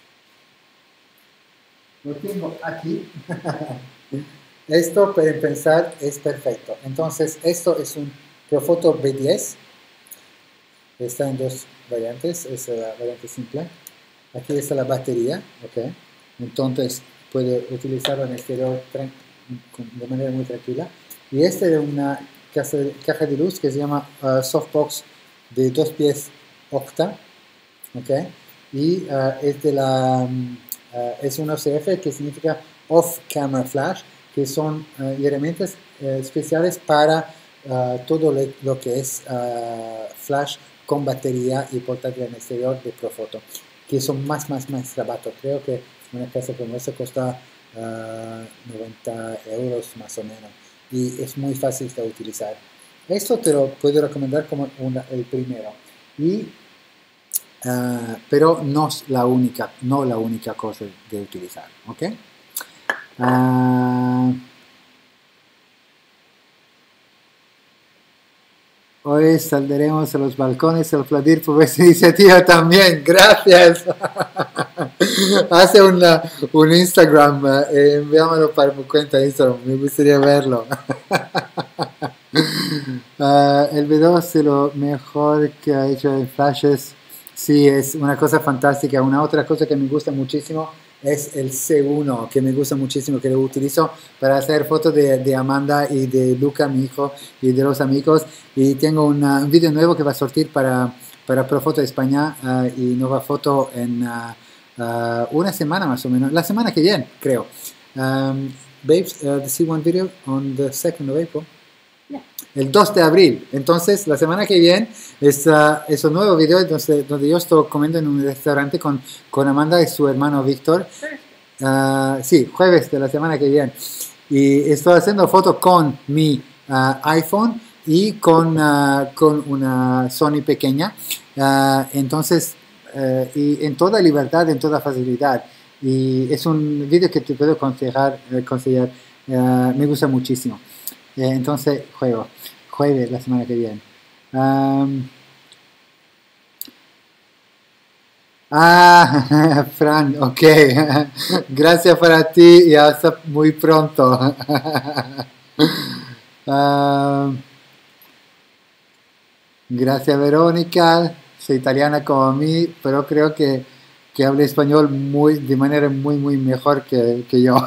lo tengo aquí. Esto para empezar es perfecto. Entonces esto es un Profoto B diez, está en dos variantes, es la variante simple, aquí está la batería, okay. Entonces puede utilizarlo en exterior de manera muy tranquila, y este es una caja de luz que se llama uh, softbox de dos pies octa, ¿okay? Y uh, es de la um, uh, es un O C F, que significa off camera flash, que son uh, herramientas uh, especiales para uh, todo le, lo que es uh, flash con batería y portátil en exterior de Profoto, que son más más más baratos. Creo que una casa como esta cuesta uh, noventa euros más o menos, y es muy fácil de utilizar. Esto te lo puedo recomendar como una, el primero, y, uh, pero no es la única, no la única cosa de utilizar, ¿ok? Uh, hoy saldremos a los balcones a aplaudir por esta iniciativa también. Gracias. Hace una, un Instagram, eh, enviámoslo para mi cuenta de Instagram, me gustaría verlo. uh, el B dos es lo mejor que ha hecho en flashes. Sí, es una cosa fantástica. Una otra cosa que me gusta muchísimo es el C uno, que me gusta muchísimo, que lo utilizo para hacer fotos de, de Amanda y de Luca, mi hijo, y de los amigos. Y tengo una, un video nuevo que va a sortir para para Profoto España uh, y nueva foto en uh, uh, una semana más o menos, la semana que viene, creo. Um, babes, uh, see one video on the second of April. Yeah. El dos de abril. Entonces, la semana que viene es, uh, es un nuevo video donde, donde yo estoy comiendo en un restaurante con, con Amanda y su hermano Víctor. Uh, sí, jueves de la semana que viene. Y estoy haciendo fotos con mi uh, iPhone y con, uh, con una Sony pequeña. Uh, entonces, uh, y en toda libertad, en toda facilidad. Y es un video que te puedo aconsejar, aconsejar. Uh, me gusta muchísimo. Uh, entonces, juego. Jueves la semana que viene. Um, ah, Fran, ok. Gracias para ti y hasta muy pronto. uh, gracias, Verónica. Soy italiana como mí, pero creo que, que habla español muy, de manera muy, muy mejor que, que yo.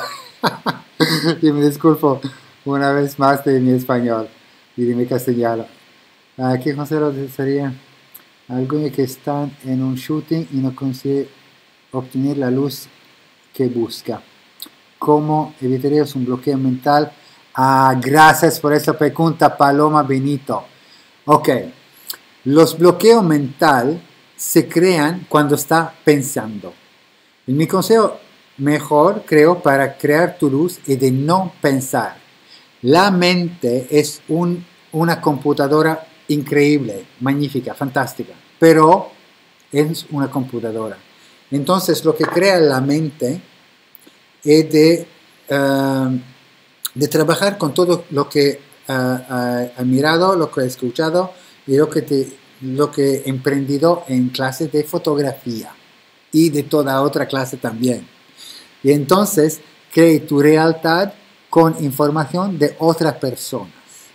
Y me disculpo una vez más de mi español y de mi castellano. Uh, ¿Qué consejo sería? Algunos que están en un shooting y no consiguen obtener la luz que busca. ¿Cómo evitarías un bloqueo mental? Ah, gracias por esa pregunta, Paloma Benito. Ok, los bloqueos mentales se crean cuando está pensando. Y mi consejo mejor, creo, para crear tu luz es de no pensar. La mente es un, una computadora increíble, magnífica, fantástica, pero es una computadora. Entonces, lo que crea la mente es de, uh, de trabajar con todo lo que uh, uh, ha mirado, lo que he escuchado y lo que, te, lo que he emprendido en clases de fotografía y de toda otra clase también. Y entonces, cree tu realidad con información de otras personas.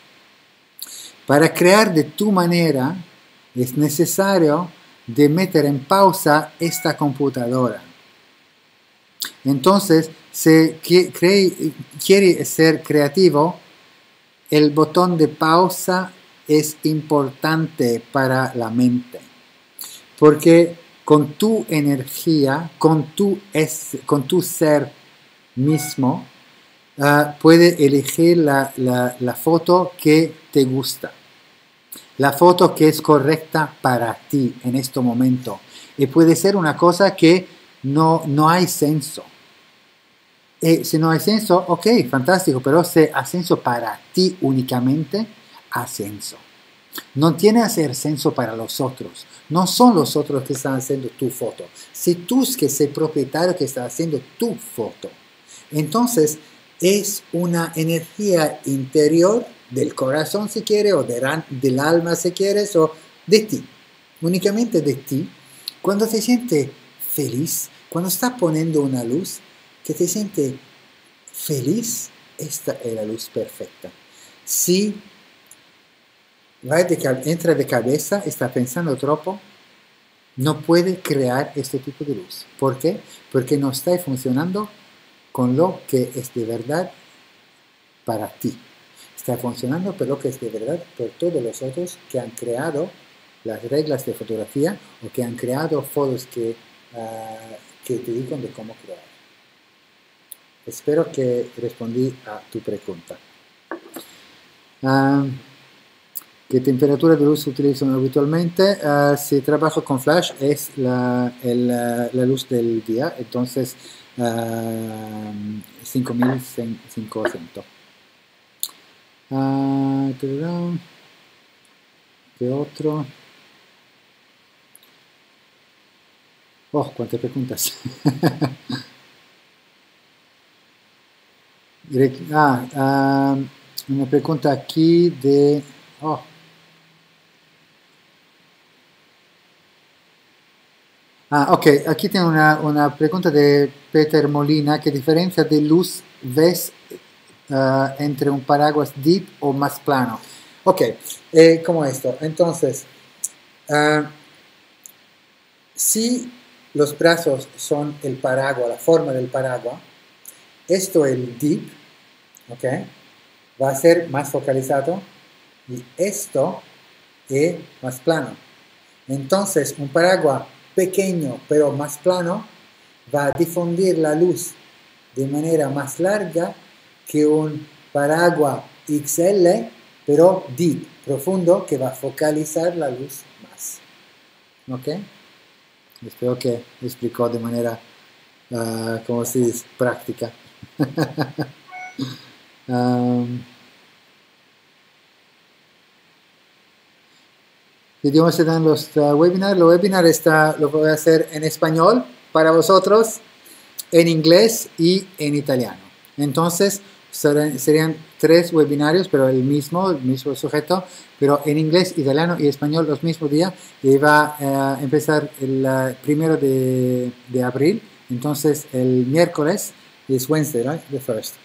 Para crear de tu manera es necesario de meter en pausa esta computadora. Entonces, si quiere ser creativo, el botón de pausa es importante para la mente. Porque con tu energía, con tu, es, con tu ser mismo, Uh, puede elegir la, la, la foto que te gusta, la foto que es correcta para ti en este momento. Y puede ser una cosa que no, no hay senso. Y si no hay senso, ok, fantástico, pero si hay senso para ti únicamente, hay senso. No tiene que hacer senso para los otros. No son los otros que están haciendo tu foto. Si tú es que eres propietario que está haciendo tu foto, entonces es una energía interior del corazón si quieres, o de, del alma si quieres, o de ti, únicamente de ti. Cuando te sientes feliz, cuando estás poniendo una luz que te siente feliz, esta es la luz perfecta. Si va de, entra de cabeza, está pensando troppo, no puede crear este tipo de luz. ¿Por qué? Porque no está funcionando con lo que es de verdad para ti. Está funcionando por lo que es de verdad por todos los otros que han creado las reglas de fotografía o que han creado fotos que, uh, que te digan de cómo crear. Espero que respondí a tu pregunta. Uh, ¿Qué temperatura de luz se utiliza habitualmente? Uh, si trabajo con flash es la, el, la luz del día, entonces Uh, cinco mil cincuecientos. Uh, ¿Qué otro? Oh, cuántas preguntas. ah, uh, una pregunta aquí de... Oh. Ah, ok, aquí tengo una, una pregunta de Peter Molina. ¿Qué diferencia de luz ves uh, entre un paraguas deep o más plano? Ok, eh, como esto. Entonces, uh, si los brazos son el paraguas, la forma del paraguas, esto es el deep, ok, va a ser más focalizado y esto es más plano. Entonces, un paraguas pequeño pero más plano va a difundir la luz de manera más larga que un paraguas X L, pero deep, profundo, que va a focalizar la luz más. ¿Ok? Espero que explicó de manera, uh, como se dice, práctica. um, idiomas se dan los uh, webinars. Los webinars está, lo voy a hacer en español para vosotros, en inglés y en italiano. Entonces, serán, serían tres webinarios, pero el mismo, el mismo sujeto, pero en inglés, italiano y español los mismos días. Y va a empezar el uh, primero de, de abril. Entonces, el miércoles es Wednesday, right? The first.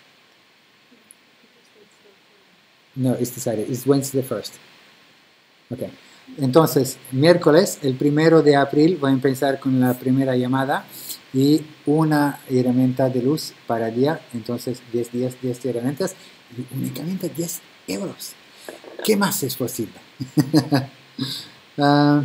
No, it's decided. It's Wednesday the first. Ok. Entonces, miércoles, el primero de abril, voy a empezar con la primera llamada y una herramienta de luz para día. Entonces, diez días, diez herramientas y únicamente diez euros. ¿Qué más es posible? uh,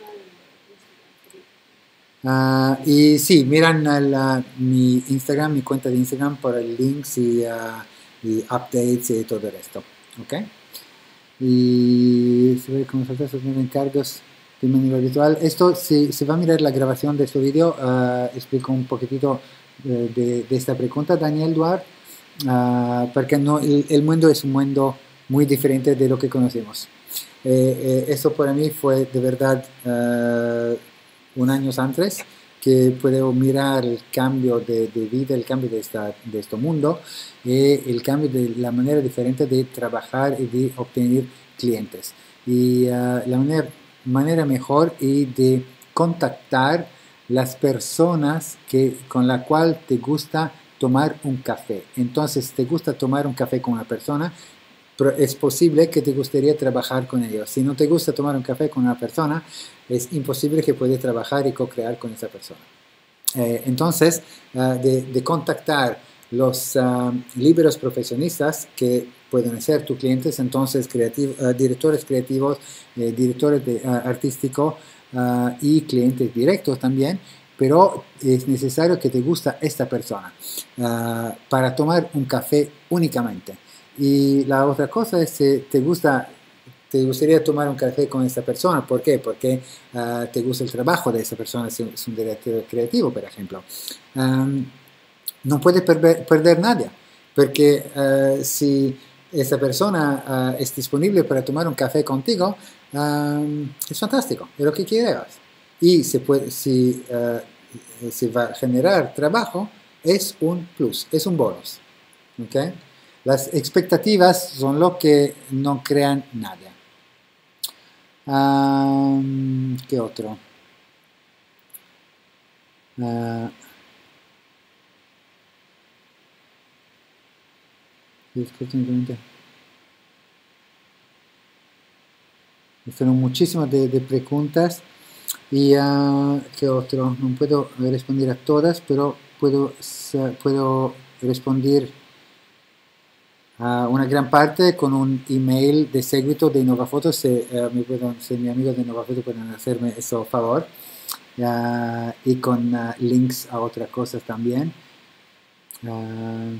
uh, y sí, miran la, mi Instagram, mi cuenta de Instagram por el links y, uh, y updates y todo esto. ¿Ok? Y se ve cómo falta esos encargos de manera virtual. Esto, si se va a mirar la grabación de este video, uh, explico un poquitito de, de, de esta pregunta, Daniel Duarte, uh, porque no, el, el mundo es un mundo muy diferente de lo que conocemos. Eh, eh, esto para mí fue de verdad uh, un año antes que puedo mirar el cambio de, de vida, el cambio de, esta, de este mundo, eh, el cambio de la manera diferente de trabajar y de obtener clientes. Y uh, la manera, manera mejor y de contactar las personas que, con la cual te gusta tomar un café. Entonces, te gusta tomar un café con una persona, pero es posible que te gustaría trabajar con ellos. Si no te gusta tomar un café con una persona, es imposible que puedas trabajar y co-crear con esa persona. Eh, entonces, uh, de, de contactar los uh, libros profesionistas que pueden ser tus clientes, entonces creativ uh, directores creativos, eh, directores de, uh, artísticos uh, y clientes directos también, pero es necesario que te gusta esta persona uh, para tomar un café únicamente. Y la otra cosa es que te gusta, te gustaría tomar un café con esta persona. ¿Por qué? Porque uh, te gusta el trabajo de esa persona, si es un director creativo, por ejemplo. Um, no puedes perder, perder nada, porque uh, si esa persona uh, es disponible para tomar un café contigo, um, es fantástico, es lo que quieres. Y se puede, si uh, se va a generar trabajo, es un plus, es un bonus. ¿Okay? Las expectativas son lo que no crean nada. Um, ¿Qué otro? Uh, fueron muchísimas de, de preguntas. Y uh, ¿qué otro? No puedo responder a todas, pero puedo, puedo responder a una gran parte con un email de seguito de Innovafoto. Se, uh, mi, perdón, si mi amigo de Innovafoto pueden hacerme eso favor. Uh, y con uh, links a otras cosas también. Uh,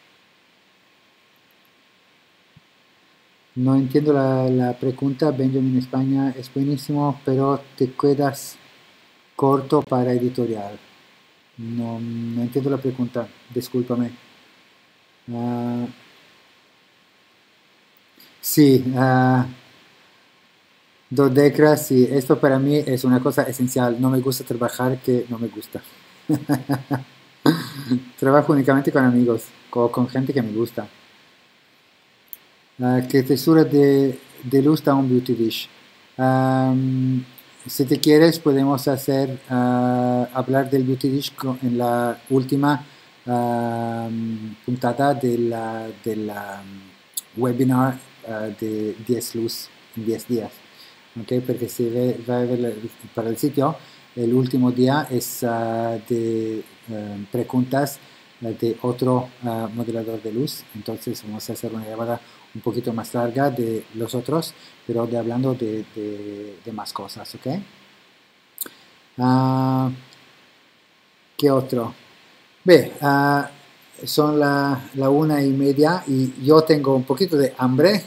no entiendo la, la pregunta. Benjamin España es buenísimo, pero te quedas corto para editorial. No, no entiendo la pregunta, discúlpame. Uh, sí, uh, Dodecra, sí, esto para mí es una cosa esencial. No me gusta trabajar que no me gusta. Trabajo únicamente con amigos, o con gente que me gusta. Uh, ¿Qué textura de, de luz da un beauty dish? Um, si te quieres, podemos hacer uh, hablar del beauty dish en la última uh, puntada de la, de la webinar uh, de diez luz en diez días. ¿Okay? Porque si ve, va a ver para el sitio, el último día es uh, de uh, preguntas de otro uh, modelador de luz. Entonces vamos a hacer una llamada un poquito más larga de los otros, pero de hablando de, de, de más cosas, ¿ok? Uh, ¿Qué otro? Ve, uh, son la, la una y media y yo tengo un poquito de hambre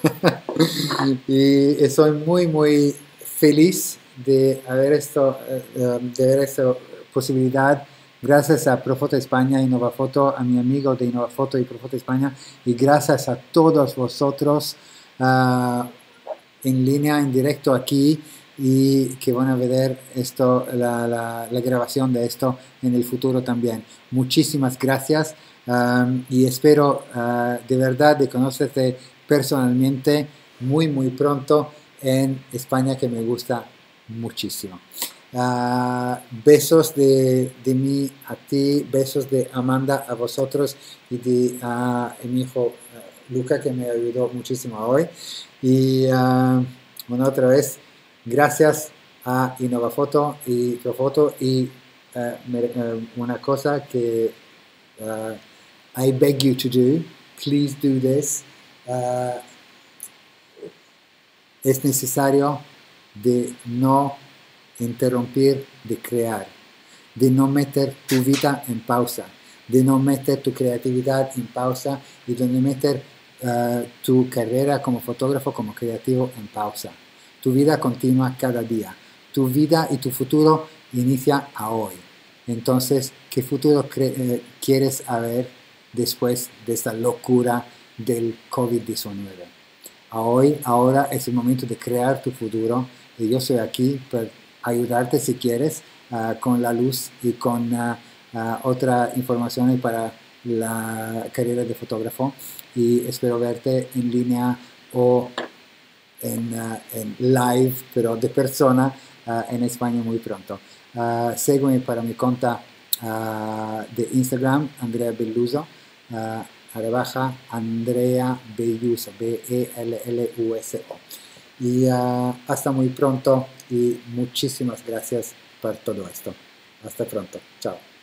y estoy muy muy feliz de haber esto, uh, de ver esta posibilidad gracias a Profoto España y Innovafoto, a mi amigo de Innovafoto y Profoto España, y gracias a todos vosotros uh, en línea, en directo aquí, y que van a ver esto, la, la, la grabación de esto en el futuro también. Muchísimas gracias um, y espero uh, de verdad de conocerte personalmente muy muy pronto en España, que me gusta muchísimo. Uh, besos de, de mí a ti, besos de Amanda a vosotros y de uh, mi hijo uh, Luca, que me ayudó muchísimo hoy. Y uh, bueno, otra vez, gracias a Innovafoto y Profoto. Y uh, me, uh, una cosa que uh, I beg you to do, please do this. Uh, es necesario de no interrumpir de crear, de no meter tu vida en pausa, de no meter tu creatividad en pausa y de no meter uh, tu carrera como fotógrafo, como creativo en pausa. Tu vida continúa cada día. Tu vida y tu futuro inicia a hoy. Entonces, ¿qué futuro eh, quieres haber después de esta locura del COVID diecinueve? A hoy, ahora es el momento de crear tu futuro y yo estoy aquí para ayudarte si quieres uh, con la luz y con uh, uh, otra información para la carrera de fotógrafo, y espero verte en línea o en, uh, en live, pero de persona uh, en España muy pronto. Uh, sígueme para mi cuenta uh, de Instagram, Andrea Belluso, uh, rebaja Andrea Belluso, B E L L U S O. Y uh, hasta muy pronto y muchísimas gracias por todo esto. Hasta pronto. Chao.